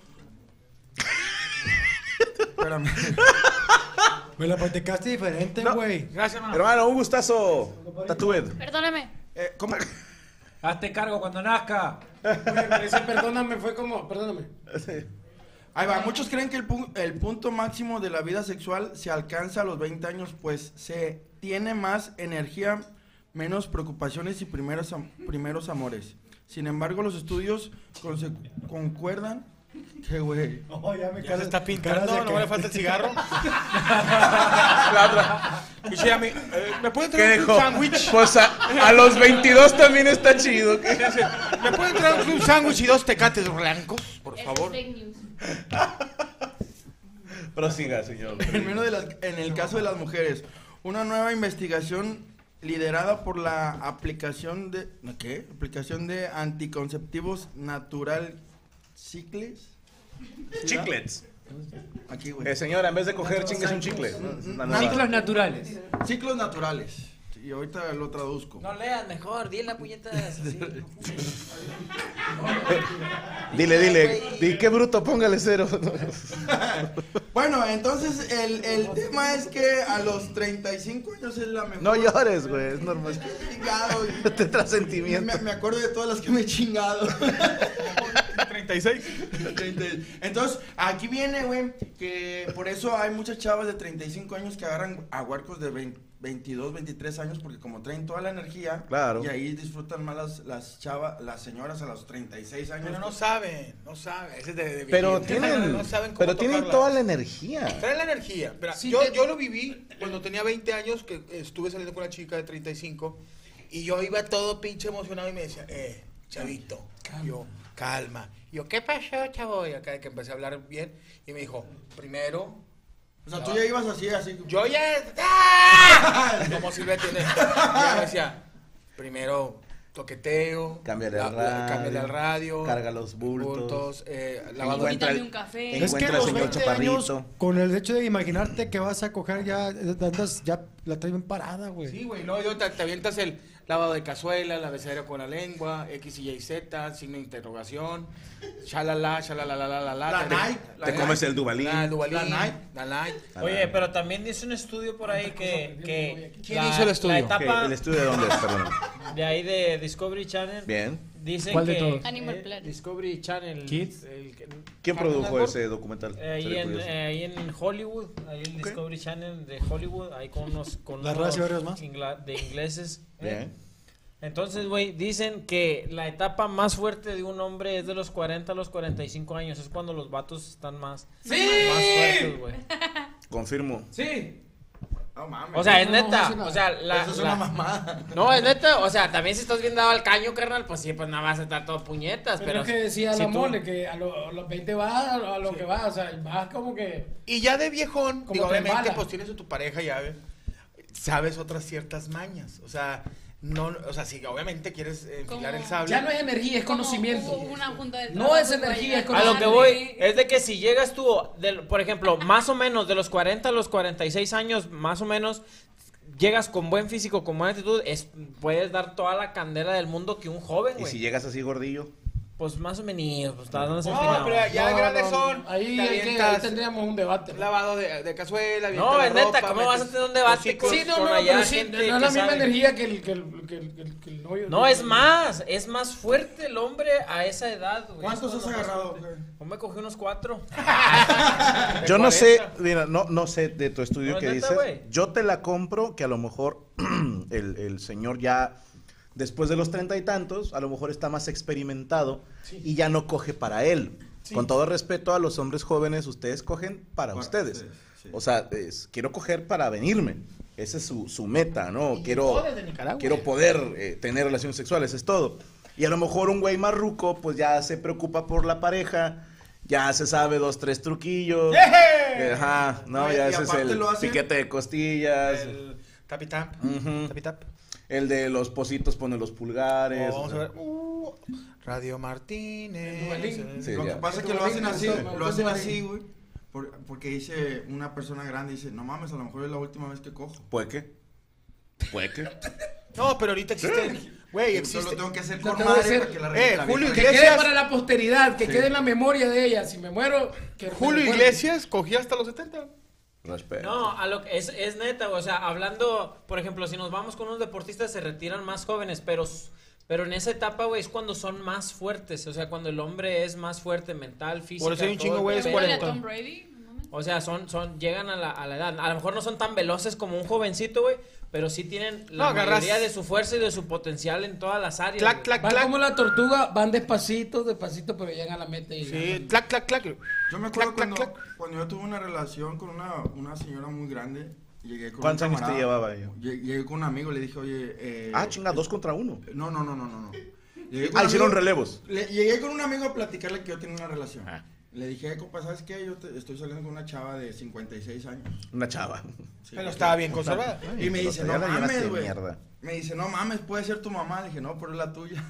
Espérame. Me la platicaste diferente, No. güey. Gracias, hermano. Hermano, un gustazo. Tatued. Perdóname. Eh, ¿Cómo? Hazte cargo cuando nazca. Oye, ese perdóname fue como, perdóname. Ahí va, muchos creen que el, pu- el punto máximo de la vida sexual se alcanza a los veinte años, pues se tiene más energía, menos preocupaciones y primeros, am- primeros amores. Sin embargo, los estudios conse- concuerdan que, güey, Oh, ya me Ya se está pintando, no le falta el cigarro. La otra. Y sí, a mí, eh, ¿me puede ¿Qué traer un dejó? sándwich? Pues a, a los veintidós también está chido. ¿Qué? ¿Me pueden traer un sándwich y dos tecates blancos, por favor? Fake news. Prosiga, señor. en, menos de las- en el caso de las mujeres, una nueva investigación liderada por la aplicación de ¿qué? Aplicación de anticonceptivos natural cicles. ¿Sí, Chiclets. da? Aquí, güey. Eh, señora, en vez de coger chingues un chicle. ¿no? Una Ciclos nueva. naturales. Ciclos naturales. Y ahorita lo traduzco. No leas mejor, di la puñeta así. Dile, dile. Di, qué bruto, póngale cero. Bueno, entonces el, el tema es que a los treinta y cinco años es la mejor. No llores, güey. Es normal. Chingado, y- Te trae me, sentimiento. me acuerdo de todas las que me he chingado. treinta y seis. Entonces, aquí viene, güey, que por eso hay muchas chavas de treinta y cinco años que agarran a huercos de veinte, veintidós, veintitrés años porque como traen toda la energía. Claro. Y ahí disfrutan más las, las chavas, las señoras a los treinta y seis años. Pero no saben, no saben. Ese es de, de Pero viejito. tienen, no saben cómo pero tienen tocarla. toda la energía. Traen la energía. Mira, Sí, yo, te- yo lo viví cuando tenía veinte años, que estuve saliendo con una chica de treinta y cinco, y yo iba todo pinche emocionado y me decía, eh, chavito, yo, calma. Y yo, ¿qué pasó, chavo? Y acá que empecé a hablar bien, y me dijo, primero... O sea, tú ya ibas así, así. Yo ya... ¡Ah! Como Silvia tiene... Ya me decía, primero... Toqueteo, Cámbiale la- al la- radio, cámbiale al radio, carga los bultos, eh, lavado encuentra Invítame el- un café. encuentra Es que al los señor veinte Chaparrito. años, con el hecho de imaginarte que vas a coger ya, andas, ya la traes bien parada, güey. Sí, güey, no, yo te, te avientas el lavado de cazuela, la besadera con la lengua, X, Y, y Z, signo de interrogación, shalala, shalala, la, la, la, la. La te- Nike, la te Nike, comes el Duvalín. La Duvalín, La Nike. la Nike. Oye, pero también dice un estudio por ahí que... que ¿Quién la- hizo el estudio? La ¿Qué? etapa ¿El estudio de dónde es? Perdón. de ahí de Discovery Channel. Bien. Dicen ¿Cuál de que... todos? Animal eh, Planet. Discovery Channel. Kids. el que- ¿Quién Cartoon produjo Network. ese documental? Eh, ahí, Sería en, curioso. eh, ahí en Hollywood, ahí el Discovery Channel de Hollywood, ahí con unos, con La unos raza y varios más. ingla- de ingleses. ¿eh? Bien. Entonces, güey, dicen que la etapa más fuerte de un hombre es de los cuarenta a los cuarenta y cinco años, es cuando los vatos están más, ¡Sí! más fuertes, güey. Confirmo. Sí. No mames. O sea, es No, no, neta, no, no. o sea, la, Eso es la- una mamada. no, es neta, o sea, también si estás bien dado al caño, carnal, pues sí, pues nada vas a estar todo puñetas, Pero pero es que decía si la tú- mole que a, lo- a los veinte va a lo, a lo que va, o sea, vas como que... Y ya de viejón, Como digo, te obviamente, embala. pues tienes a tu pareja ya, ¿ves? Sabes otras ciertas mañas, o sea, no, o sea, si obviamente quieres enfilar el Como- sable. Ya no es energía, es Como conocimiento. hubo una junta de No trabajo es que energía, es fue A lo que grande. voy es de que si llegas tú, del- por ejemplo, más o menos de los cuarenta a los cuarenta y seis años, más o menos, llegas con buen físico, con buena actitud, es, puedes dar toda la candela del mundo que un joven, ¿Y güey. si llegas así gordillo? Pues más o menos, pues estás dando No, pero ya No, grandes no, son. Ahí, te hay que- avientas ahí tendríamos un debate. lavado de, de cazuela, No, avientas es la neta, ropa, ¿cómo vas a metes tener un debate hocicos. con- Sí, no, con no, allá pero sí, gente no es que la misma sabe? energía que el, que el, que el, que el, que el novio. No, es más, es más fuerte el hombre a esa edad, güey. ¿Cuántos Es has cuando más agarrado? fuerte. Yo me cogí unos cuatro. Yo no cuarenta. sé, mira, no, no sé de tu estudio No, que es neta, dices. güey. Yo te la compro que a lo mejor el, el señor ya, después de los treinta y tantos, a lo mejor está más experimentado y ya no coge para él. Con todo respeto a los hombres jóvenes, ustedes cogen para Para ustedes. ustedes, sí. O sea, es, quiero coger para venirme. Esa es su, su meta, ¿no? Quiero, desde Nicaragua. quiero poder eh, tener relaciones sexuales, es todo. Y a lo mejor un güey marruco, pues ya se preocupa por la pareja, ya se sabe dos, tres truquillos. Eh, Ajá, no, No, y- ya y ese es aparte el lo hacen- piquete de costillas. El tapi tap, Ujú. tapi tap. El de los positos pone los pulgares. Oh, vamos a ver. Uh, Radio Martínez. Duvalín. Sí, Lo que ya. pasa es que Tú lo hacen ahorita así, estás- lo hacen estás- así, güey. por- porque dice una persona grande, dice, no mames, a lo mejor es la última vez que cojo. ¿Puede que? ¿Puede que? No, pero ahorita existe. Güey, Solo existe. tengo que hacer No con te voy a madre hacer- para que la, Eh, la Julio vieja- Que Iglesias. quede para la posteridad, que Sí. quede en la memoria de ella. Si me muero, que Julio recuerde. Iglesias cogía hasta los setenta. Respeto. No, a lo que es, es neta, güey, o sea, hablando, por ejemplo, si nos vamos con unos deportistas se retiran más jóvenes, pero pero en esa etapa, güey, es cuando son más fuertes, o sea, cuando el hombre es más fuerte mental, físico. Por eso hay un chingo, güey, es Pregúntale a cuarenta. Tom Brady. no mames. O sea, son son llegan a la, a la edad. A lo mejor no son tan veloces como un jovencito, güey, pero sí tienen la No, agarras- mayoría de su fuerza y de su potencial en todas las áreas. Clac, güey. clac, Van clac. como la tortuga, van despacito, despacito, pero llegan a la meta y Sí, ganan. clac, clac, clac. Yo me acuerdo Clac, clac, cuando, clac. cuando yo tuve una relación con una, una señora muy grande, llegué con ¿Cuántos un años te camarada, llevaba ella? lle- Llegué con un amigo, le dije, oye... Eh, Ah, chinga, dos contra uno. No, no, no, no, no. no. Llegué Ah, un hicieron amigo- relevos. Le- llegué con un amigo a platicarle que yo tenía una relación. Ah. Le dije, compa, ¿sabes qué? Yo te- estoy saliendo con una chava de cincuenta y seis años. Una chava. Sí, Pero que- estaba bien conservada. Y me Pero dice, ya no la llenaste mames, de güey. mierda. Me dice, no mames, puede ser tu mamá. Le dije, no, pero es la tuya.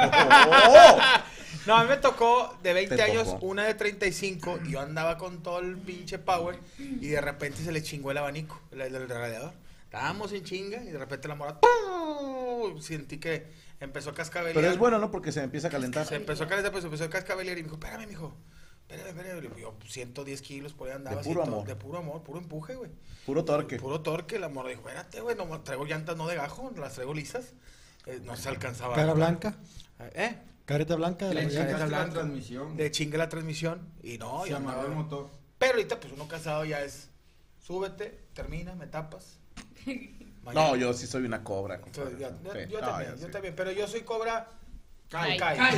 ¡Oh! No, a mí me tocó de veinte Te años, tocó. una de treinta y cinco, y yo andaba con todo el pinche power, y de repente se le chingó el abanico, el, el, el radiador. Estábamos en chinga, y de repente la morra, ¡pum! Sentí que empezó a cascabelear. Pero es bueno, ¿no? Porque se empieza a calentar. Se empezó a calentar, pues empezó a cascabelear, y me dijo, espérame, mijo. Espérame, espérame. Le digo, yo ciento diez kilos por ahí andaba. De puro ciento- amor. De puro amor, puro empuje, güey. Puro torque. Puro torque. La morra dijo, espérate, güey, no, traigo llantas no de gajo, las traigo lisas. Eh, no se alcanzaba. Cara blanca, ¿Eh? careta blanca de la Le mañana. echaste la blanca, transmisión. de chingue la transmisión y no, Se ya amarró el andaba. motor. Pero ahorita pues uno casado ya es súbete, termina, me tapas. No, yo sí soy una cobra. Entonces, ya- yo, Sí. yo No, también, ya yo sí. también, pero yo soy cobra. Cae, Cae. cae.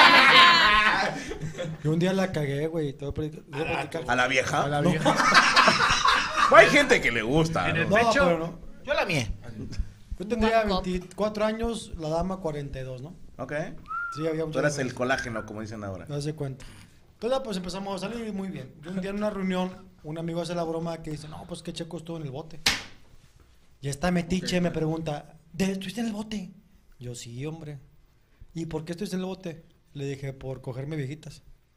Yo un día la cagué, güey. Te voy a platicar- te voy a platicar. ¿A la vieja? A la No. vieja. Hay gente que le gusta. En el ¿no? No, pecho. pero no. Yo la mié. Yo tendría One cup. veinticuatro años, la dama cuarenta y dos, ¿no? Ok. Sí, había Tú mucha eras el diferencia. colágeno, como dicen ahora. No se cuenta. Entonces, pues empezamos a salir muy bien. Yo un día en una reunión, un amigo hace la broma que dice, no, pues que Checo estuvo en el bote. Y esta metiche me pregunta, ¿de estuviste en el bote? Yo, sí, hombre. ¿Y por qué estuviste en el bote? Le dije, por cogerme viejitas.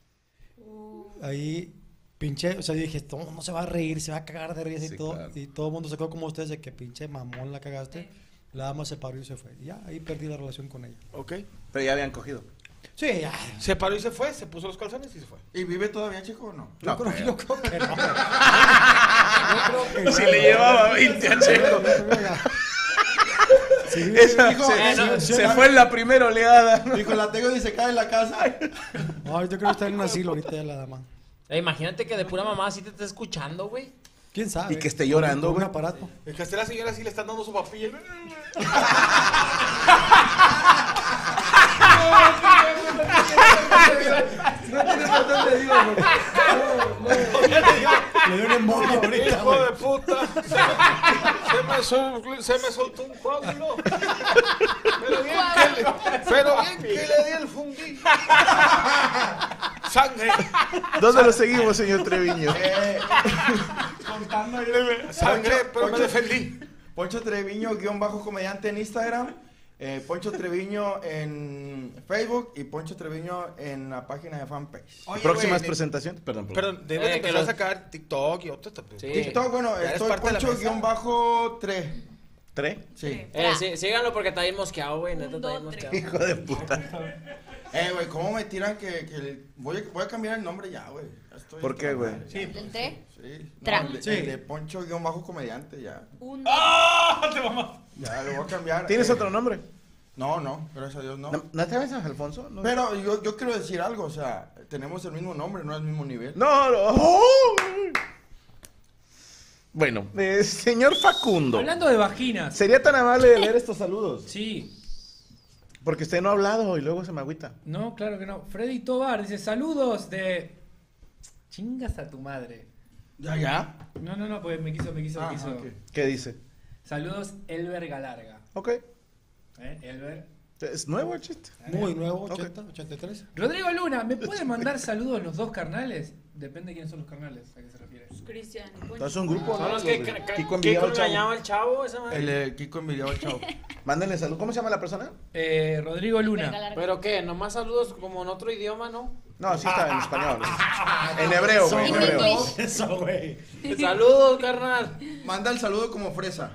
Ahí, pinche, o sea, yo dije, todo el mundo se va a reír, se va a cagar de risa Sí, y todo. claro. Y todo el mundo se quedó como ustedes de que pinche mamón la cagaste. La dama se paró y se fue. Y ya, ahí perdí la relación con ella. Ok. Pero ya habían cogido. Sí, ya. Se paró y se fue, se puso los calzones y se fue. ¿Y vive todavía, chico, o no? Yo, No, creo, creo. yo creo que no. Yo creo que Si no. le llevaba veinte a Checo. Sí, Esa dijo, se, eh, no, se sí, fue en la primera oleada. Dijo, la tengo y se cae en la casa. no, yo creo que está en un asilo ahorita ya la dama. Eh, imagínate que de pura mamá así te está escuchando, güey. ¿Quién sabe? Y que esté llorando, Con un güey. aparato. Es que hasta la señora sí le están dando su papilla. Le dio una embolia ahorita, Hijo güey. de puta. Se me, sol- se me soltó un coágulo. Pero bien, que le, pero bien que le di el fundí. Sangre. ¿Dónde lo seguimos, señor Treviño? Eh, Contando ahí. Sangre, pero me defendí. Poncho Treviño, guión bajo comediante en Instagram. eh, Poncho Treviño en Facebook y Poncho Treviño en la página de fanpage. Oye, Próximas güey, presentaciones. Perdón, Pero perdón. debes Eh, de que empezar a los- sacar TikTok y otro. Sí. TikTok, bueno, Ya eres estoy parte de la Poncho mesa. guión bajo tres. ¿Tres? Sí. Eh, sí, síganlo porque está bien mosqueado, güey. Neta, Un, está bien dos, mosqueado. Hijo de puta. Eh, güey, ¿cómo me tiran que, que el- voy, a, voy a cambiar el nombre ya, güey? Ya estoy ¿Por qué, güey? madre. Sí, ¿El té? Sí. No, Tra. el, de, Sí. el de Poncho guión bajo comediante, ya. Un, Ya, lo voy a cambiar. ¿Tienes eh, otro nombre? No, no, gracias a Dios no. ¿No, ¿no te ves a Alfonso? No. Pero yo, yo quiero decir algo, o sea, tenemos el mismo nombre, no el mismo nivel. No, no. ¡Oh! Bueno, eh, señor Facundo. Hablando de vaginas. ¿Sería tan amable de leer estos saludos? Sí. Porque usted no ha hablado y luego se me agüita. No, claro que no. Freddy Tobar dice saludos de... Chingas a tu madre. ¿Ya, ya? No, no, no, pues me quiso, me quiso, Ah, me quiso. ok. ¿Qué dice? Saludos Elber Galarga. Ok. ¿Eh? Elber. ¿Es nuevo el chiste? Muy nuevo, Ok. ochenta, ochenta y tres. Rodrigo Luna, ¿me puede mandar saludos los dos carnales? Depende de quiénes son los carnales, ¿a qué se refiere? Cristian. Entonces es un grupo, Son ¿no? los que Sobre- cra- cra- Kiko Kiko envidiaba al chavo. engañaba al chavo, esa madre. El eh, Kiko envidiado al chavo. Mándenle salud. ¿Cómo se llama la persona? Eh, Rodrigo Luna. ¿Pero qué? ¿Nomás saludos como en otro idioma, no? No, sí está en español. En hebreo, güey. En In hebreo. English. Eso, güey. Saludos, carnal. Manda el saludo como fresa.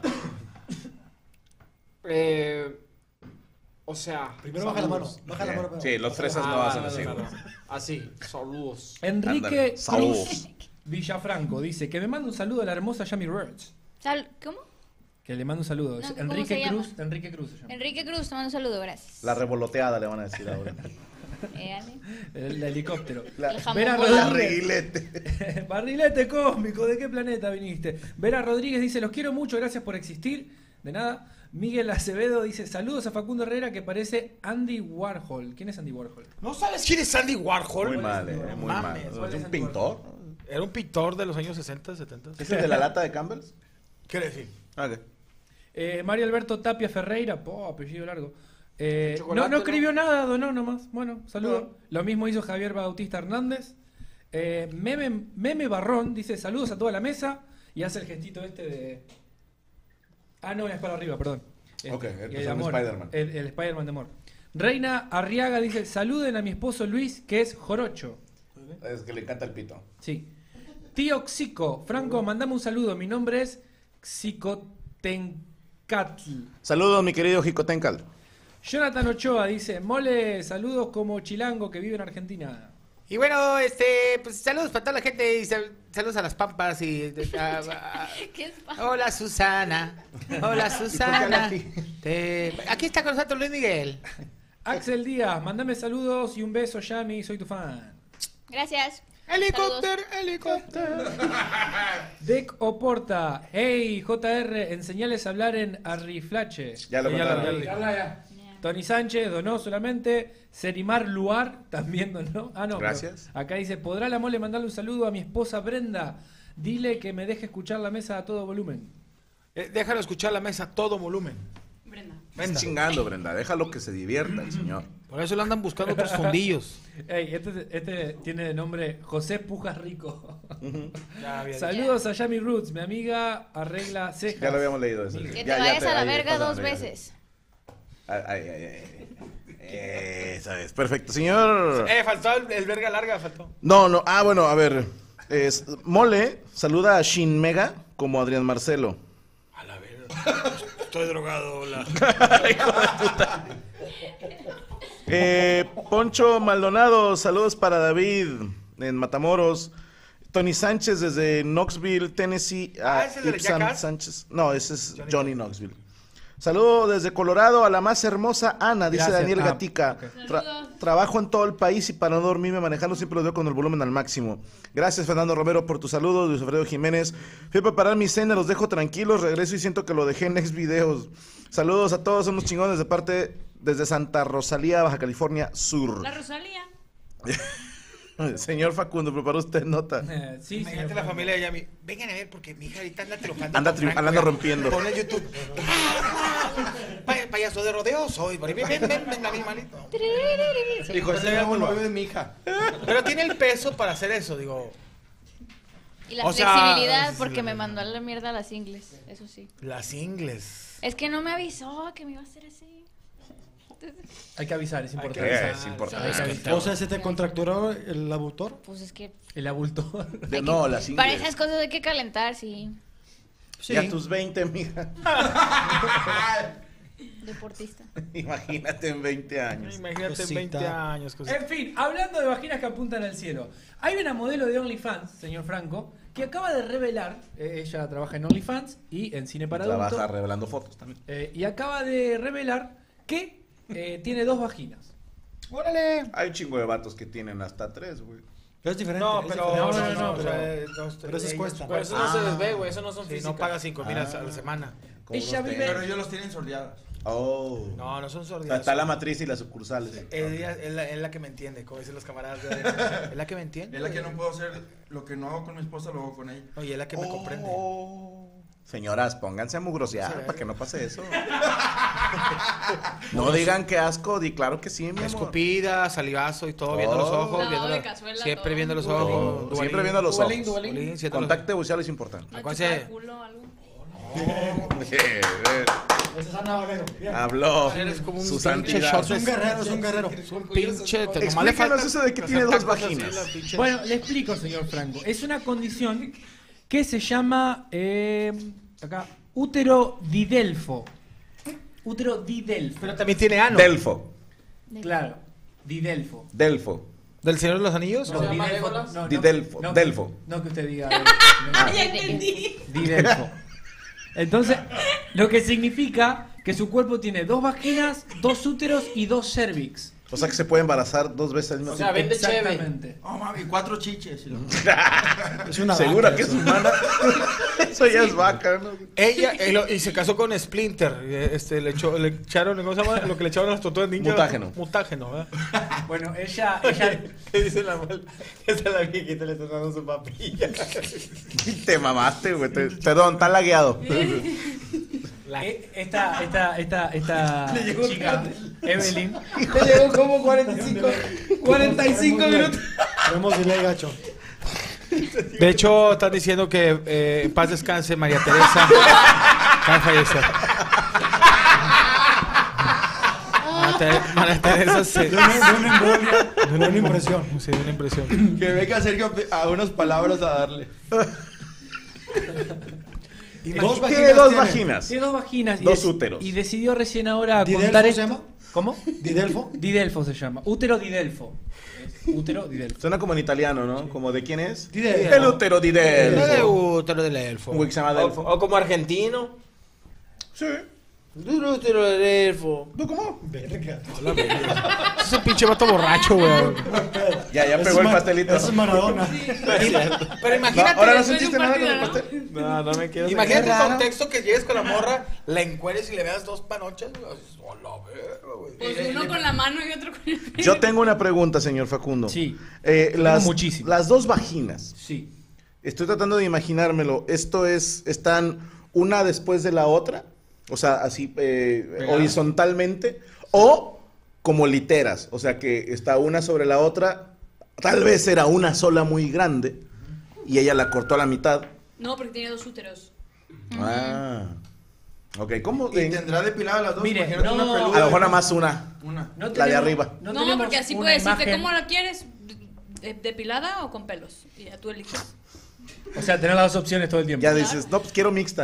Eh, o sea... Primero baja la mano. saludos. Baja la mano. pero- Sí, los fresas Ah, no hacen vale, así. vale, güey. vale. Así, saludos. Enrique Ándale, Cruz saludos. Villafranco dice que me manda un saludo a la hermosa Yami Rhodes. Sal- ¿Cómo? Que le mando un saludo. No, ¿cómo Enrique se llama? Cruz. Enrique Cruz se llama. Enrique Cruz, te mando un saludo, gracias. La revoloteada le van a decir ahora. Eh, Ale. El, helicóptero. La, El jamón Vera volado. la Rodríguez. reguilete. Barrilete cósmico, ¿de qué planeta viniste? Vera Rodríguez dice, los quiero mucho, gracias por existir. De nada. Miguel Acevedo dice, saludos a Facundo Herrera que parece Andy Warhol. ¿Quién es Andy Warhol? ¿No sabes quién es Andy Warhol? Muy mal, eh, muy mal. Mames. ¿Cuál ¿Es es un Andy pintor? Era un pintor de los años sesenta, setenta. ¿Es el de la lata de Campbell's? ¿Qué decir? Ok. Eh, Mario Alberto Tapia Ferreira, po, apellido largo. Eh, Chocolate, no, no escribió nada, donó nomás. Bueno, saludos. Lo mismo hizo Javier Bautista Hernández. Eh, Meme, Meme Barrón dice saludos a toda la mesa y hace el gestito este de... Ah, no, es para arriba, perdón. Este, Ok, el y que son amor, Spider-Man. El, el Spider-Man de amor. Reina Arriaga dice saluden a mi esposo Luis que es Jorocho. Es que le encanta el pito. Sí. Tío Xico, Franco, mandame un saludo. Mi nombre es Xicotencatl. Saludos, mi querido Jicotencal. Jonathan Ochoa dice, mole, saludos como chilango que vive en Argentina. Y bueno, este, pues saludos para toda la gente y sal- saludos a las pampas y... a- a- ¿Qué es pa- hola Susana, hola Susana. Te- Aquí está con nosotros Luis Miguel. Axel Díaz, mandame saludos y un beso, Yami, soy tu fan. Gracias. Helicóptero, helicóptero. Dec Oporta. Hey, J R, enseñales a hablar en Arriflache. Ya lo Eh, contaron. ya habla ya. Tony Sánchez donó solamente. Serimar Luar también donó. Ah, no. Gracias. pero Acá dice, ¿podrá la mole mandarle un saludo a mi esposa Brenda? Dile que me deje escuchar la mesa a todo volumen. Eh, déjalo escuchar la mesa a todo volumen. Brenda. Estás chingando, Brenda. Déjalo que se divierta el señor. Por eso le andan buscando otros fundillos. Ey, este, este tiene de nombre José Pujas Rico. Ya, bien. Saludos a Yami Roots, mi amiga arregla cejas. Ya lo habíamos leído eso. Que te Ya, ya vayas a la ahí, verga pásame, dos ya. veces. Ay, ay, ay, ay. Esa es. Perfecto, señor. Eh, faltó el, el verga larga, faltó. No, no. Ah, bueno, a ver. Es, Mole saluda a Shin Mega como Adrián Marcelo. A la verga. Estoy drogado, hola. Hijo de puta. Eh, Poncho Maldonado, saludos para David en Matamoros. Tony Sánchez desde Knoxville, Tennessee. Ah, A ¿ese es el de Ipsan Jackass? Sánchez. No, ese es Johnny Johnny Knoxville. Saludo desde Colorado a la más hermosa Ana, dice Gracias. Daniel Ah, Gatica. ok. Tra- trabajo en todo el país y para no dormirme manejando siempre lo veo con el volumen al máximo. Gracias Fernando Romero por tu saludo, Luis Alfredo Jiménez. Fui a preparar mi cena, los dejo tranquilos, regreso y siento que lo dejé en next videos. Saludos a todos, somos chingones de parte desde Santa Rosalía, Baja California Sur. La Rosalía. Señor Facundo, ¿preparó usted nota? Eh, sí, Imagínate señor la Franco. familia de Yami. Vengan a ver porque mi hija ahorita anda triunfando. Anda con tri- Franco, anda ya. rompiendo. Pon en YouTube. Pa- payaso de rodeo soy. Ven, ven, ven, ven, ven, mi manito. Dijo, ese es el novio de mi hija. Pero tiene el peso para hacer eso, digo. Y la O sea, flexibilidad, sí, porque sí, me sí. mandó a la mierda las ingles, eso sí. Las ingles. Es que no me avisó que me iba a hacer así. Hay que avisar, es importante. que- avisar. es importante. Hay que avisar. O sea, ¿se te contracturó el abutor? Pues es que El abultor. De- no, las para ingles. esas cosas hay que calentar, sí. Y a tus veinte, mija. Deportista. Imagínate en veinte años. Imagínate en Cosita. veinte años. Cosita. En fin, hablando de vaginas que apuntan al cielo. Hay una modelo de OnlyFans, señor Franco, que acaba de revelar, eh, ella trabaja en OnlyFans y en cine para adultos. Trabaja revelando fotos también. eh, y acaba de revelar que eh, tiene dos vaginas. ¡Órale! Hay un chingo de vatos que tienen hasta tres, güey. Pero es diferente. No, es pero. diferente. No, no, no, o pero- sea, eh, dos, pero esos ellos- cuestan. Pero eso no se les ve, güey. Eso no son Sí, físicas. no paga cinco mil a la semana. Como Ella los vive- tengo. Pero ellos los tienen sordeadas. Oh. No, no son O sea, sordidas. está la matriz y las sucursales. Ella es la, es la que me entiende, como dicen los camaradas. de- Es la que me entiende. Es la que no puedo hacer lo que no hago con mi esposa, lo hago con ella. Oye, es la que me comprende. Oh. Señoras, pónganse a mugrosear Sí, para que no pase eso. No digan que asco, di claro que sí, mi amor. Escupida, salivazo y todo, viendo los Oh. ojos. Lavado Viendo de la- cazuela, siempre todo. viendo los Todo. ojos. Siempre viendo los Duvalín, ojos. Duvalín. Duvalín, siendo los- Contacto buceal es importante. ¿No Acuérdense. chupa culo o algo? Ese es Ana Valero. Bien. Habló Eres como un su pinche santidad. shot Es un guerrero, es un guerrero. Es un pinche. te- nomás le Explícanos falta eso de que tiene hacer dos tacos así, vaginas. la pinche- Bueno, le explico, señor Franco. Es una condición que se llama, eh, acá, útero didelfo. Útero didelfo. Pero también tiene ano. Delfo. Claro, didelfo. Delfo. ¿Del Señor de los Anillos? No, llama didelfo, Legolas? no, no, Didelfo, no, Delfo. No que usted diga. eh, Ah. no, Ya entendí. Didelfo. Entonces, lo que significa que su cuerpo tiene dos vaginas, dos úteros y dos cervix. O sea que se puede embarazar dos veces al mismo O sea, tiempo. vende cheve. Exactamente. Oh, mami, cuatro chiches. Es una ¿Segura vaca que es eso. humana? Eso ya es vaca, ¿no? Ella, y, lo- y se casó con Splinter. eh, Este, le, echó, le echaron, ¿cómo se llama? Lo que le echaron a las tortugas ninja. Mutágeno. Mutágeno, ¿verdad? Bueno, ella, ella ¿Qué dice la mal? Esa es la viejita, le está dando su papilla. Te mamaste, güey. Te- perdón, está lagueado. eh, esta, esta, esta, esta chica, Evelyn, Te llegó como cuarenta y cinco, cuarenta y cinco minutos. Tenemos delay gacho. De hecho, están diciendo que eh, en paz descanse María Teresa. Acaba de fallecer. María Te- María Teresa se... De una, de una embolia, de una impresión. Sí, una impresión. Que venga Sergio a unas palabras a darle. Dos Tiene vaginas dos tiene. vaginas. tiene dos vaginas y, Dos dec- úteros. y decidió recién ahora ¿Didelfo contar se esto. llama? ¿Cómo? ¿Didelfo? Didelfo se llama. Útero didelfo. Es útero didelfo. Suena como en italiano, ¿no? Como de quién es. Didelfo. El útero di Delfo. Útero del elfo. Un güey que se llama O, Delfo. o como argentino. Sí. El útero del elfo. ¿Tú cómo? Verga. Ese pinche vato borracho, güey. Ya, ya Ese pegó el es pastelito. Ese es Maradona. Pero No, imagínate. ahora no después de sentiste un nada con partido, el ¿no? pastel. No, no me quiero. Imagínate Qué el raro. contexto que llegues con la morra, la encueres y le veas dos panochas. Güey. Hola, verga, güey. Pues uno con la mano y otro con el pelo. Yo tengo una pregunta, señor Facundo. Sí. Eh, las, muchísimas. las dos vaginas. Sí. Estoy tratando de imaginármelo. ¿Esto es, están una después de la otra? O sea, así eh, horizontalmente. O como literas. O sea, que está una sobre la otra. Tal vez era una sola muy grande. Y ella la cortó a la mitad. No, porque tenía dos úteros. Ah. Ok, ¿cómo? Y tendrá depiladas las dos. Mire, imagínate no. una A peluda. lo mejor nada más una. Una. No La de tenemos- arriba. No, tenemos porque así una puedes decirte imagen- cómo la quieres, de- depilada o con pelos. Y ya tú eliges. O sea, tener las dos opciones todo el tiempo. Ya dices, no, pues quiero mixta.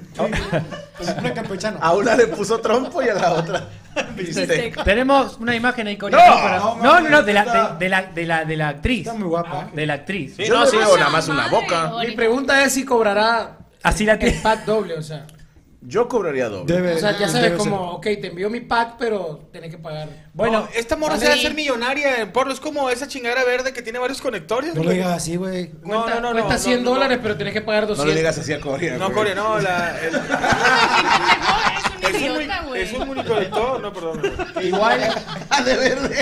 Una campechana. A una le puso trompo y a la otra bistec. Tenemos una imagen ahí con No, para... no, no, no, no, mames, de la, está- de, de la, de la, de la actriz. Está muy guapa. De la actriz. Sí, Yo no, le sí, veo sí. nada más una Madre, boca. Oli. Mi pregunta es si cobrará Así la el tiene. pack doble, o sea. Yo cobraría doble. Debe, O sea, ya sabes debe como, ok, te envío mi pack, pero tenés que pagar. Bueno, No, esta morra se va a hacer millonaria en porno. Es como esa chingadera verde que tiene varios conectores. ser. No le digas así, güey. No, no, no, no. Cuesta no, cien no, no. dólares, pero tenés que pagar No doscientos. le digas así a Corea. No, güey. Corea, no, la. el- Es un es un idiota, muni- güey. es un uniconector, no, perdón. Igual, Ah, de verde.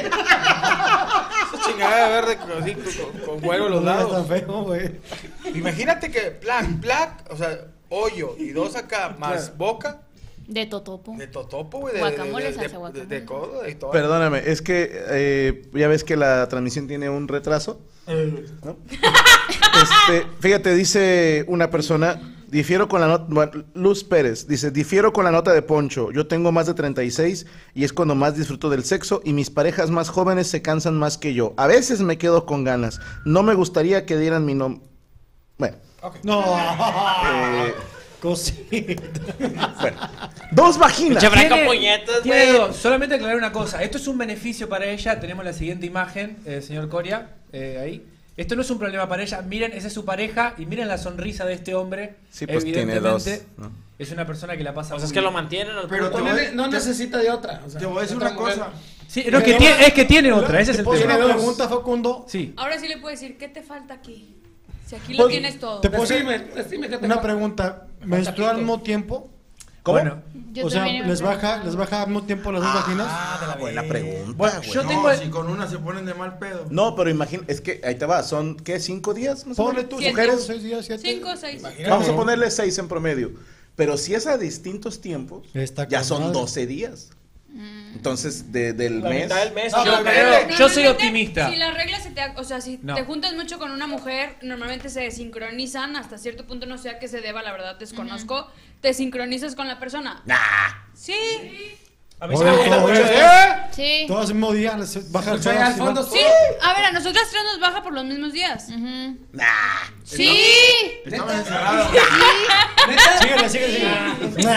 Esa chingadera verde con, así, con, con huevo a los No es lados. tan feo, güey. Imagínate que plac, plac, o sea, hoyo y dos acá más boca De totopo. de totopo, güey, de, Guacamole, de, de, salsa de, guacamole. de codo y todo. Perdóname, es que eh, ya ves que la transmisión tiene un retraso. ¿No? Este, fíjate, dice una persona, difiero con la nota, Luz Pérez, dice, difiero con la nota de Poncho, yo tengo más de treinta y seis y es cuando más disfruto del sexo y mis parejas más jóvenes se cansan más que yo. A veces me quedo con ganas, no me gustaría que dieran mi nombre. Bueno, No. eh, Cosita. bueno. Dos vaginas. Che, Franco Tiene- Puñetas, tiene güey. dos. Solamente aclarar una cosa. Esto es un beneficio para ella. Tenemos la siguiente imagen, eh, señor Coria, eh, ahí. Esto no es un problema para ella. Miren, esa es su pareja y miren la sonrisa de este hombre. Sí, pues tiene dos, Evidentemente, ¿no? Es una persona que la pasa O sea, es muy que lo bien. mantienen al Pero punto. te no, voy- ne- no necesita de otra. O sea, Te voy a decir otra una mujer. cosa. Sí, no, es, que tiene, es que tiene otra. Ese es el ¿Te puedo hacer tema. una pregunta, Facundo? Sí. Ahora sí le puedo decir, ¿qué te falta aquí? Si aquí lo Pues, tienes todo. ¿Te puedo hacer Decime, decime que te una falta. pregunta? ¿Menstrua al mismo tiempo? ¿Cómo? Bueno, Yo O sea, también me ¿les pregunto. baja, ¿les baja al mismo tiempo las dos vaginas? Ah, buena pregunta. Bueno, güey. yo No, tengo... si con una se ponen de mal pedo. No, pero imagina, es que ahí te va, son, ¿qué? ¿Cinco días? más o Ponle menos? tú, Siete. mujeres, seis días, siete. Cinco o seis. Vamos a ponerle seis en promedio. Pero si es a distintos tiempos, Está ya con son madre. doce días. Entonces, de- del La mes. mitad del mes. No, yo pero- creo. Yo soy Normalmente, optimista. Si las reglas se te... ha- O sea, si No. te juntas mucho con una mujer, normalmente se desincronizan hasta cierto punto, no sé a qué se deba, la verdad desconozco. Te sincronizas con la persona. Nah. Sí. A mí sí me Oye, gusta todo mucho. esto- ¿Eh? Sí. Todos el mismo día, les baja el Escucha sol. ahí al así, fondo. ¿no? Sí. A ver, a nosotras tres nos baja por los mismos días. Ujú. Nah. Sí. Estamos encerrados. Síguele, síguele, síguele.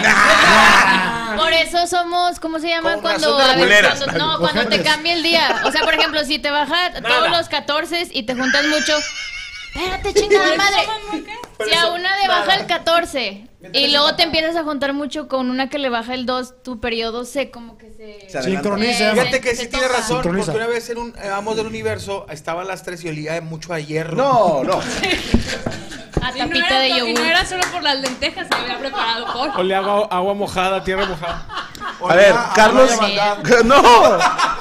Por eso somos, ¿cómo se llama? Con Cuando, razón de a ver, culeras. cuando- no, cuando te Ojetes. cambia el día. O sea, por ejemplo, si te baja Nada. todos los catorce y te juntas mucho. Espérate, chingada madre. Si a una le baja el catorce y luego te empiezas a juntar mucho con una que le baja el dos, tu periodo se como que se... Se adelanta. Sincroniza. Eh, Fíjate que se sí tiene toma. razón, Sincroniza. porque una vez en un eh, Amos del Universo estaban las tres y olía mucho a hierro. No, no. A Y no, tapita era, de y yogur. no era solo por las lentejas que había preparado por. O le hago agua mojada, tierra mojada. A ver, Carlos. ¡No!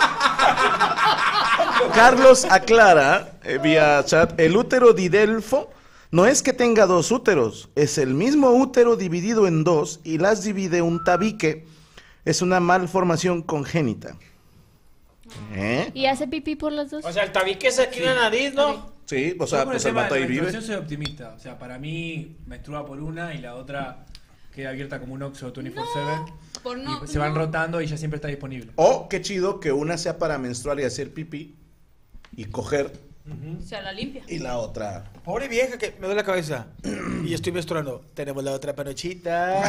Carlos aclara eh, vía chat: el útero didelfo no es que tenga dos úteros, es el mismo útero dividido en dos y las divide un tabique. Es una malformación congénita. ¿Eh? ¿Y hace pipí por las dos? O sea, el tabique es aquí en la nariz, ¿no? Sí, o Yo sea, con el pues el tema vato de ahí la vive. menstruación soy optimista. O sea, para mí menstrua por una y la otra queda abierta como un Oxxo veinticuatro siete. Por no, y se van no. rotando y ya siempre está disponible. O qué chido que una sea para menstruar y hacer pipí y coger Se la limpia. y la otra. Pobre vieja que me duele la cabeza. Y estoy menstruando. Tenemos la otra panochita.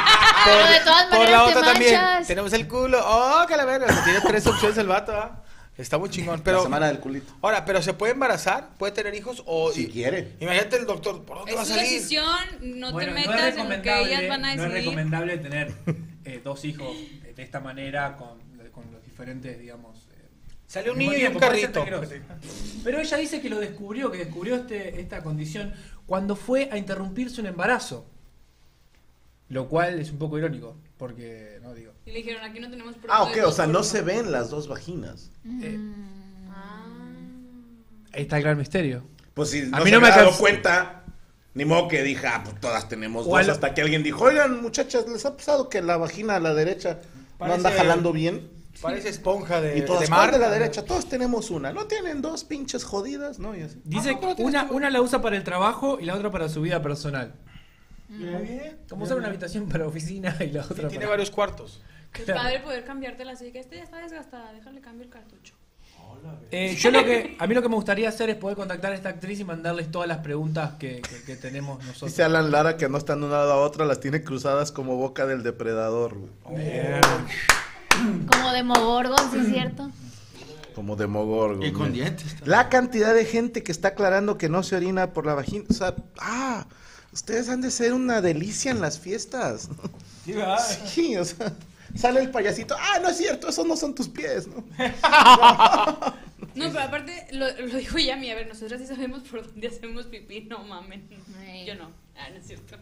Pero de todas Por maneras la te otra también. manchas. Tenemos el culo. Oh, que la verga. O sea, tiene tres opciones el vato, ¿ah? Está muy chingón, pero... La semana del culito. Ahora, ¿pero se puede embarazar? ¿Puede tener hijos? O Si quiere. Imagínate el doctor, ¿por dónde va a Es su salir? decisión, no Bueno, te no es metas en lo que ellas recomendable, van a no es decidir. recomendable tener eh, dos hijos de esta manera con, con los diferentes, digamos. eh, Salió un al mismo niño y un tiempo, puede ser carrito. peligroso. Pero ella dice que lo descubrió, que descubrió este, esta condición cuando fue a interrumpirse un embarazo. Lo cual es un poco irónico, porque, no digo. Y le dijeron, aquí no tenemos Ah, producto ok, de o dos sea, por no uno. se ven las dos vaginas. Eh, Ah. ahí está el gran misterio. Pues si no A mí se no me había dado alcanzó. cuenta, ni modo que dije, ah, pues todas tenemos O dos, al- hasta que alguien dijo, oigan, muchachas, ¿les ha pasado que la vagina a la derecha no anda Parece- jalando bien? Parece esponja de, Y todas, de ¿cuál mar. de la derecha? Todos tenemos una. ¿No tienen dos pinches jodidas? ¿No? Y así. Dice que una, una la usa para el trabajo y la otra para su vida personal. Muy bien. Como usar una habitación para oficina y la otra Tiene para... varios cuartos. Es Claro. padre poder cambiártela así, que este ya está desgastada, déjale cambio el cartucho. Eh, yo lo que, a mí lo que me gustaría hacer es poder contactar a esta actriz y mandarles todas las preguntas que, que- que tenemos nosotros. Dice Alan Lara que no están de un lado a otro, las tiene cruzadas como boca del depredador, güey. Como Demogorgon, ¿sí es cierto? Como Demogorgon. Y con güey. dientes. La cantidad de gente que está aclarando que no se orina por la vagina. O sea, ah, ustedes han de ser una delicia en las fiestas. Sí, o sea, sale el payasito. Ah, no es cierto, esos no son tus pies, ¿no? No, pero aparte, lo, lo dijo Yami, a ver, nosotras sí sabemos por dónde hacemos pipí, no mamen. Ay. Yo no, ah, no es cierto.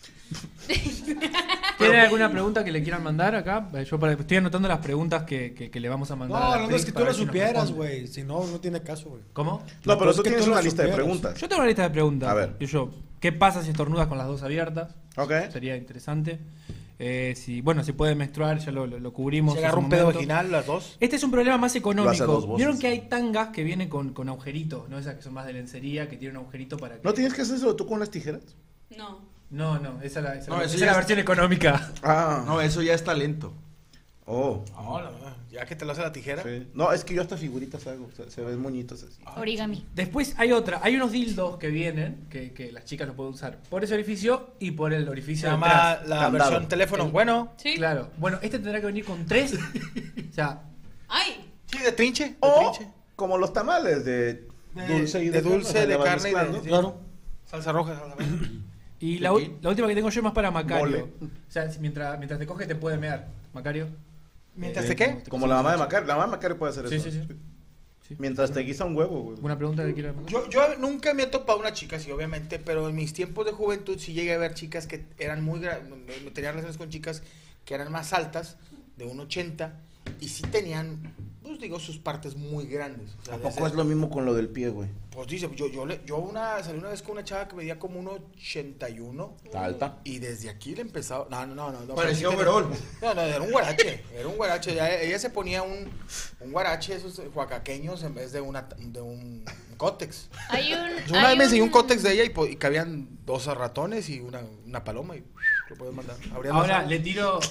¿Tienen alguna pregunta que le quieran mandar acá? Eh, Yo para- estoy anotando las preguntas que, que- que le vamos a No, mandar. a la no, es actriz que tú para lo ver si nos supieras, responde. güey. Si no, no tiene caso, güey. ¿Cómo? No, pero Es tú que tienes tú lo una lista de supieras. preguntas. Yo tengo una lista de preguntas. A ver. Y yo, ¿qué pasa si estornudas con las dos abiertas? Ok. Sería interesante. Eh, si, bueno, si puede menstruar, ya lo, lo- lo cubrimos. Se en agarra su un pedo momento. vaginal las dos. Este es un problema más Lo hace a económico. dos voces. Vieron que hay tangas que vienen con, con agujeritos, ¿no? Esas que son más de lencería, que tienen un agujerito para que... ¿No tienes que hacerlo tú con las tijeras? No. No, no, esa es la, esa No, la- eso esa es ya la es- versión económica. Ah. No, eso ya es talento. Oh. No, la verdad, ya que te lo hace la tijera. Sí. No, es que yo hasta figuritas hago. o sea, se ven moñitos así. Origami. Después hay otra, hay unos dildos que vienen, que, que las chicas lo pueden usar por ese orificio y por el Se orificio llama detrás. la Candado. versión teléfono. Bueno. ¿Sí? Claro. Bueno, este tendrá que venir con tres. O sea, ¡Ay! Sí, de trinche. De O trinche. como los tamales de De- dulce y de de, dulce, carne, o sea, de le vas carne y de- mezclando. sí. Claro. Salsa roja, salsa verde. y la, u- la última que tengo yo es más para Macario. Mole. O sea, si mientras, mientras te coge te puede mear. Macario. ¿Mientras Eh, te qué? como te Como cocina la mamá de mucho. Macario. La mamá de Macario puede hacer Sí, eso. sí, sí. Sí. Mientras te guisa un huevo, güey. ¿Alguna pregunta que quieras mandar? Yo, yo nunca me he topado una chica, sí, obviamente, pero en mis tiempos de juventud sí llegué a ver chicas que eran muy gra- me me tenía relaciones con chicas que eran más altas, de un ochenta, y sí tenían, pues digo, sus partes muy grandes. O sea, ¿A desde- poco es lo mismo con lo del pie, güey? Pues dice, yo, yo, le- yo una, salí una vez con una chava que medía como un ochenta y uno. Está alta. Y desde aquí le empezaba. No, no, no. no Parecía pero sí tenía- overall. No, no, era un guarache. Era un guarache. Ella, ella se ponía un, un guarache, esos huacaqueños, en vez de, una, de un cótex. Hay un. Yo una hay vez me enseñó un un- cótex de ella y, po- y cabían dos ratones y una, una paloma y lo puedes mandar. Abrías la Ahora sala. le tiro.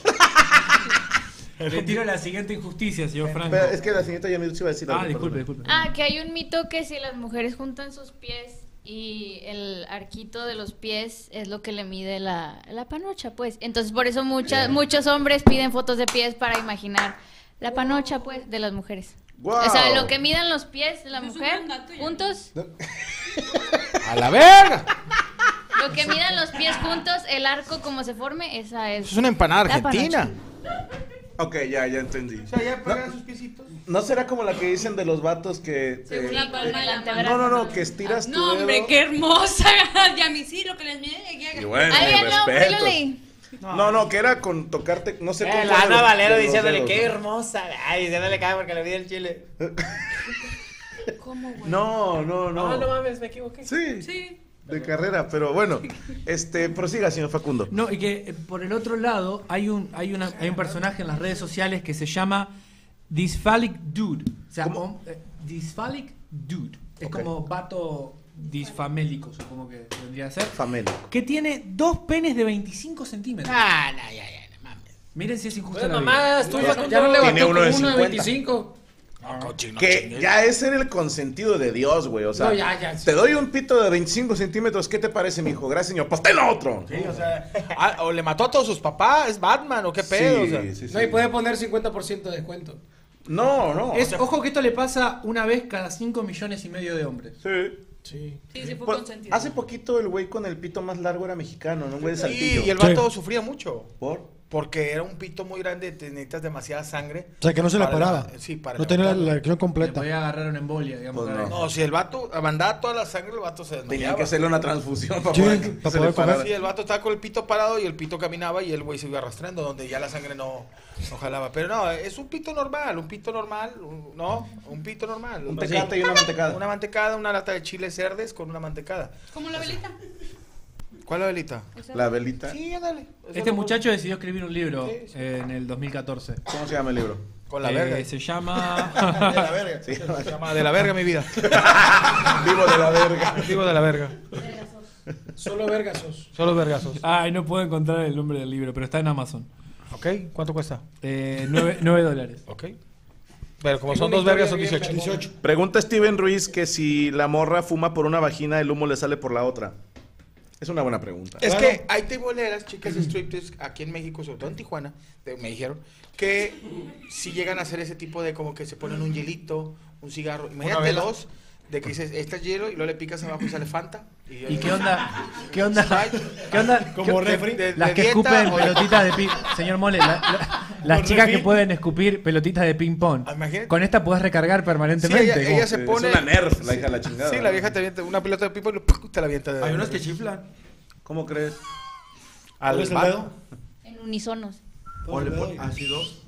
le tiro la siguiente injusticia, señor Franco. Pero es que la señorita Yamil se iba a decir algo. Ah, disculpe, perdón. disculpe. Ah, que hay un mito que si las mujeres juntan sus pies y el arquito de los pies es lo que le mide la, la panocha, pues. Entonces, por eso muchas, muchos hombres piden fotos de pies para imaginar la panocha, pues, de las mujeres. Guau. O sea, lo que midan los pies de la Ese es un mujer, buen dato, ya. juntos, ¡A la verga! lo que midan los pies juntos, el arco como se forme, esa es. Es una empanada la argentina. Ok, ya, ya entendí. O sea, ya pegan sus piecitos. ¿No será como la que dicen de los vatos que... Según eh, la palma de la mano. no, no, no, que estiras tu No, hombre, dedo? qué hermosa. Yami, sí, lo que les mide de aquí a acá. Y bueno, Ay, mis no, pero lo respetos. leí. No, no, que era con tocarte, no sé Eh, cómo... la Ana Valero de los diciéndole, dedos, qué ¿no? hermosa. Ay, diciéndole cae porque le vi el chile. ¿Cómo, güey? No, no, no. No, no mames, me equivoqué. Sí, Sí. de carrera, pero bueno, este, prosiga, señor Facundo. No, y que eh, por el otro lado hay un, hay una, hay un personaje en las redes sociales que se llama Dysphallic Dude. O sea, ¿Cómo? hom- eh, Dysphallic Dude. Es Ok. como vato disfamélico, supongo que vendría a ser. Famélico. Que tiene dos penes de veinticinco centímetros. Ah, no, ya, ya, no mames. Miren si es injusta Pues la vida. mamá, estoy Ya, Facundo. ya no Tiene levantó uno de con uno de cincuenta. veinticinco. No, cochino, Que chingue. ya es en el consentido de Dios, güey. O sea, No, ya, ya, sí. te doy un pito de veinticinco centímetros. ¿Qué te parece, mijo? Gracias, señor. Pues ten otro. Sí, o sea, ah, o le mató a todos sus papás, es Batman, o qué pedo, Sí, o sea. sí, sí. No, y puede poner cincuenta por ciento de descuento. No, no. Es, o sea, ojo que esto le pasa una vez cada cinco millones y medio de hombres. Sí. Sí. Sí, sí, fue Pues, consentido. hace poquito el güey con el pito más largo era mexicano, ¿no? Un güey de Sí, Saltillo. y el vato sufría mucho. ¿Por? Porque era un pito muy grande, te necesitas demasiada sangre. O sea, que no se le para- paraba. Sí, para No tenía la, levantarlo. la erección Le completa. podía agarrar una embolia, digamos. Pues cada no. vez. No, si el vato mandaba toda la sangre, el vato se Tenían desmayaba. que hacerle una transfusión para Sí, poder, para se poder le parara. comer. Sí, el vato estaba con el pito parado y el pito caminaba y el güey se iba arrastrando, donde ya la sangre no, no jalaba. Pero no, es un pito normal, un pito normal, un- ¿no? Un pito normal. Un Sí. tecate y una mantecada. Una mantecada, una lata de chiles cerdes con una mantecada. Como la velita. ¿Cuál es la velita? Esa. La velita. Sí, dale. Este muchacho decidió escribir un libro Sí, sí. eh, en el dos mil catorce. ¿Cómo se llama el libro? Con la Eh, verga. Se llama... De la verga. Sí. Se llama de la verga mi vida. Vivo de la verga. Vivo de la verga. Solo vergasos. Solo vergazos. Ay, no puedo encontrar el nombre del libro, pero está en Amazon. ¿Ok? ¿Cuánto cuesta? Eh, nueve, nueve dólares. Ok. Pero como Tengo son una dos vergas historia son bien dieciocho. vergona. Pregunta Steven Ruiz que si la morra fuma por una vagina, el humo le sale por la otra. Es una buena pregunta. Es Claro. que hay teboleras, chicas striptease aquí en México, sobre todo en Tijuana, de- me dijeron, que si llegan a hacer ese tipo de como que se ponen un hielito, un cigarro. Imagínate vela. dos, de que dices, este es hielo y luego le picas abajo y sale Fanta. ¿Y qué onda? ¿Qué onda? ¿Qué onda? Como ¿Qué- refri. de- Las de que dieta escupen o de- pelotitas de ping... Señor Mole, la- la- las Con chicas que refil. pueden escupir pelotitas de ping pong. Ah, imagínate. Con esta puedes recargar Sí, permanentemente. ella, ella como- se Es pone... una nerf, la hija de la chingada. Sí, la vieja te avienta una pelota de pipo y lo- ¡puc! te la avienta. De, Hay unos que chiflan. ¿Cómo crees? al ¿Cuál es el vato. dedo? En unisonos. O le pon- así dos.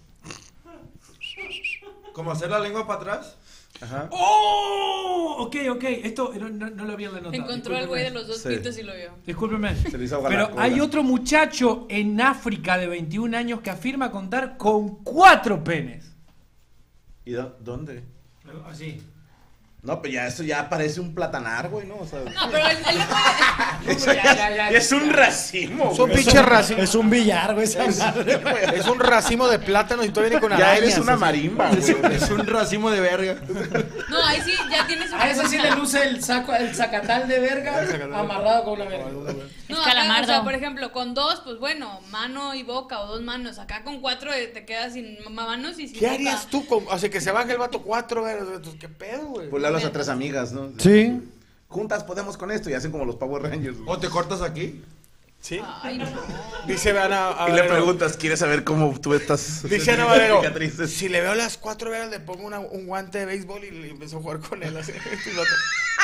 Como hacer la lengua para atrás. Ajá. ¡Oh! Ok, ok. Esto no, no- no lo había notado. Encontró al güey de los dos Sí. pitos y lo vio. Discúlpeme. Se le hizo agua la Pero cola. hay otro muchacho en África de veintiún años que afirma contar con cuatro penes. ¿Y dó- dónde? Así. No, pero ya eso ya parece un platanar, güey, ¿no? O sea, No, pero él, él le puede... eso ya- es un racimo, Es un güey. pinche racimo. Es un billar, güey, esa madre. Es un racimo de plátanos y tú vienes con Ya arañas. eres una así. marimba, güey. Es un racimo de verga. No, ahí sí, ya tienes su A ese sí le luce el saco, el sacatal de verga amarrado con una verga. No, Es acá, calamardo. o sea, por ejemplo, con dos, pues bueno, mano y boca o dos manos. Acá con cuatro eh, te quedas sin ma- manos y sin ¿Qué boca. harías tú? Con, o sea, que se baje el vato cuatro, güey. ¿Qué pedo, güey? Pues le hablas a tres amigas, ¿no? Sí. Juntas podemos con esto y hacen como los Power Rangers. güey. O te cortas aquí. ¿Sí? Ay, no. Dice Ana a Y le Valero, preguntas, ¿quieres saber cómo tú estás? Dice Ana Valero, cicatrices? si le veo las cuatro veras, le pongo una- un guante de béisbol y le empiezo a jugar con él. Así, y lo otro.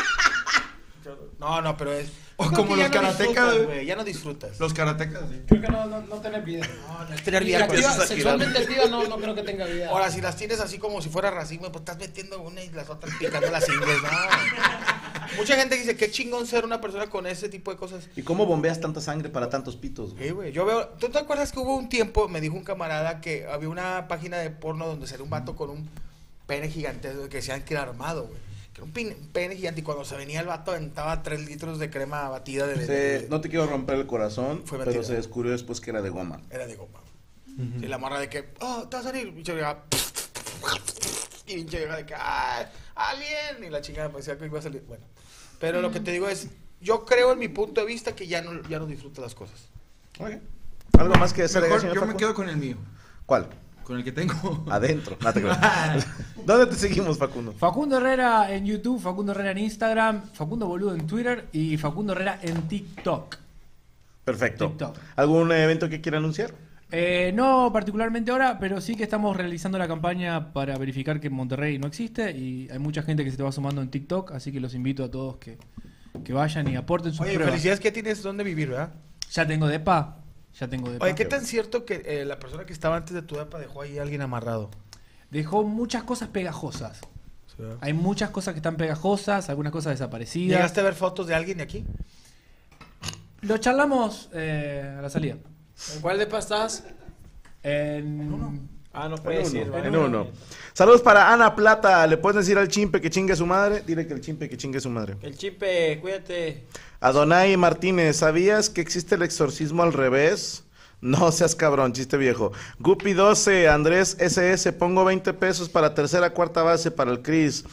No, no, pero es... O creo como que ya los no karatecas, disfrutas, güey. Ya no disfrutas. Los karatecas, sí. Creo que no, no, no tenés vida. No, no es tener Y vida. activa- empiezas a sexualmente activa no, no creo que tenga vida. Ahora, si las tienes así como si fuera racimo, pues estás metiendo una y las otras picando las ingles, ¿no? Mucha gente dice, qué chingón ser una persona con ese tipo de cosas. ¿Y cómo bombeas tanta sangre para tantos pitos, güey? Sí, güey. Yo veo. ¿Tú te acuerdas que hubo un tiempo, me dijo un camarada, que había una página de porno donde salía un vato con un pene gigante güey, que decían que era armado, güey? Que era un pin- pene gigante y cuando se venía el vato aventaba tres litros de crema batida de. de- Se- de- no te quiero romper el corazón, Fue pero mentira. se descubrió después que era de goma. Era de goma. Y la morra de que, oh, te vas a salir. Y pinche vieja, y pinche vieja de que, ah, alien. Y la chingada parecía que iba a salir. Bueno. Pero lo que te digo es, yo creo en mi punto de vista que ya no, ya no disfruto las cosas. Oye, ¿algo más que hacer? Mejor señor yo me Facu? quedo con el mío. ¿Cuál? Con el que tengo. Adentro. No te creo. ¿Dónde te seguimos, Facundo? Facundo Herrera en YouTube, Facundo Herrera en Instagram, Facundo Boludo en Twitter y Facundo Herrera en TikTok. Perfecto. TikTok. ¿Algún evento que quiera anunciar? Eh, no particularmente ahora, pero sí que estamos realizando la campaña para verificar que Monterrey no existe y hay mucha gente que se te va sumando en TikTok, así que los invito a todos que, que vayan y aporten sus Oye, pruebas. felicidades que tienes dónde vivir, ¿verdad? Ya tengo depa, ya tengo depa. Oye, ¿qué tan cierto que eh, la persona que estaba antes de tu depa dejó ahí a alguien amarrado? Dejó muchas cosas pegajosas. Sí. Hay muchas cosas que están pegajosas, algunas cosas desaparecidas. ¿Llegaste a ver fotos de alguien de aquí? Lo charlamos eh, a la salida. ¿En cuál depa estás? En... Ah, no En puede decir. uno, ¿verdad? en uno. Saludos para Ana Plata. ¿Le puedes decir al chimpe que chingue su madre? Dile que el chimpe que chingue su madre. El chimpe, cuídate. Adonai Martínez, ¿sabías que existe el exorcismo al revés? No seas cabrón, chiste viejo. Guppy doce, Andrés S S, pongo veinte pesos para tercera, cuarta base para el Cris.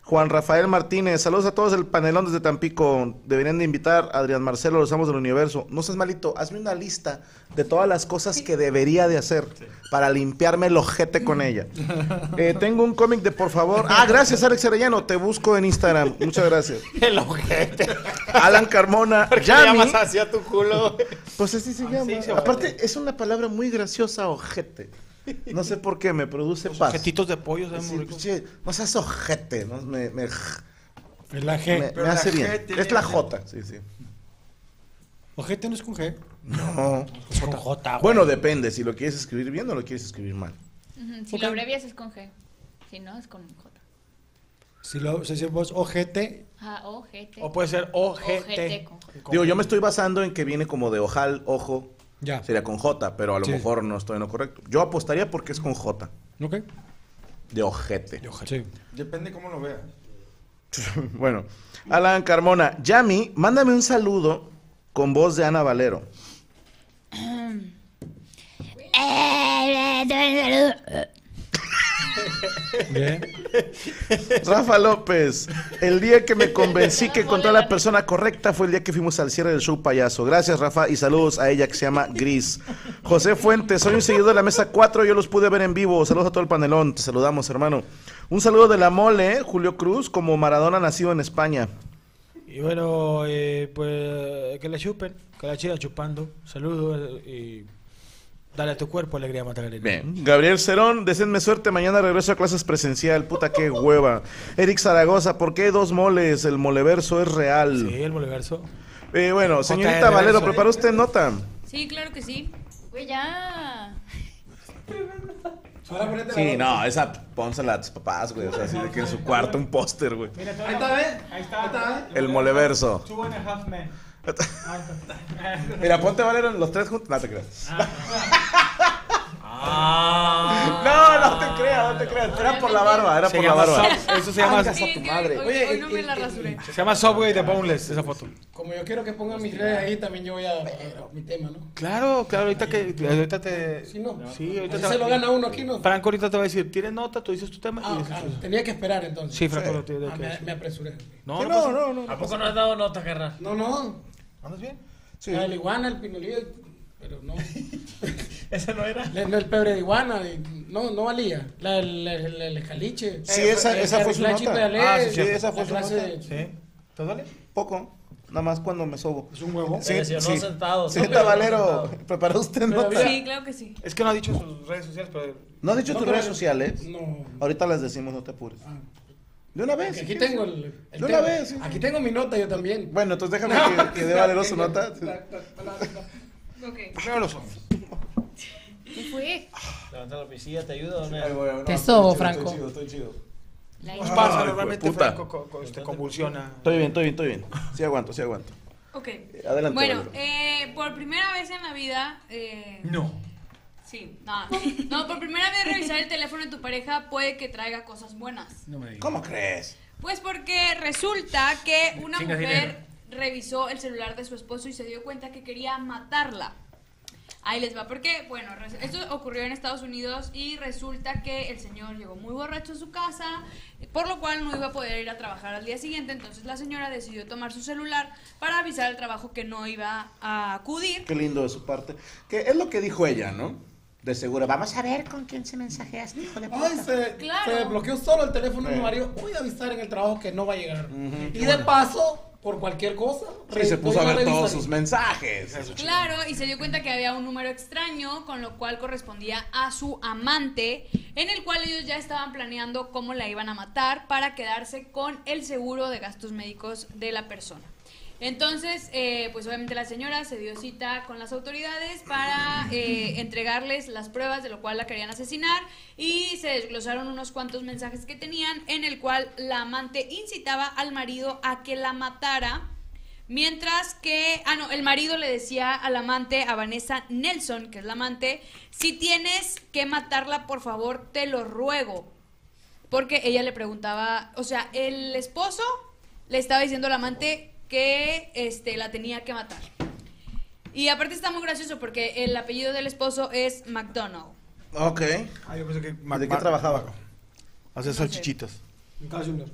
Juan Rafael Martínez, saludos a todos el panelón desde Tampico. Deberían de invitar a Adrián Marcelo, los amos del universo. No seas malito, hazme una lista de todas las cosas que debería de hacer para limpiarme el ojete con ella. Eh, tengo un cómic de por favor. Ah, gracias Alex Arellano, te busco en Instagram. Muchas gracias. El ojete. Alan Carmona, ¿Por qué Yami. le llamas así a tu culo? Pues así se llama. sí, se Aparte, es una palabra muy graciosa, ojete. No sé por qué, me produce paz. Ojetitos de pollo, ¿sabes? Sí, che, no seas ojete, ¿no? Me, me, Es la G. me, Pero me hace la bien. G tiene- Es la J, sí, sí. Ojete no es con G. No. Es con J, güey. Bueno, depende, si lo quieres escribir bien o lo quieres escribir mal. Ujú, Si Ok. lo abrevias es con G. Si no, es con J. Si lo si decimos ojete, Ah, O, G, T. O puede ser O G Ojete T. con J. Digo, yo me estoy basando en que viene como de ojal, ojo, ya. sería con J, pero a lo Sí. mejor no estoy en lo correcto. Yo apostaría porque es con J, ¿Ok? de ojete. Sí. Depende cómo lo veas. Bueno, Alan Carmona, Yami, mándame un saludo con voz de Ana Valero. Bien. Rafa López, el día que me convencí que encontré a la persona correcta fue el día que fuimos al cierre del show payaso. Gracias, Rafa, y saludos a ella que se llama Gris. José Fuentes, soy un seguidor de la mesa cuatro, yo los pude ver en vivo. Saludos a todo el panelón, te saludamos, hermano. Un saludo de la mole, Julio Cruz, como Maradona nacido en España. Y bueno, eh, pues que la chupen, que la sigan chupando. Saludos y dale a tu cuerpo alegría, Magdalena. Bien. Gabriel Cerón, deseenme suerte, mañana regreso a clases presencial, puta qué hueva. Eric Zaragoza, ¿por qué hay dos moles? El moleverso es real. Sí, el Moleverso. Eh, bueno, señorita J R Valero, verso. ¿preparó usted nota? Sí, claro que sí. Güey, ya. Sí, no, esa pónsela a tus papás, güey. O sea, así de que en su cuarto un póster, güey. Ahí está, ¿eh? Ahí está, ahí está, ¿eh? El moleverso. Two and a half men. Mira, ponte Valero los tres juntos. No te creas. Ah. No, no te creas, no te creas. Era por la barba, era Se por la llama barba. Sub- eso se llama- Ay, casa Sí, tu es que madre. hoy, Oye, hoy y- no me y- la y- rasuré. Se llama Subway de Boneless, esa foto. Como yo quiero que pongan mis redes ahí, también yo voy a, a- a mi tema, ¿no? Claro, claro, ahorita que ahorita te Si no, Sí, ahorita así te se lo gana uno aquí, ¿no? Franco ahorita te va a decir, "¿Tienes nota? Tú dices tu tema." Ah, y dices ah, tú. tenía que esperar entonces. Sí, Franco lo tiene Ah, que me, decir. me apresuré. No, Sí, no, pasa- no, no, no. ¿A poco no has dado nota, carnal? No, no. ¿Andas bien? Sí. La de la iguana, el pinolillo, pero no. Ese no era. El, el pebre de iguana, y no, no valía. La, el, el, el, el caliche. Sí, esa- El- esa el fue su clachito nota. de Ale, Ah, sí, sí, esa la fue su clase nota. de- Sí. ¿Te duele? Poco. Nada más cuando me sobo. Es un huevo. Se lesionó sentado, Señorita ¿no? Valero, ¿preparó usted nota? Sí, claro que sí. Es que no ha dicho sus redes sociales, pero ¿No has dicho No, tus pero- redes sociales? No. Ahorita las decimos, no te apures. Ah, De una vez. porque si aquí quieres. tengo el. el De una tema. vez, sí, sí. Aquí tengo mi nota yo también. Bueno, entonces déjame que, que dé Valero su nota. Ok. primero los ojos. ¿Qué fue? Levanta la piscina, ¿te ayuda o no? Ay, bueno, no, Te estoy sobo, chido, Franco. Estoy chido, estoy chido. La Pues hija. pasa, Ay, normalmente puta. Franco co- co- este, convulsiona. Estoy bien, estoy bien, estoy bien. Sí aguanto, sí aguanto. Ok. Adelante, Bueno, Valero. eh, por primera vez en la vida. Eh, No. sí, no. No, por primera vez revisar el teléfono de tu pareja puede que traiga cosas buenas. No me digas. ¿Cómo crees? Pues porque resulta que una Chingas mujer dinero. revisó el celular de su esposo y se dio cuenta que quería matarla. Ahí les va, porque, bueno, res- esto ocurrió en Estados Unidos y resulta que el señor llegó muy borracho a su casa, por lo cual no iba a poder ir a trabajar al día siguiente, entonces la señora decidió tomar su celular para avisar al trabajo que no iba a acudir. Qué lindo de su parte. Que es lo que dijo ella, ¿no? De seguro, vamos a ver con quién se mensajeaste, hijo de puta. Ay, se, Claro. se bloqueó solo el teléfono de mi Sí. marido. Voy a avisar en el trabajo que no va a llegar. Ujú, Y de paso, por cualquier cosa. Sí, se puso a ver todos revisar. sus mensajes. Claro, y se dio cuenta que había un número extraño, con lo cual correspondía a su amante, en el cual ellos ya estaban planeando cómo la iban a matar para quedarse con el seguro de gastos médicos de la persona. Entonces, eh, pues obviamente la señora se dio cita con las autoridades para eh, entregarles las pruebas de lo cual la querían asesinar y se desglosaron unos cuantos mensajes que tenían en el cual la amante incitaba al marido a que la matara. Mientras que, ah no, el marido le decía al amante, a Vanessa Nelson, que es la amante, si tienes que matarla, por favor, te lo ruego. Porque ella le preguntaba, o sea, el esposo le estaba diciendo al amante que este, la tenía que matar. Y aparte está muy gracioso porque el apellido del esposo es McDonald. Ok. Ah, yo pensé que ¿De qué trabajaba? Hace salchichitas. En Carl Junior.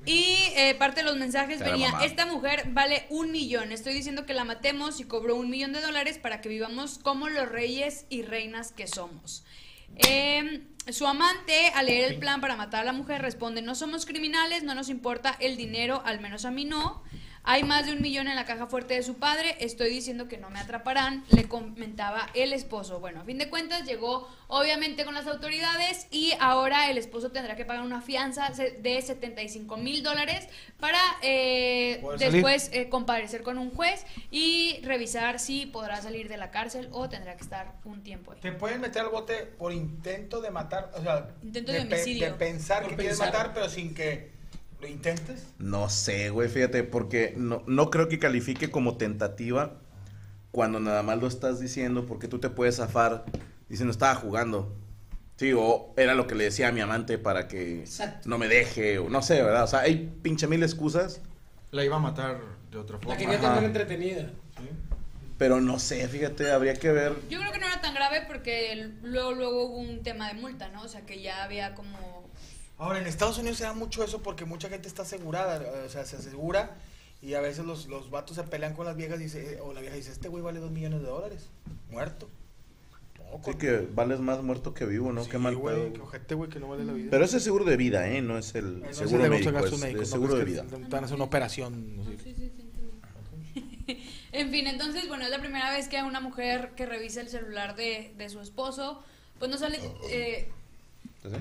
Y eh, parte de los mensajes Era venía, mamá. esta mujer vale un millón. Estoy diciendo que la matemos y cobró un millón de dólares para que vivamos como los reyes y reinas que somos. Eh, su amante, al leer el plan para matar a la mujer, responde, no somos criminales, no nos importa el dinero, al menos a mí no. Hay más de un millón en la caja fuerte de su padre, estoy diciendo que no me atraparán, le comentaba el esposo. Bueno, a fin de cuentas llegó obviamente con las autoridades y ahora el esposo tendrá que pagar una fianza de setenta y cinco mil dólares para eh, después eh, comparecer con un juez y revisar si podrá salir de la cárcel o tendrá que estar un tiempo ahí. Te pueden meter al bote por intento de matar, o sea, Intento de pe- homicidio. de pensar Por que quieres pensar. matar, pero sin que lo intentes. No sé, güey, fíjate, porque no, no creo que califique como tentativa cuando nada más lo estás diciendo, porque tú te puedes zafar diciendo estaba jugando. Sí, o era lo que le decía a mi amante para que Exacto. no me deje, o no sé, ¿verdad? O sea, hay pinche mil excusas, La iba a matar de otra forma. La quería Ajá. tener entretenida. pero no sé, fíjate, habría que ver. Yo creo que no era tan grave porque el- luego, luego hubo un tema de multa, ¿no? O sea, que ya había como... Ahora, en Estados Unidos se da mucho eso porque mucha gente está asegurada, o sea, se asegura y a veces los, los vatos se pelean con las viejas y dice, o la vieja dice, este güey vale dos millones de dólares, muerto. Poco. Sí, que vales más muerto que vivo, ¿no? Sí, Qué mal güey, pedo. que ojete, güey, que no vale la vida. Pero ese es seguro de vida, ¿eh? No es el No es seguro el de médico, gastos es, médicos, es no, seguro es de que vida. te van a hacer una operación. no sé. Sí, sí, sí, entendí. En fin, entonces, bueno, es la primera vez que una mujer que revisa el celular de, de su esposo, pues no sale... Eh, ¿Entonces?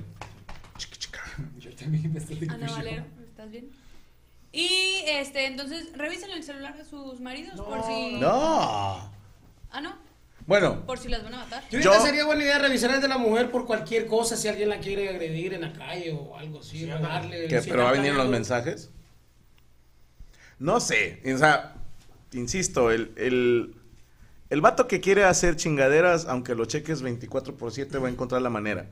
Yo también me estoy Ana Valero, ¿estás bien? Y, este, entonces, revisen el celular de sus maridos por si... No. Ah, ¿no? Bueno, Por si las van a matar. Yo Yo- creo que sería buena idea revisar el de la mujer por cualquier cosa, si alguien la quiere agredir en la calle o algo así, robarle. ¿qué, si ¿pero va a está venir en los planeando. mensajes? No sé, o sea, insisto, el, el, el vato que quiere hacer chingaderas, aunque lo cheques veinticuatro por siete, va a encontrar la manera.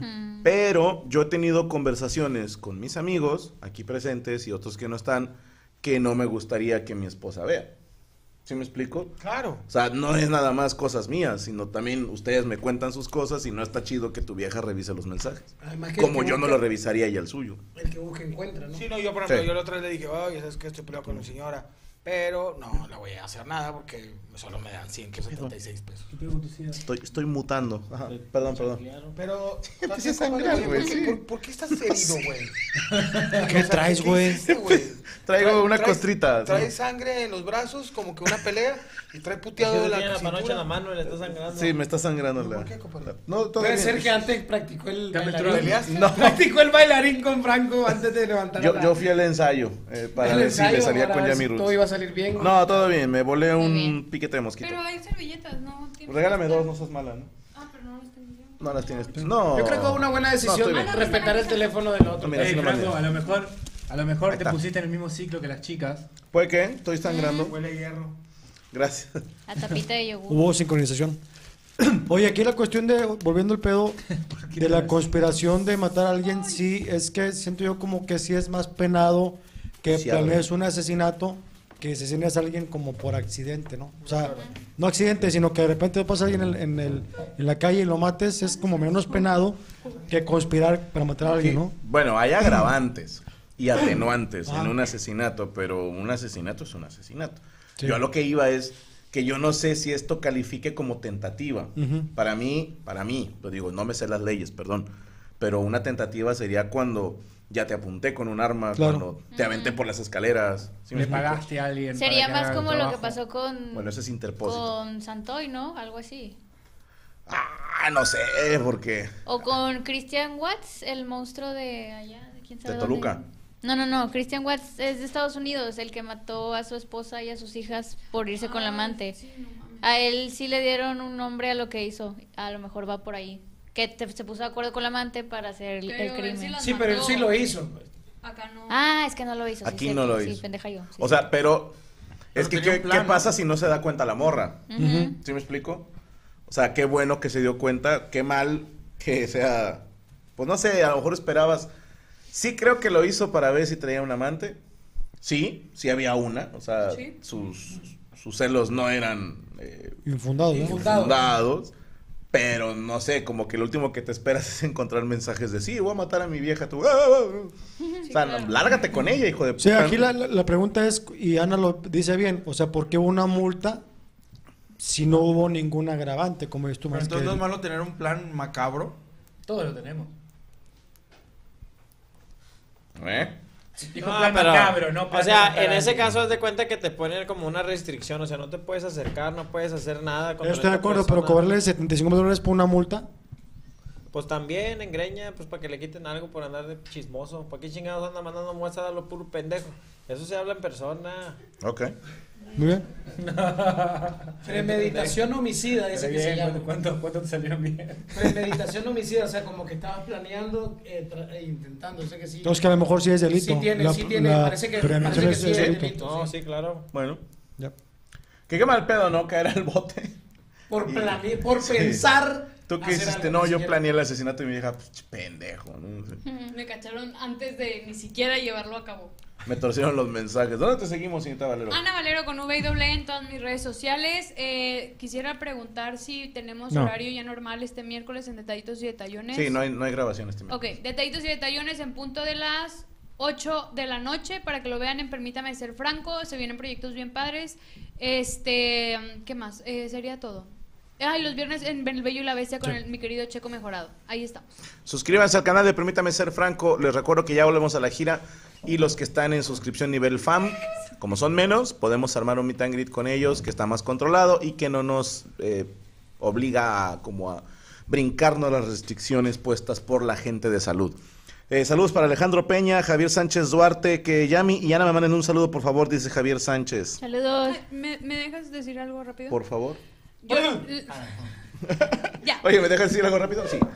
Pero yo he tenido conversaciones con mis amigos, aquí presentes y otros que no están, que no me gustaría que mi esposa vea. ¿Sí me explico? Claro. O sea, no es nada más cosas mías, sino también ustedes me cuentan sus cosas y no está chido que tu vieja revise los mensajes. Además que Como el que yo no busca- lo revisaría ella el suyo. El que busca encuentra, ¿no? Sí, no, yo por ejemplo, Sí. yo la otra vez le dije, oye, ¿sabes qué? Estoy peleado con mi señora, pero no le voy a hacer nada porque solo me dan ciento setenta y seis pesos. ¿Qué pregunto si Estoy, estoy mutando. Ajá, perdón, perdón. Pero, Empieza a ¿estás bien, sangrar, güey? güey, ¿Por, qué- sí. por- por qué estás herido, güey? ¿Qué traes, güey? hiciste, güey? Traigo Trae- una traes- costrita. Traes sangre en los brazos, como que una pelea, y trae Tiene puteado de la la panocha en la cintura. mano y le está sangrando. Sí, me está sangrando la... ¿Por qué, compadre? No, todo Puede bien. ser que antes practicó el ¿Te bailarín. ¿Peleaste? No. Practicó el bailarín con Franco antes de levantar Yo, la- yo fui al ensayo eh, para el ver si le ensayo salía para con ver Yami si Roots. todo iba a salir bien. No, todo bien, me volé Muy un bien. piquete de mosquito. Pero hay servilletas, ¿no? Tienes- Regálame dos, no seas mala, ¿no? Ah, pero no las tengo yo. No las tienes. No. Yo creo que fue una buena No, decisión estoy bien. respetar el teléfono del otro. No, mira, Ey, así no Franco, mames. a lo mejor, a lo mejor Ahí te está. pusiste en el mismo ciclo que las chicas. ¿Puede qué? Estoy sangrando. Huele a hierro. Gracias. La tapita de yogur. Hubo sincronización. Oye, aquí la cuestión de, volviendo al pedo, de la conspiración de matar a alguien, sí, es que siento yo como que sí es más penado que Sí, planees un asesinato que asesines a alguien como por accidente, ¿no? O sea, no accidente, sino que de repente pasa alguien en, el- en, el, en la calle y lo mates, es como menos penado que conspirar para matar a alguien, ¿no? Bueno, hay agravantes y atenuantes Ah. en un asesinato, pero un asesinato es un asesinato. Sí. Yo a lo que iba es que yo no sé si esto califique como tentativa. Ujú. Para mí, para mí, lo digo, no me sé las leyes, perdón, pero una tentativa sería cuando ya te apunté con un arma, Claro. cuando te aventé por las escescaleras. ¿Sí me Le explico? pagaste a alguien. Sería para que más haga el como lo que trabajo. pasó con, Bueno, ese es interpósito. con Santoy, ¿no? Algo así. Ah, no sé, porque O con Christian Watts, el monstruo de allá, de quién sabe de dónde. Toluca. No, no, no, Christian Watts es de Estados Unidos, el que mató a su esposa y a sus hijas por irse con la amante. Sí, no mames. A él sí le dieron un nombre a lo que hizo, a lo mejor va por ahí. Que te- se puso de acuerdo con la amante para hacer el, Pero el él sí crimen. las Sí, pero él mató. sí lo hizo. Acá no. Ah, es que no lo hizo. sí, Aquí cierto, no lo sí, hizo. pendeja yo. sí, O sí. sea, pero es Pero que tenía ¿qué, un plan, qué ¿no? pasa si no se da cuenta la morra? Ujú. ¿Sí me explico? O sea, qué bueno que se dio cuenta, qué mal que sea, pues no sé, a lo mejor esperabas. Sí creo que lo hizo para ver si traía un amante. Sí, sí había una, o sea, Sí. sus, sus celos no eran eh, Infundado, ¿no? Infundado. fundados, Pero no sé, como que lo último que te esperas es encontrar mensajes de sí, voy a matar a mi vieja. Tú, ah, ah, ah". Sí, o sea, claro. lárgate con ella, hijo de Sí, puta. aquí la, la- la pregunta es, y Ana lo dice bien, o sea, ¿por qué una multa si no hubo ningún agravante? Como es tú Pero más entonces que... no es malo tener un plan macabro. Todos lo tenemos. ¿Eh? Dijo No, plan pero, macabro, no plan o sea, de en ese matar a caso haz de cuenta que te ponen como una restricción, o sea, no te puedes acercar, no puedes hacer nada Yo contra estoy de esta acuerdo, pero persona. cobrarle setenta y cinco mil dólares por una multa. Pues también en greña, pues para que le quiten algo por andar de chismoso. ¿Para qué chingados anda mandando muestras a lo puro pendejo? Eso se habla en persona. Ok. Muy bien. Premeditación homicida, dice que se llama. ¿Cuánto, ¿Cuánto te salieron bien? Premeditación homicida, o sea, como que estabas planeando, eh, tra- eh, intentando, o sea que sí. Entonces que a lo mejor sí es delito. Sí tiene, La- sí tiene, la parece que, premeditación parece que es sí es delito. delito. No, sí. sí, claro. Bueno. Ya. Que qué mal pedo, ¿no? Caer al bote. Por, Y- plane- por Sí. pensar. ¿Tú qué hacer hiciste? algo, No, ni yo siquiera- planeé el asesinato de mi vieja. Pues, pendejo, ¿no? Sí. Me cacharon antes de ni siquiera llevarlo a cabo. Me torcieron los mensajes. ¿Dónde te seguimos, señorita Valero? Ana Valero con V y doble E en todas mis redes sociales. Eh, quisiera preguntar si tenemos No. horario ya normal este miércoles en Detallitos y Detallones. Sí, no hay, no hay grabación este mes. Ok, Detallitos y Detallones en punto de las ocho de la noche para que lo vean en Permítame Ser Franco. Se vienen proyectos bien padres. Este, ¿qué más? Eh, sería todo. Ah, y los viernes en El Bello y la Bestia con Sí. el- mi querido Checo Mejorado. Ahí estamos. Suscríbanse al canal de Permítame Ser Franco. Les recuerdo que ya volvemos a la gira. Y los que están en suscripción nivel F A M, como son menos, podemos armar un meet and greet con ellos que está más controlado y que no nos eh, obliga a, como a brincarnos las restricciones puestas por la gente de salud. Eh, saludos para Alejandro Peña, Javier Sánchez Duarte, que Yami y Ana me manden un saludo, por favor, dice Javier Sánchez. Saludos. ¿Me, me dejas decir algo rápido? Por favor. Yo- ya. Oye, ¿me dejas decir algo rápido? Sí.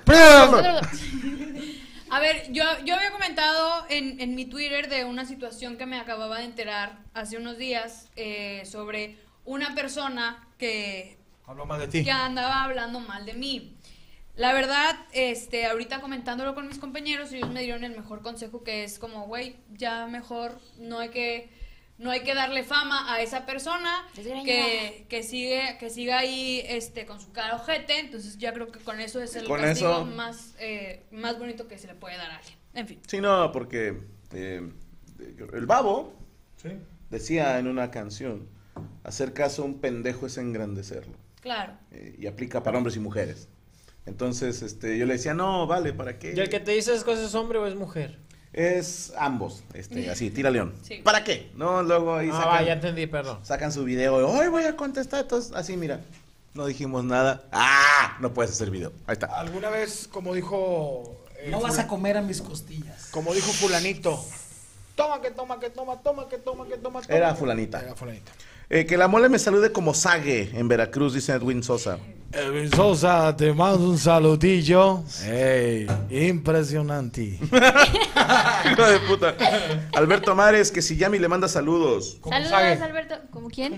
A ver, yo, yo había comentado en, en mi Twitter de una situación que me acababa de enterar hace unos días eh, sobre una persona que, Hablo más de ti. que andaba hablando mal de mí. La verdad, este, ahorita comentándolo con mis compañeros, ellos me dieron el mejor consejo, que es como, güey, ya mejor no hay que no hay que darle fama a esa persona que, que sigue que siga ahí este con su cara ojete. Entonces ya creo que con eso es el Con castigo eso- más eh, más bonito que se le puede dar a alguien. En fin. Sí, no, porque eh, el babo decía en una canción, hacer caso a un pendejo es engrandecerlo. Claro. Eh, y aplica para hombres y mujeres. Entonces, este, yo le decía, no, vale, ¿para qué? ¿Y el que te dice esas cosas es hombre o es mujer? Es ambos, este, así, tira león. Sí. ¿Para qué? No, luego ahí Ah, sacan, va, ya entendí, perdón. sacan su video, hoy voy a contestar, entonces, así, mira, no dijimos nada. ¡Ah! No puedes hacer video. Ahí está. Alguna vez, como dijo... eh, No vas fula- a comer a mis costillas. Como dijo fulanito. Toma, que toma, que toma, toma, que toma, que toma. toma. Era fulanita. Era fulanita. Eh, que la mole me salude como Sague en Veracruz, dice Edwin Sosa. Edwin Sosa, te mando un saludillo. Ey, impresionante. Hijo de puta. Alberto Mares, que si Yami le manda saludos. Saludos, Alberto. ¿Cómo quién?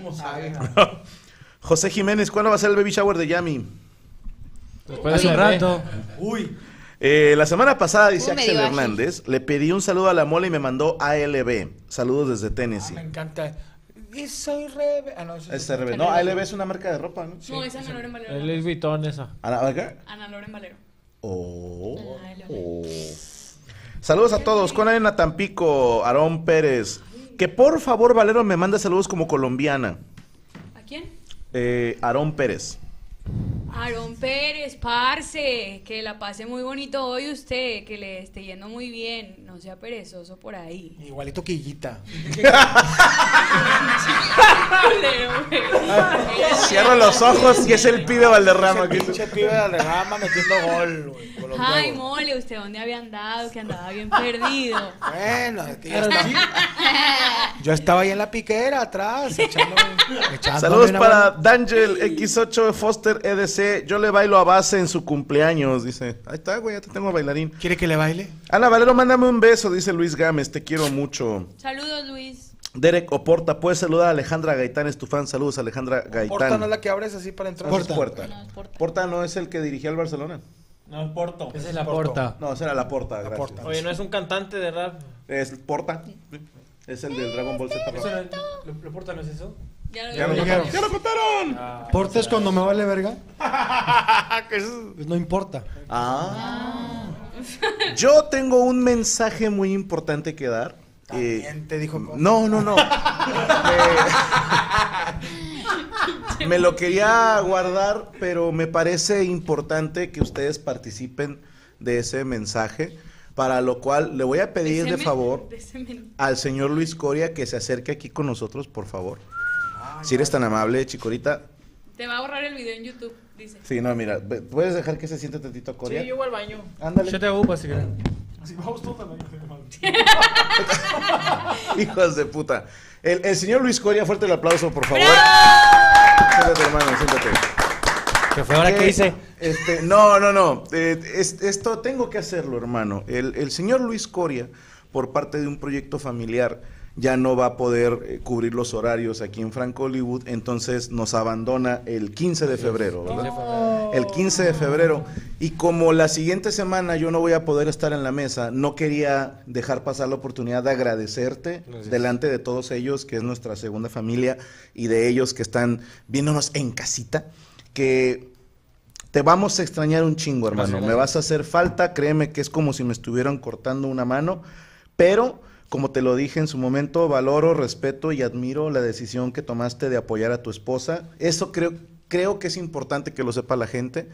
José Jiménez, ¿cuándo va a ser el baby shower de Yami? Después de un rato. Uy. Eh, la semana pasada, dice Uh, Axel medio ágil. Hernández, le pedí un saludo a la mole y me mandó A L B. Saludos desde Tennessee. Me encanta. Y soy rebe... Ah, no, eso Es R B. No, A L B es una marca de ropa, ¿no? No, es Ana Loren Valero. El Louis Vuitton esa. Ana, ¿acá? Ana Loren Valero. Oh, oh. Saludos a todos. Con Arena Tampico, Aarón Pérez. Que por favor, Valero, me manda saludos como colombiana. ¿A quién? Eh, Aarón Pérez. Aarón Pérez, parce, que la pase muy bonito hoy usted, que le esté yendo muy bien, no sea perezoso por ahí. Igualito Quillita. Cierro los ojos y es el pibe Valderrama. Ese pinche pibe de Valderrama metiendo gol, güey, con los Ay, huevos. mole, ¿usted dónde había andado? Que andaba bien perdido. Bueno, es que yo estaba, yo estaba ahí en la piquera atrás, echando, echándome Saludos una para buena- Dangel X ocho Foster E D C. Yo le bailo a base en su cumpleaños, dice. Ahí está, güey, ya te tengo bailarín. ¿Quiere que le baile? Ana Valero, mándame un beso, dice Luis Gámez. Te quiero mucho. Saludos, Luis. Derek Oporta, puedes saludar a Alejandra Gaitán, es tu fan. Saludos, Alejandra Gaitán. Porta no es la que abres así para entrar. Porta. Porta. No, es Porta. Porta no es el que dirigía al Barcelona. No, es Porto. Esa es la Porto. porta. No, esa era la Porta, gracias. Porta. Oye, no es un cantante de rap. Es Porta. Es el del Dragon Ball Z. ¿Eso no- lo, lo porta no es eso? Ya lo, Ya lo dijeron. ¡Ya lo contaron! ¿Portes cuando me vale verga? Pues no importa. Ah. Yo tengo un mensaje muy importante que dar. También Eh, te dijo cosas. No, no, no. me, me lo quería guardar, pero me parece importante que ustedes participen de ese mensaje, para lo cual le voy a pedir de favor al señor Luis Coria que se acerque aquí con nosotros, por favor. Si eres tan amable, Chicorita. Te va a borrar el video en YouTube, dice. Sí, no, mira, ve- ¿puedes dejar que se siente tantito Coria? Sí, yo voy al baño. Ándale. Yo te hago upa si querés. Hijos de puta. El, el señor Luis Coria, fuerte el aplauso, por favor. Siéntate, hermano, siéntate. ¿Qué fue ahora Eh, que hice? Este, no, no, no. Eh, es- esto tengo que hacerlo, hermano. El, el señor Luis Coria, por parte de un proyecto familiar, ya no va a poder eh, cubrir los horarios aquí en Franco Hollywood, entonces nos abandona el quince de febrero, ¿verdad? El quince de febrero. Y como la siguiente semana yo no voy a poder estar en la mesa, no quería dejar pasar la oportunidad de agradecerte Gracias. delante de todos ellos, que es nuestra segunda familia, y de ellos que están viéndonos en casita, que te vamos a extrañar un chingo, hermano. Gracias, Me gracias. vas a hacer falta, créeme que es como si me estuvieran cortando una mano, pero como te lo dije en su momento, valoro, respeto y admiro la decisión que tomaste de apoyar a tu esposa. Eso creo, creo que es importante que lo sepa la gente,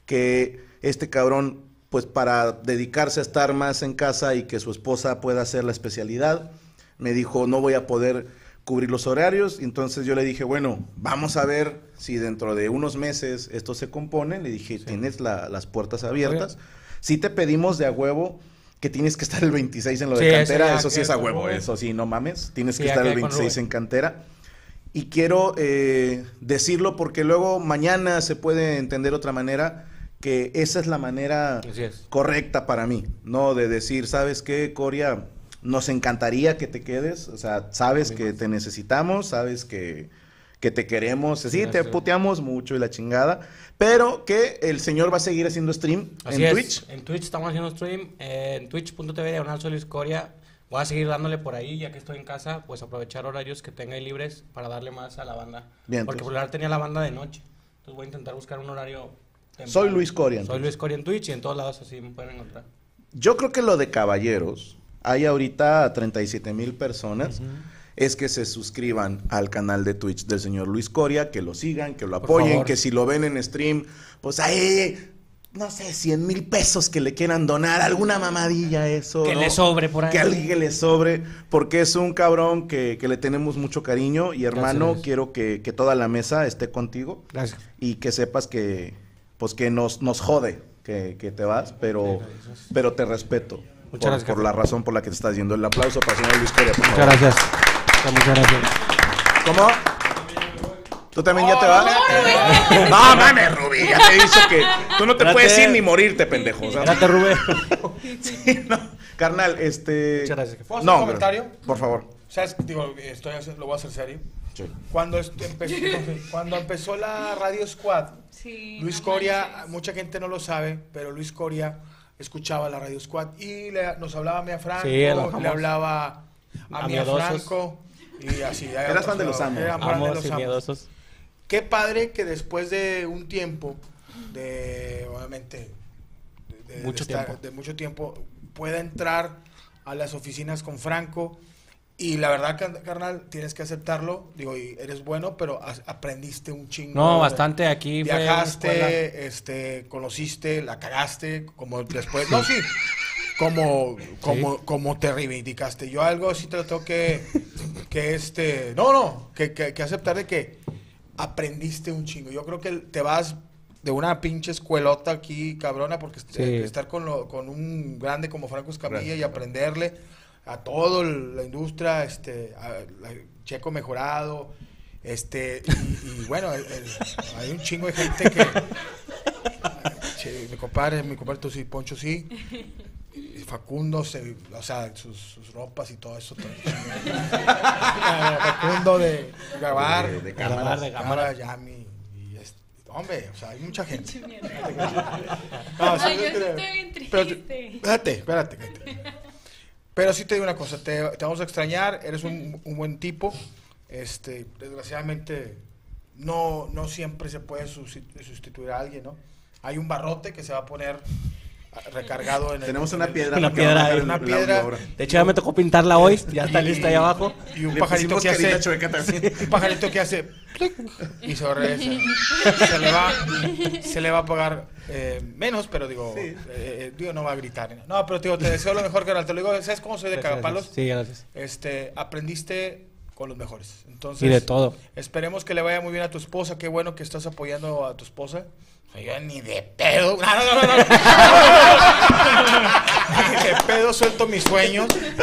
que este cabrón, pues para dedicarse a estar más en casa y que su esposa pueda hacer la especialidad, me dijo, no voy a poder cubrir los horarios. Entonces yo le dije, bueno, vamos a ver si dentro de unos meses esto se compone. Le dije, tienes la- las puertas abiertas. Sí te pedimos de a huevo que tienes que estar el veintiséis en lo de Sí, eso cantera, ya eso sí es a quedó. huevo, eso sí, no mames, tienes Sí, que ya estar el quedé con veintiséis Rubén. en cantera. Y quiero eh, decirlo porque luego mañana se puede entender otra manera, que esa es la manera Así es. correcta para mí, ¿no? De decir, ¿sabes qué, Coria? Nos encantaría que te quedes, o sea, sabes que te necesitamos, sabes que, que te queremos, sí, te Gracias. puteamos mucho y la chingada, pero que el señor va a seguir haciendo stream Así en es. Twitch. En Twitch estamos haciendo stream, eh, en twitch punto tv diagonal Soy Luis Coria. Voy a seguir dándole por ahí, ya que estoy en casa, pues aprovechar horarios que tenga ahí libres para darle más a la banda. Bien, Porque entonces. por lo general tenía la banda de noche. Entonces voy a intentar buscar un horario temprano. Soy Luis Coria, Soy entonces. Luis Coria en Twitch y en todos lados así me pueden encontrar. Yo creo que lo de caballeros, hay ahorita treinta y siete mil personas, es que se suscriban al canal de Twitch del señor Luis Coria, que lo sigan, que lo Por apoyen, favor. que si lo ven en stream, pues ahí, no sé, cien mil pesos que le quieran donar, alguna mamadilla eso. Que ¿no? le sobre por ahí. Que a alguien que le sobre, porque es un cabrón que, que le tenemos mucho cariño y hermano, Gracias. quiero que, que toda la mesa esté contigo Gracias. y que sepas que, pues que nos, nos jode que, que te vas, pero, pero te respeto. Muchas por, gracias, por jefe. la razón por la que te estás yendo. El aplauso para el señor Luis Coria, por Muchas favor. gracias. Muchas gracias. ¿Cómo? ¿Tú también ya te vas? No, mames, Rubí, ya te he dicho que tú no te Espérate. puedes ir ni morirte, pendejo. o sea. Espérate, Rubén. Sí, no. Carnal, este... Muchas gracias, jefe. ¿Puedo hacer No, un comentario? pero- por favor. ¿Sabes? Digo, estoy, haci- lo voy a hacer serio. Sí. Cuando, est- empezó, cuando empezó la Radio Squad, Sí, Luis no Coria, manches. mucha gente no lo sabe, pero Luis Coria escuchaba la Radio Squad y le- nos hablaba a mí a Franco, Sí, el le famoso. hablaba a, A mí a miedosos. Franco y así. Eras fan de los Amos. Era fan de Amos los y Amos. miedosos. Qué padre que después de un tiempo, de obviamente, de, de- Mucho de estar- tiempo. de mucho tiempo, pueda entrar a las oficinas con Franco. Y la verdad, car- carnal, tienes que aceptarlo. Digo, y eres bueno, pero as- aprendiste un chingo. No, bastante. Aquí fue una escuela. Viajaste, este, conociste, la cagaste, como después. No, sí. Como, como, como te reivindicaste. Yo algo sí te lo tengo que, que este, no, no, que, que, que aceptar de que aprendiste un chingo. Yo creo que te vas de una pinche escuelota aquí, cabrona, porque est- Sí. eh, estar con, lo- con un grande como Franco Escamilla Gracias. y aprenderle a toda la industria, este, a- la- Checo Mejorado, este, y, y bueno, el- el- hay un chingo de gente que, che, mi compadre, mi compadre tú sí, Poncho sí, y Facundo, se, o sea, sus, sus ropas y todo eso. Todo. Facundo de grabar, De- de cámaras. de cámara. Yami, y este, hombre, o sea, hay mucha gente. No, Ay, sí, yo sí creo. estoy bien Pero- triste. espérate, espérate, espérate. Pero sí te digo una cosa, te, te vamos a extrañar, eres un, un buen tipo, Este, desgraciadamente, no, no siempre se puede sustituir a alguien, ¿no? Hay un barrote que se va a poner recargado en el... Tenemos una piedra. Una piedra. Una el, piedra. De hecho, ya me tocó pintarla hoy. Ya está lista ahí abajo. Y un Le pajarito pusimos que carita hace... chueca también. Un pajarito que hace... Y se regresa. Se le va, se le va a pagar eh, menos, pero digo, Sí. eh, digo, no va a gritar. No, pero digo, te deseo lo mejor, carnal. Te lo digo, ¿sabes cómo soy de cagapalos? Sí, gracias. Este, aprendiste con los mejores. Entonces, Y de todo. esperemos que le vaya muy bien a tu esposa. Qué bueno que estás apoyando a tu esposa. Yo ni de pedo. No, no, no, no. Ni de pedo suelto mis sueños.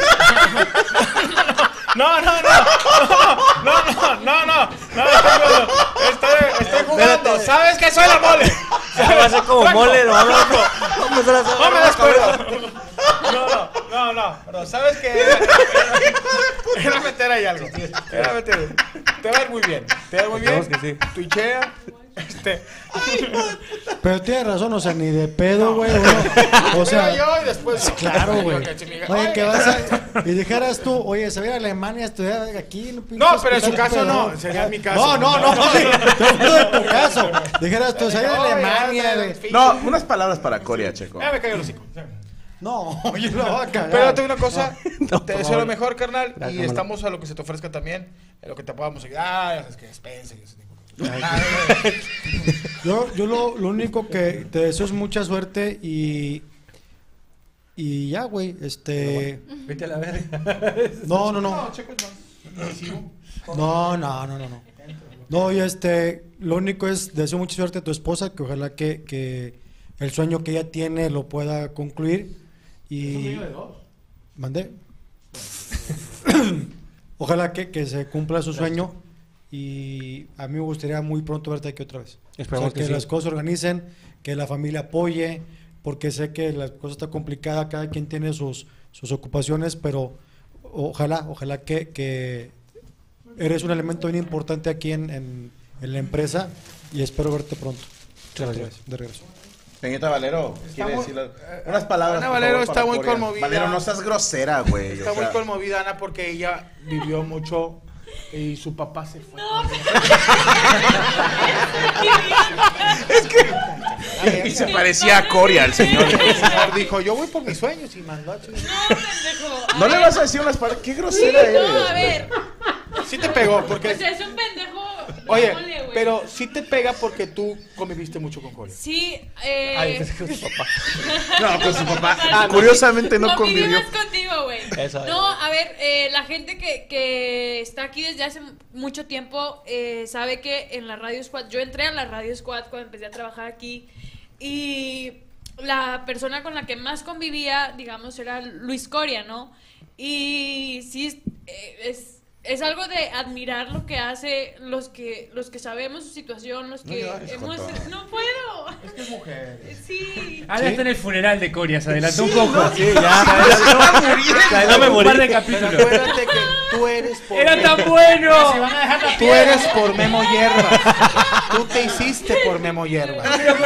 No, no, no. No, no, no, no. No, estoy, estoy jugando. ¿Sabes que soy la mole? Va a ser como Franco, mole, lo vamos Franco, Vamos a hacer no me descuerdo. No, no, no, no, no, ¿sabes qué? Era, era, era meter ahí algo. Era meter. Te va a ir muy bien. Te va a ir muy bien. Esperemos que sí. Twitchea. Este. Pero tienes razón, o sea, ni de pedo, güey. uno- O sea, yo y después. claro, güey. Que se me diga, Oye, que "Oye, vas a. Y dijeras tú, oye, se va a ir a Alemania a estudiar aquí. No, pinches pero en su hospitales, caso pero no, sería mi caso. No, no, no, no. Sí, yo hablo de tu caso. Dijeras tú, se va a ir a Oye, Alemania, anda, güey. fin. No, unas palabras para Coria, Checo. Ya me cayó el hocico. No, oye, lo va a cagar. Pero te digo una cosa, No, te por deseo favor. lo mejor, carnal, Gracias, y hermano. estamos a lo que se te ofrezca también, en lo que te podamos ayudar, es que Spencer y ese tipo de cosas. Yo, yo lo, lo único que te deseo es mucha suerte y. Y ya, güey. Este. Vete a la verga. No, no, no. No, Checo es más decisivo. No, no, no, no, no. No, y este, lo único es deseo mucha suerte a tu esposa, que ojalá que, que el sueño que ella tiene lo pueda concluir. Y. ¿Mandé? Ojalá que, que se cumpla su sueño. Y a mí me gustaría muy pronto verte aquí otra vez. Esperemos O sea, que que sí. las cosas se organicen, que la familia apoye, porque sé que la cosa está complicada, cada quien tiene sus, sus ocupaciones, pero ojalá, ojalá que, que eres un elemento bien importante aquí en, en, en la empresa y espero verte pronto. Muchas Otra gracias. vez, de regreso. Peñita Valero, ¿quiere muy- decir unas palabras? Ana por Valero favor, está para muy Coria? conmovida. Valero, no seas grosera, güey. Está o muy sea. conmovida, Ana, porque ella vivió mucho y su papá se fue. Y se parecía a Coria, el señor. El señor dijo, yo voy por mis sueños y mandó a chingar. No, pendejo. A No le ver. vas a decir unas palabras. Qué Sí, grosera eres. no, a güey. ver. Sí te pegó, O porque... sea, es un pendejo. Oye, mole, güey. pero sí te pega porque tú conviviste mucho con Coria. Sí, eh. Ay, pensé que era su papá. No, con su papá. Ah, no, Curiosamente no Conviví convivió. más contigo, güey. Eso, No, a ver, eh, la gente que, que está aquí desde hace mucho tiempo eh, sabe que en la Radio Squad, yo entré a la Radio Squad cuando empecé a trabajar aquí y la persona con la que más convivía, digamos, era Luis Coria, ¿no? Y sí, es, eh, es, es algo de admirar lo que hace los que los que sabemos su situación, los No que llores, hemos... Joto. No puedo. Es que es mujer. Sí. Ahora está en el funeral de Coria, se adelantó un poco. Sí, ya. Ya me Un morí. par de Pero capítulos. acuérdate que tú eres por... ¡Era tan bueno! Tú eres por Memo Hierba. Tú te hiciste por Memo Hierba.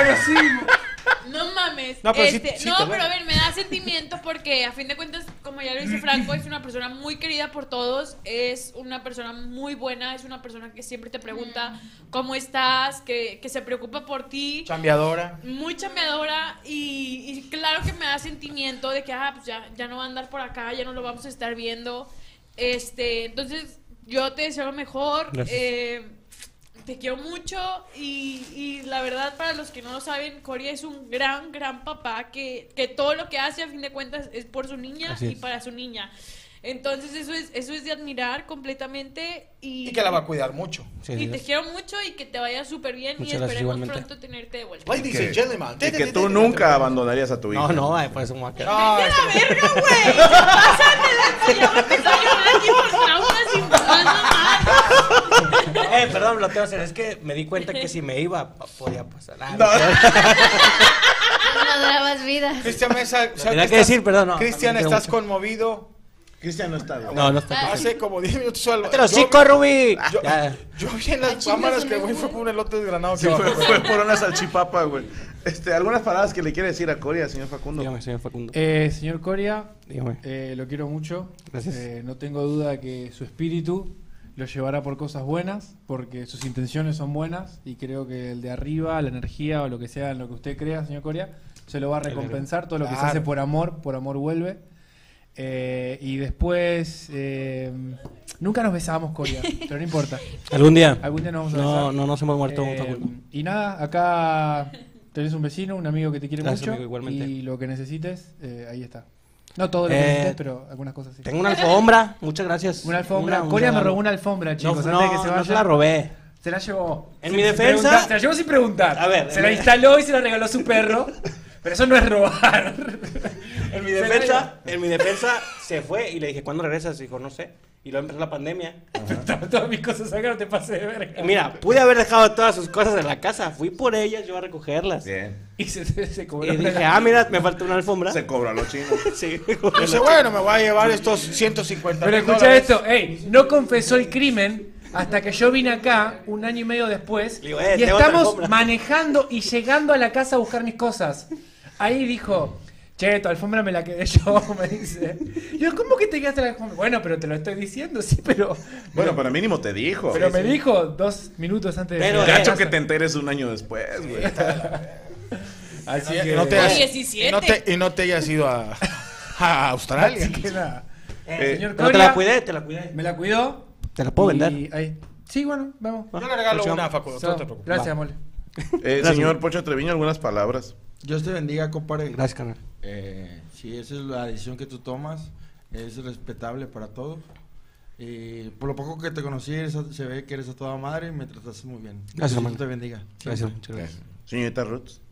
No mames. No, pero sí- Este, sí no, te pero duele. a ver, me da sentimiento porque a fin de cuentas, como ya lo dice Franco, es una persona muy querida por todos, es una persona muy buena, es una persona que siempre te pregunta cómo estás, que, que se preocupa por ti. Chambeadora. Muy chambeadora y, y claro que me da sentimiento de que ah, pues ya, ya no va a andar por acá, ya no lo vamos a estar viendo. Este, entonces yo te deseo lo mejor. Gracias. eh, te quiero mucho y, y la verdad para los que no lo saben, Coria es un gran, gran papá que, que todo lo que hace a fin de cuentas es por su niña Así y es. para su niña. Entonces eso es, eso es de admirar completamente y, Y que la va a cuidar mucho. Sí, y sí, te sí. quiero mucho y que te vaya súper bien Muchas y gracias, esperemos igualmente. pronto tenerte de vuelta. Ladies Que- and gentlemen. Y que tú nunca abandonarías a tu hijo. No, no, ay, por eso me voy a quedar. No, ¡Vete este- a la verga, güey! ¡Pásate de ya voy a empezar a llorar aquí por traumas y más mamadas. Eh, perdón, lo tengo que hacer. Es que me di cuenta que si me iba, pa- podía pasar. Ah, No. No dabas vida. Cristian Mesa, ¿sabes Tenía que estás- decir, perdón, no, Cristian, también quiero estás mucho. conmovido. Cristian no está bien. No, no está. Hace como diez minutos solo. ¡Te lo Yo- chico, Ruby! Yo, Ya. yo vi en las cámaras que güey fue por un elote desgranado que Sí, fue, bajó. fue por una salchipapa, güey. Este, algunas palabras que le quiere decir a Coria, señor Facundo. Dígame, señor Facundo. Eh, señor Coria, Dígame. eh, lo quiero mucho. Gracias. Eh, no tengo duda que su espíritu lo llevará por cosas buenas, porque sus intenciones son buenas y creo que el de arriba, la energía o lo que sea en lo que usted crea, señor Coria, se lo va a recompensar. Todo lo que se hace por amor, por amor vuelve. Eh, y después, eh, nunca nos besamos, Coria, pero no importa. Algún día. Algún día nos vamos a No, besar. no nos hemos muerto. Eh, y nada, acá tenés un vecino, un amigo que te quiere Gracias, mucho. amigo, igualmente. Y lo que necesites, eh, ahí está. No todo lo que Eh, necesites, pero algunas cosas sí. Tengo una alfombra, muchas gracias. Una alfombra. Una- un Coria me regalo. robó una alfombra, chicos. No, antes de que no, se no vaya. se la robé. Se la llevó. En Sin- mi sin defensa- preguntar, se la llevó sin preguntar. A ver, Se en la mi- instaló y se la regaló su perro. Pero eso no es robar. En mi Se la defensa, en mi defensa se fue y le dije, ¿cuándo regresas? Y dijo, no sé. Y luego empezó la pandemia. Todas mis cosas acá, no te pases de verga. Y mira, pude haber dejado todas sus cosas en la casa. Fui por ellas, yo a recogerlas. Bien. Y se, se, se cobró. Y dije, ah, mira, me falta una alfombra. Se cobra a los chinos. Sí. Dice, bueno, me voy a llevar estos ciento cincuenta Pero mil escucha dólares. esto, ey, no confesó el crimen hasta que yo vine acá un año y medio después. Digo, eh, y tengo otra estamos alfombra. manejando y llegando a la casa a buscar mis cosas. Ahí dijo, che, tu alfombra me la quedé yo, me dice. Yo, ¿cómo que te quedaste la alfombra? Bueno, pero te lo estoy diciendo, sí, pero... Bueno, pero mínimo te dijo. Pero Sí, me sí. dijo dos minutos antes de... Pero, llegar a Gacho casa. que te enteres un año después, güey. Así Y que... no te hayas- diecisiete. y no te, y no te hayas ido a, a Australia. Así que nada. Eh, Señor pero te Coria, la cuidé, te la cuidé. me la cuidó. Te la puedo y vender. ahí. Sí, bueno, vamos. Yo le regalo Próximo. una, Facu, no So, te preocupes. gracias, mole. Eh, señor Pocho Treviño, algunas palabras. Dios te bendiga, compadre. Gracias, carnal. Eh, si esa es la decisión que tú tomas, es respetable para todos. Y por lo poco que te conocí, eres a- se ve que eres a toda madre y me trataste muy bien. Gracias, Dios hermano. te bendiga. Gracias, muchas gracias. Señorita Roots.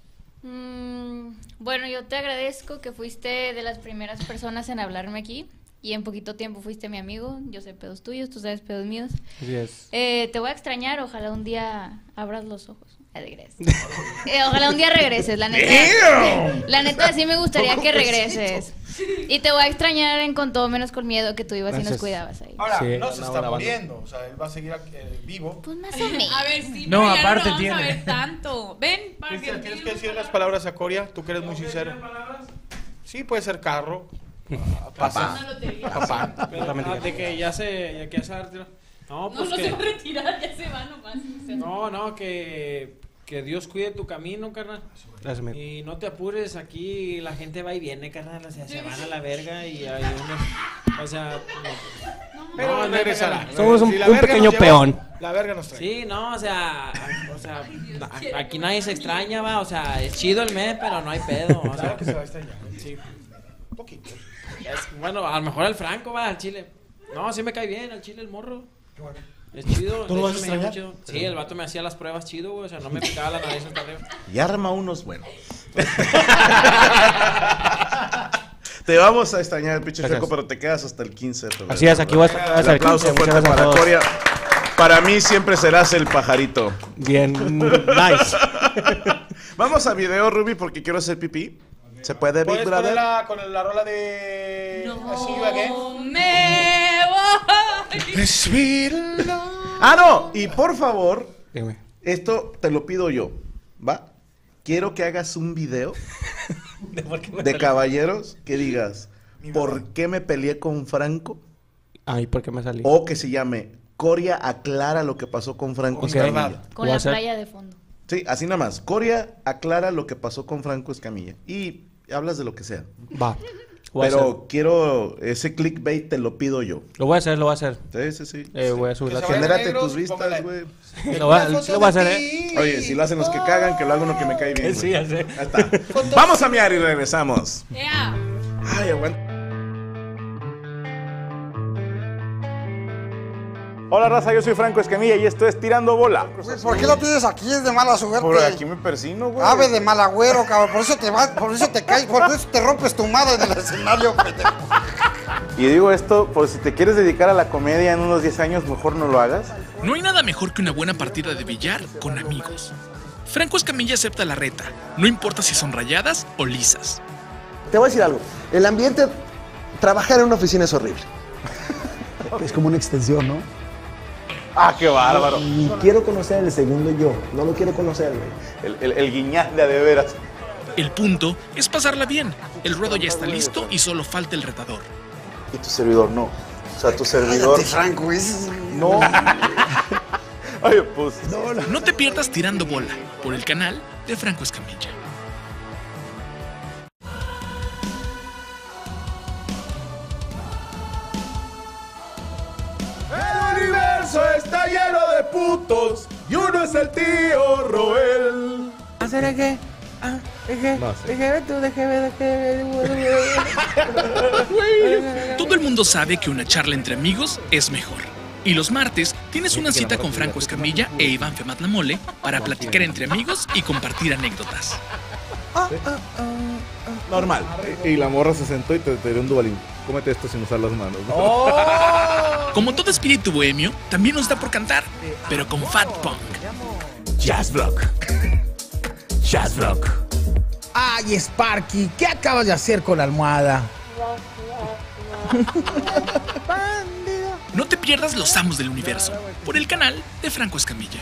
Mm, bueno, yo te agradezco que fuiste de las primeras personas en hablarme aquí. Y en poquito tiempo fuiste mi amigo. Yo sé pedos tuyos, tú sabes pedos míos. Así es. Eh, te voy a extrañar, ojalá un día abras los ojos. Ah, de gracias. Eh, ojalá un día regreses, la neta. La neta sí me gustaría que regreses. Y te voy a extrañar en Con Todo Menos Con Miedo, que tú ibas y nos Gracias. cuidabas ahí. Ahora, Sí, no se no, está la banda. muriendo. O sea, él va a seguir eh, vivo. Pues más o menos. A ver, sí, No, pero ya aparte no lo vamos tiene. a ver tanto. Ven, para que Cristian, tienes que entiendas. decir unas palabras a Coria. Tú que eres muy sincero. Sí, puede ser carro. ah, Pasa. Una lotería. Papá. Ah, de que ya se, ya que ya se va a retirar. No, No, pues no que, se va a retirar, ya se va nomás. O sea, no, no, que, que Dios cuide tu camino, carnal. Gracias, amigo. Y no te apures, aquí la gente va y viene, carnal, o sea, se van a la verga y hay unos, o sea, no, Pero no, no, regresará. carnal. Somos un- Si la un verga pequeño nos lleva, peón. La verga nos trae. Sí, no, o sea, o sea, a- aquí nadie se extraña, va, o sea, es chido el mes, pero no hay pedo, o sea, Claro que se va a extrañar. sí. Un poquito. Es- bueno, a lo mejor el Franco va al Chile. No, sí me cae bien al Chile el morro. Es chido. ¿Tú de lo hecho, vas a me lleva extrañar? chido. Sí, el vato me hacía las pruebas chido, güey. O sea, no me picaba la nariz hasta arriba. Y arma unos buenos. Te vamos a extrañar, pinche Gracias. Checo, pero te quedas hasta el quince de febrero. Así es, aquí voy a estar El hasta el aplauso quince. Muchas fuerte gracias a para todos. Coria. Para mí siempre serás el pajarito. Bien, nice. Vamos a video, Ruby, porque quiero hacer pipí. ¿Se puede, Big ¿Puedes Brother? ponerla con la rola de... See You Again? no me voy. Ah, no. Y por favor, Dime. esto te lo pido yo. ¿Va? Quiero que hagas un video ¿De por qué me de salió? caballeros que digas ¿por qué me peleé con Franco? Ay, ¿por qué me salí? O que se llame Coria aclara lo que pasó con Franco Ok. Escamilla. Con Voy a la hacer- playa de fondo. Sí, así nada más. Coria aclara lo que pasó con Franco Escamilla. Y hablas de lo que sea. Va. Voy a hacer- Pero quiero ese clickbait, te lo pido yo. Lo voy a hacer, lo voy a hacer. Sí, sí, sí. Eh, voy a subir Que la se vayan Genérate negros, tus vistas, póngale. güey. Lo voy a, sí lo voy a hacer, ¿eh? Oye, si lo hacen los que cagan, que lo haga uno que me cae bien. Sí, güey. ya sé. Ahí está. Vamos a miar y regresamos. Ya. Ay, aguanta. Hola, raza, yo soy Franco Escamilla y esto es Tirando Bola. ¿Por qué lo tienes aquí? Es de mala suerte. Por aquí me persino, güey. Ave de mal agüero, cabrón. Por eso te vas, por eso te caes, por eso te rompes tu madre en el escenario, pendejo. Y digo esto, por si te quieres dedicar a la comedia en unos diez años, mejor no lo hagas. No hay nada mejor que una buena partida de billar con amigos. Franco Escamilla acepta la reta, no importa si son rayadas o lisas. Te voy a decir algo. El ambiente, trabajar en una oficina es horrible. Es como una extensión, ¿no? Ah, qué bárbaro. Y quiero conocer el segundo yo. No lo quiero conocer, güey. El, el, el guiñán de a de veras. El punto es pasarla bien. El ruedo ya está listo y solo falta el retador. Y tu servidor no. O sea, tu servidor. Cállate, Franco, es... No. Oye, pues. No, no. No te pierdas Tirando Bola por el canal de Franco Escamilla. El universo está lleno de putos y uno es el tío Roel. ¿Hacer qué? Ah, deje, No sé. déjeme tú, déjeme, déjeme. Todo el mundo sabe que una charla entre amigos es mejor. Y los martes tienes una cita con Franco Escamilla e Iván Femat La Mole para platicar entre amigos y compartir anécdotas. Normal. Y la morra se sentó y te, te dio un dubalín. Cómete esto sin usar las manos. ¿no? Oh. Como todo espíritu bohemio, también nos da por cantar, pero con Fat Punk. Jazz Block. Jazz Block. Ay, Sparky, ¿qué acabas de hacer con la almohada? No te pierdas Los Amos del Universo por el canal de Franco Escamilla.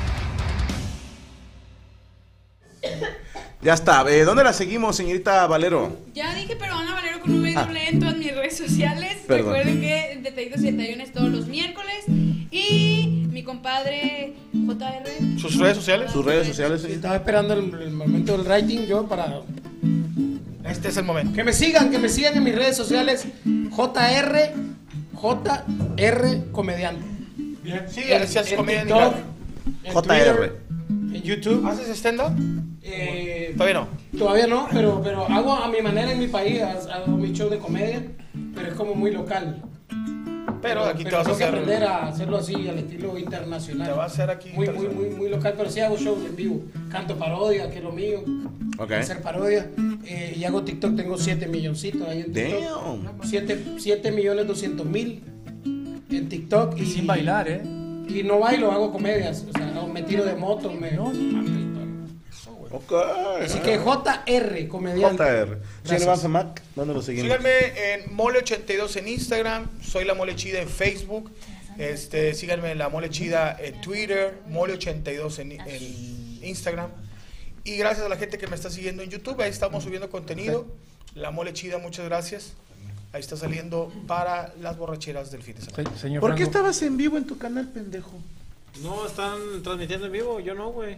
Ya está. Eh, ¿Dónde la seguimos, señorita Valero? Ya dije, pero Ana Valero con V doble en todas mis redes sociales. Perdón. Recuerden que Detallitos y Detallones todos los miércoles. Y mi compadre J R. ¿Sus redes sociales? ¿Sus redes sociales? Sí, estaba esperando el, el momento del writing yo para... Este es el momento. Que me sigan, que me sigan en mis redes sociales. J R, J R Comediante. Bien. Sí, en, así haces en comedia en TikTok, inglés. en J R. Twitter, en YouTube. ¿Haces stand-up? Eh, Todavía no. Todavía no, pero, pero hago a mi manera en mi país, hago mi show de comedia, pero es como muy local. Pero aquí te vas a tengo que hacer- aprender a hacerlo así, al estilo internacional. Te va a hacer aquí Muy, muy, interesante. muy, muy local, pero sí hago shows en vivo. Canto parodia, que es lo mío. Ok. Hacer parodia. Eh, y hago TikTok, tengo siete milloncitos ahí en TikTok. Damn. siete millones doscientos mil en TikTok. Y sin bailar, ¿eh? Y no bailo, hago comedias. O sea, hago- me tiro de moto, me... Ok. Así que J R, comediante. J R. Señor Gracias. Iván Femat, ¿dónde lo seguimos? Síganme en Mole ochenta y dos en Instagram, soy La Mole Chida en Facebook, este, síganme en La Mole Chida en Twitter, Mole ochenta y dos en, en Instagram. Y gracias a la gente que me está siguiendo en YouTube, ahí estamos subiendo contenido. La Mole Chida, muchas gracias. Ahí está saliendo para las borracheras del fin de semana. Señor ¿Por qué Franco. estabas en vivo en tu canal, pendejo? No, están transmitiendo en vivo, yo no, güey.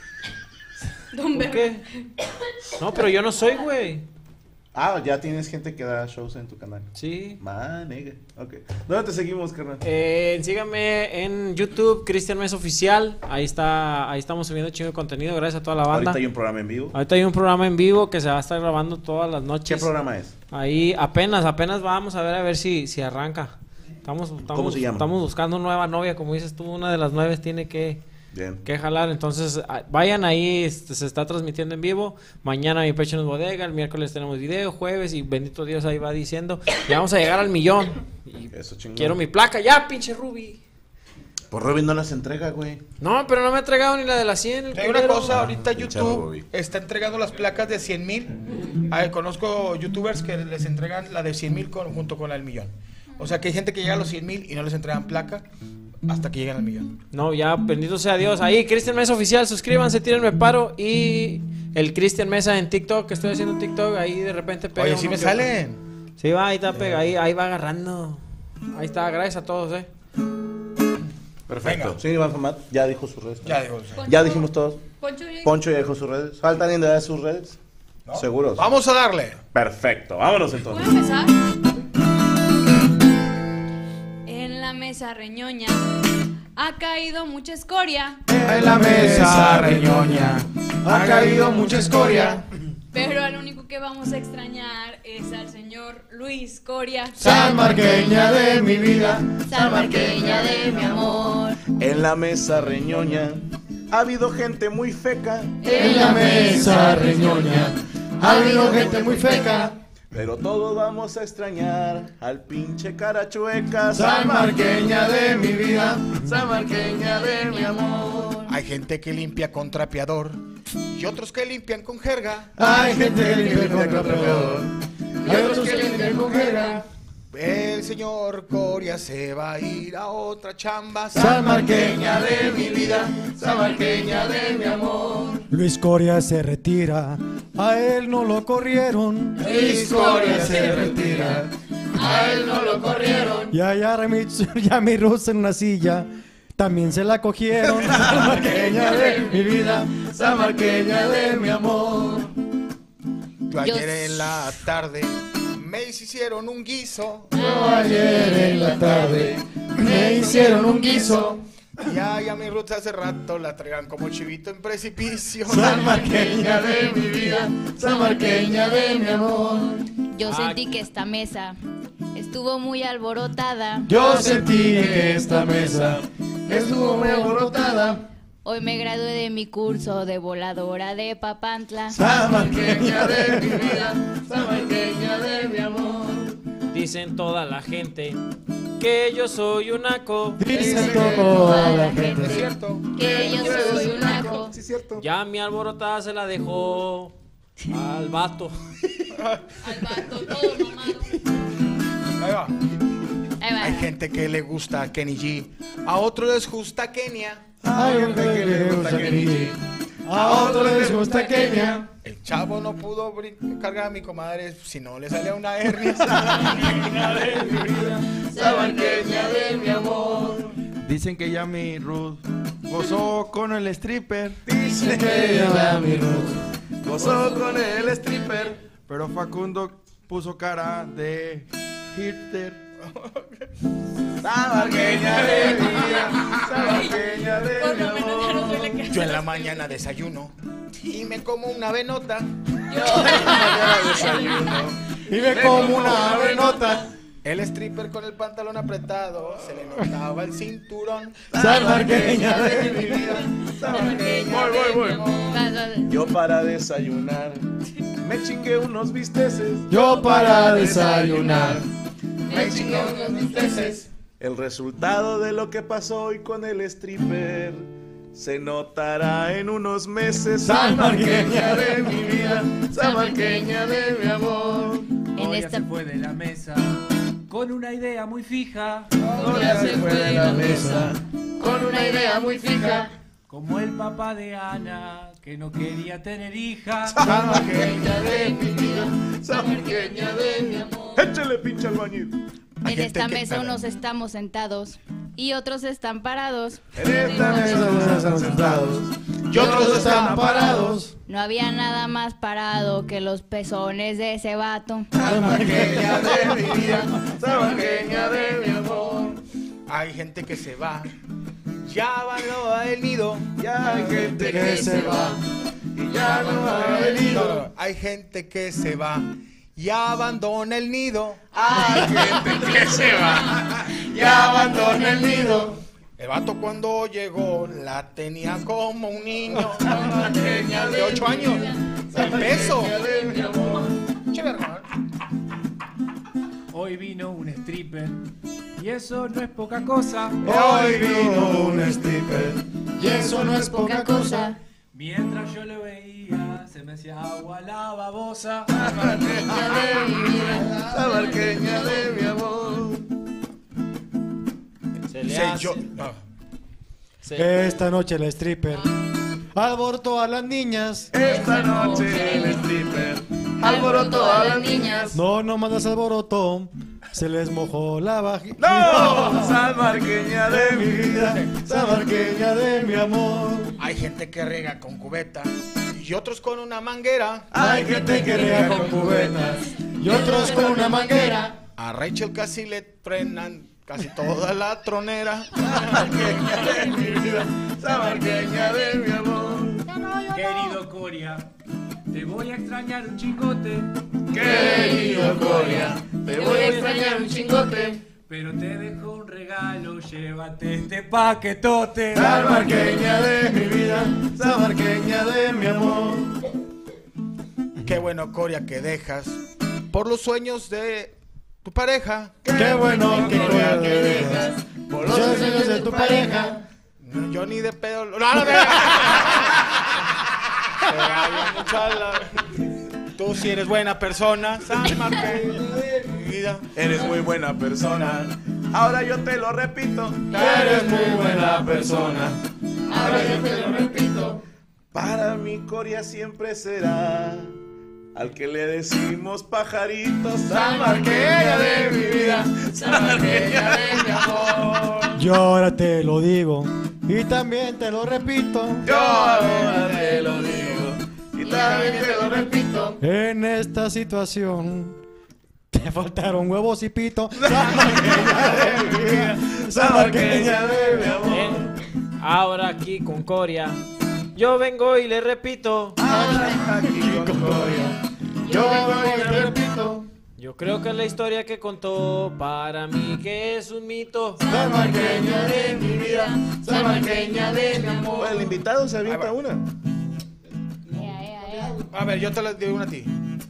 Don ¿Por qué? No, pero yo no soy, güey. Ah, ya tienes gente que da shows en tu canal. Sí. Man, nigga. Ok. ¿Dónde te seguimos, carnal? Eh, síganme en YouTube, Cristian Mesa Oficial. Ahí está, ahí estamos subiendo chingo de contenido, gracias a toda la banda. Ahorita hay un programa en vivo. Ahorita hay un programa en vivo que se va a estar grabando todas las noches. ¿Qué programa es? Ahí apenas, apenas vamos a ver a ver si, si arranca. Estamos, estamos, ¿Cómo se llama? Estamos buscando nueva novia, como dices tú, una de las nueve tiene que, Bien. que jalar. Entonces, ah, vayan ahí, este, se está transmitiendo en vivo. Mañana Mi Pecho no es Bodega, el miércoles tenemos video, jueves, y bendito Dios ahí va diciendo. Ya vamos a llegar al millón. Y Eso chingón. quiero mi placa ya, pinche Ruby. Por Robin no las entrega, güey. No, pero no me ha entregado ni la de las cien. el Te digo una culero. cosa, ahorita pinche YouTube Ruby. está entregando las placas de cien mil. Conozco youtubers que les entregan la de cien mil con, junto con la del millón. O sea que hay gente que llega a los cien mil y no les entregan placa hasta que llegan al millón. No, ya, bendito sea Dios. Ahí, Cristian Mesa Oficial, suscríbanse, tírenme paro. Y el Cristian Mesa en TikTok, que estoy haciendo TikTok, ahí de repente pega. Oye, sí uno me que salen. otro. Sí, va, ahí está pega, ahí, ahí va agarrando. Ahí está, gracias a todos, eh. Perfecto. Venga. Sí, Iván Femat ya dijo sus redes. Ya dijo sus redes. Ya dijimos todos. Poncho, ya- Poncho ya dijo sus redes. ¿Falta alguien de dar sus redes? ¿Seguros? Vamos a darle. Perfecto. Vámonos ¿Puedo entonces. empezar? En la mesa reñoña ha caído mucha escoria, En la mesa reñoña ha caído mucha escoria. pero al único que vamos a extrañar es al señor Luis Coria. Sanmarqueña de mi vida, Sanmarqueña de mi amor. En la mesa reñoña ha habido gente muy feca. En la mesa reñoña ha habido gente muy feca. Pero todos vamos a extrañar al pinche cara chueca. Sanmarqueña de mi vida, Sanmarqueña de mi amor. hay gente que limpia con trapeador y otros que limpian con jerga. Hay gente que limpia con trapeador y otros que limpian con jerga. El señor Coria se va a ir a otra chamba. Sanmarqueña de mi vida, sanmarqueña de mi amor. Luis Coria se retira, a él no lo corrieron. Luis Coria se retira, a él no lo corrieron. Y allá mi, ya mi Ruth en una silla, también se la cogieron. Samarqueña de mi vida, samarqueña de mi amor. Yo ayer en la tarde me hicieron un guiso. Yo ayer en la tarde me hicieron un guiso. Ya, ya mi Ruth hace rato la traigan como chivito en precipicio. Samarqueña de mi vida, samarqueña de mi amor. Yo sentí que esta mesa estuvo muy alborotada. Yo sentí que esta mesa estuvo muy alborotada. Hoy me gradué de mi curso de voladora de Papantla. Samarqueña de mi vida, samarqueña de mi amor. Dicen toda la gente que yo soy un naco. Dicen toda la gente, ¿es cierto? Que yo soy un naco. Sí, cierto. Ya mi alborotada se la dejó al vato. Al vato, todo mamado. Ahí va. Ahí va. Hay gente que le gusta Kenny G, a otros les gusta Kenia. Hay gente que le gusta Kenny G, a otros les gusta Kenia. El chavo no pudo brin- cargar a mi comadre si no le salía una hernia. Samarqueña de mi vida, samarqueña de mi amor. Dicen que ya mi Ruth gozó con el stripper. Dicen que ya mi Ruth gozó con el stripper. Pero Facundo puso cara de Hitler. Samarqueña de mi vida, samarqueña de mi amor. Yo en la mañana desayuno y me como una venota. Yo en la mañana desayuno y me como una venota. El stripper con el pantalón apretado, se le notaba el cinturón. Samarqueña de mi vida, samarqueña de mi amor. Yo para desayunar me chingué unos bisteces. Yo para desayunar me chingué unos bisteces. El resultado de lo que pasó hoy con el stripper se notará en unos meses. Samarqueña de mi vida, samarqueña de mi amor. En Hoy esta se fue de la mesa con una idea muy fija. Gloria se fue de la mesa con una idea muy fija. Como el papá de Ana, que no quería tener hija. Samarqueña de mi vida, samarqueña de mi amor. Échale pinche albañil. En esta mesa unos estamos sentados y otros están parados. En esta mesa unos están sentados y otros están parados. No había nada más parado que los pezones de ese vato. Samarqueña de mi vida, samarqueña de mi amor. Hay gente que se va, ya va el nido. Ya hay gente que se va y ya no va el nido. Hay gente que se va y abandona el nido. Hay gente que se va y abandona el nido. El vato cuando llegó la tenía como un niño Samarqueña de ocho años. El peso. de mi amor. Hoy vino un stripper y eso no es poca cosa. Hoy vino un stripper y eso no es poca cosa. Mientras yo lo veía, se me hacía agua la babosa. Samarqueña de mi vida, samarqueña de mi amor. Se le Sí, hace. yo- no. Se- Esta noche el stripper alborotó a las niñas. Esta noche el stripper alborotó a las niñas. No, no mandas alboroto, se les mojó la vagina. ¡No! Samarqueña de mi vida, samarqueña de mi amor. Hay gente que riega con cubeta y otros con una manguera. Hay gente que riega con cubetas y otros con una manguera. A Rachel casi le frenan casi toda la tronera. Samarqueña de mi vida, samarqueña de mi amor. Querido Coria, te voy a extrañar un chingote. Querido Coria, te voy a extrañar un chingote. Pero te dejo un regalo, llévate este paquetote. Samarqueña de mi vida, samarqueña de mi amor. Qué bueno, Coria, que dejas por los sueños de tu pareja. Qué bueno que Coria que dejas por los sueños de tu pareja. No, yo ni de pedo. No, no, no. Tú sí eres buena persona. Samarqueña de mi vida. Eres muy buena persona. Ahora yo te lo repito. Eres muy buena persona. Ahora yo te lo repito. Para mi Coria siempre será al que le decimos pajarito, salvaqueña de mi vida, salvaqueña de mi amor. Yo ahora te lo digo y también te lo repito. Yo ahora te lo digo y también te lo repito. En esta situación te faltaron huevos y pito. Salvaqueña de mi vida, salvaqueña de mi amor. Ahora aquí con Coria, yo vengo y le repito. Ahora aquí con Coria, yo vengo y le repito. Yo creo que la historia que contó para mí que es un mito. Salvaqueña de mi vida, salvaqueña de mi amor. El invitado se avienta una. A ver, yo te la digo una a ti.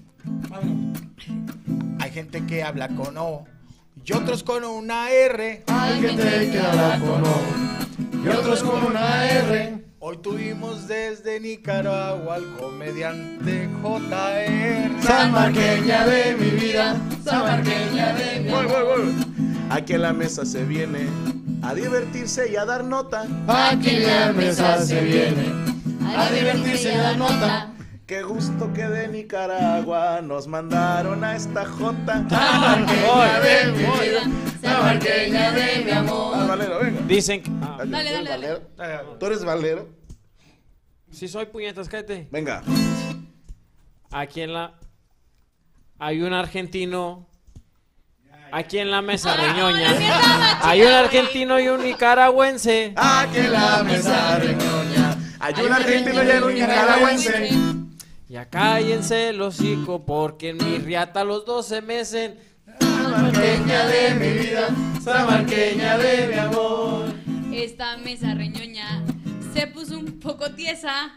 Hay gente que habla con O y otros con una R. Hay gente que habla con O y otros con una R. Hoy tuvimos desde Nicaragua al comediante J R. Salvaqueña de mi vida, salvaqueña de mi amor. Voy, voy, voy. Aquí en la mesa se viene a divertirse y a dar nota. Aquí en la mesa se viene a divertirse y a dar nota. Qué gusto que de Nicaragua nos mandaron a esta jota. Salvaqueña de mi vida, salvaqueña de mi amor. Ah, Valero, venga. Dicen que... Ah, Dale, dale, Valero. ¿Tú eres Valero? Sí soy, puñetas, cállate. Venga. Aquí en la... Hay un argentino... Aquí en la mesa, reñoña. Hay un argentino y un nicaragüense. Aquí en la mesa, reñoña. Hay un argentino y un nicaragüense. Ya cállense el hocico porque en mi riata los dos se mecen. Salvaqueña de mi vida, salvaqueña de mi amor. Esta mesa reñoña se puso un poco tiesa.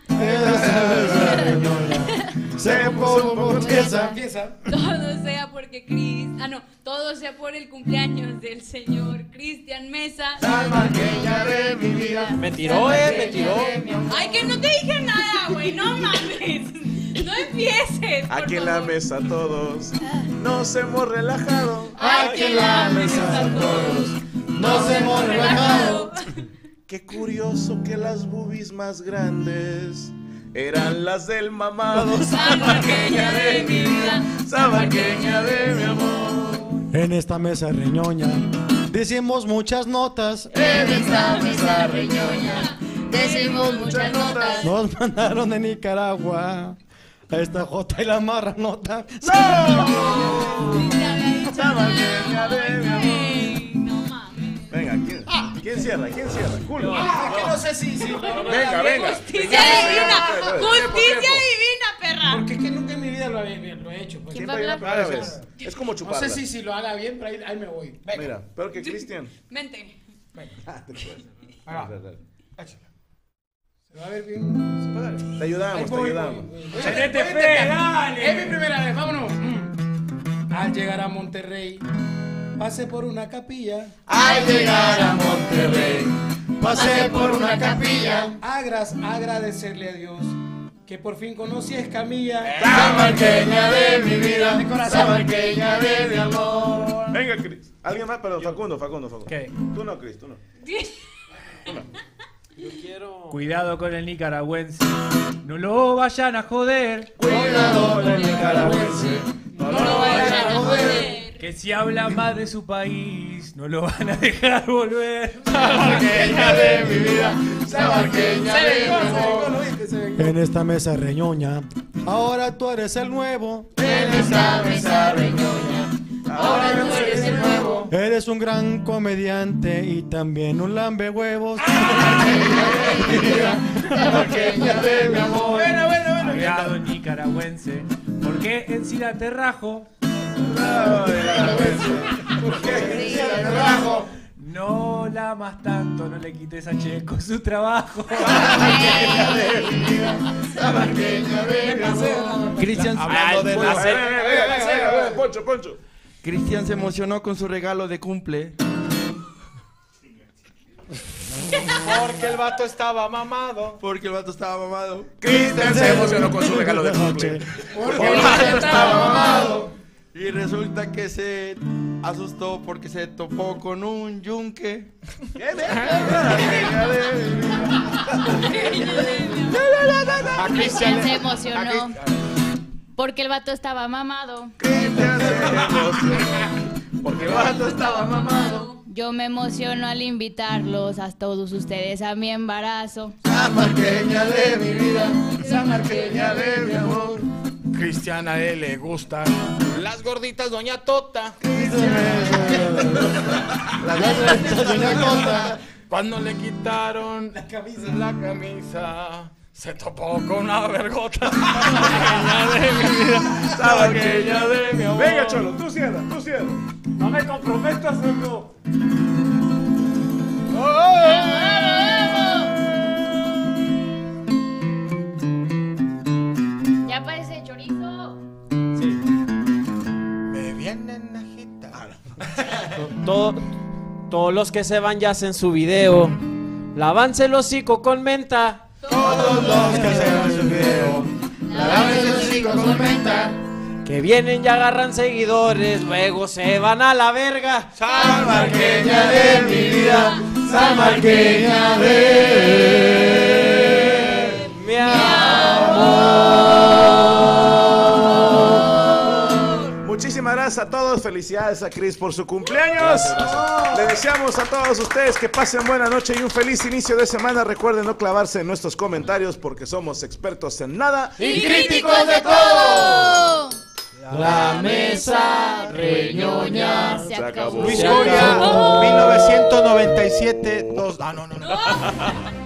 Se puso un poco tiesa. Todo sea porque Cris... Ah, no. Todo sea por el cumpleaños del señor Cristian Mesa. Salvaqueña de mi vida. Me tiró, eh, me tiró. Ay, que no te dije nada, güey. No mames. No empieces. por Aquí en la favor. mesa todos nos hemos relajado. Aquí en la mesa todos nos hemos relajado. Qué curioso que las boobies más grandes eran las del mamado. Salvaqueña de mi vida, salvaqueña de mi amor. En esta mesa reñoña decimos muchas notas. En esta mesa reñoña decimos muchas notas. Nos mandaron de Nicaragua a esta jota y la marra nota. Salvaqueña de mi amor. Venga, ¿quién, ¿quién cierra? ¿Quién cierra? Culo. Ah, que no sé si... si Venga, venga. Justicia divina, justicia divina, perra. Porque es que nunca en mi vida lo he, lo he hecho. Pues. ¿Quién va a hablar? Primera vez. Es como No chuparla. sé si, si lo haga bien, pero ahí, ahí me voy. Venga. Mira, peor que Cristian. Vente. Ahí va. Échala. Se va a ver bien. ¿Se puede dar? Te ayudamos, te Voy, ayudamos. voy, voy. Tenete Vente, fe, vente. dale. Es mi primera vez, vámonos. Al llegar a Monterrey, pasé por una capilla. Al llegar a Monterrey, pasé por una capilla. Agras, agradecerle a Dios que por fin conocí a Escamilla. Salvaqueña de mi vida, De corazón. salvaqueña de mi amor. Venga, Cris. ¿Alguien más? Perdón, Facundo, Facundo, Facundo. ¿Qué? Tú no, Cris, tú no. Yo quiero... Cuidado con el nicaragüense. No lo vayan a joder. Cuidado con el nicaragüense, no lo vayan a joder. Que si habla más de su país, no lo van a dejar volver. Salvaqueña de mi vida, salvaqueña de mi amor. En esta mesa reñoña, ahora tú eres el nuevo. En esta mesa reñoña, ahora tú eres el nuevo. Eres un gran comediante y también un lambe huevos. Salvaqueña de mi amor. Bueno, bueno, bueno. Cuidado nicaragüense, porque en Sila te rajo. No la amas tanto, no le quites a Checo su trabajo. Cristian, Hablando de la serie. Poncho, Poncho. Cristian se emocionó con su regalo de cumple. Porque el vato estaba mamado. Porque el vato estaba mamado. Cristian se emocionó con su regalo de cumple. Porque el vato estaba mamado. Y resulta que se asustó porque se topó con un yunque. A Cristian se emocionó Porque el vato estaba mamado. Porque el vato estaba mamado. Yo me emociono al invitarlos a todos ustedes a mi embarazo. Samarqueña de mi vida, samarqueña de mi amor. Cristiana a él le gustan las gorditas Doña Tota. Las gorditas Doña Tota. Cuando le quitaron la camisa, la camisa se topó con una vergota. Samarqueña de mi vida, samarqueña de mi amor. Venga, Cholo, tú cierra, tú cierra. No me comprometas, amigo. Ya parece chorizo. Me vienen a agitar. Todo, todos los que se van ya hacen su video. Lávanse el hocico con menta. Todos los que se van su video. Lávanse el hocico con menta. Que vienen y agarran seguidores, luego se van a la verga. Samarqueña de mi vida, samarqueña de mi amor. Muchísimas gracias a todos, felicidades a Chris por su cumpleaños. Gracias, gracias. Le deseamos a todos ustedes que pasen buena noche y un feliz inicio de semana. Recuerden no clavarse en nuestros comentarios porque somos expertos en nada y críticos de todo. La mesa reñoña se acabó. Luis Coria, mil novecientos noventa y siete, dos. Ah, no, no, no.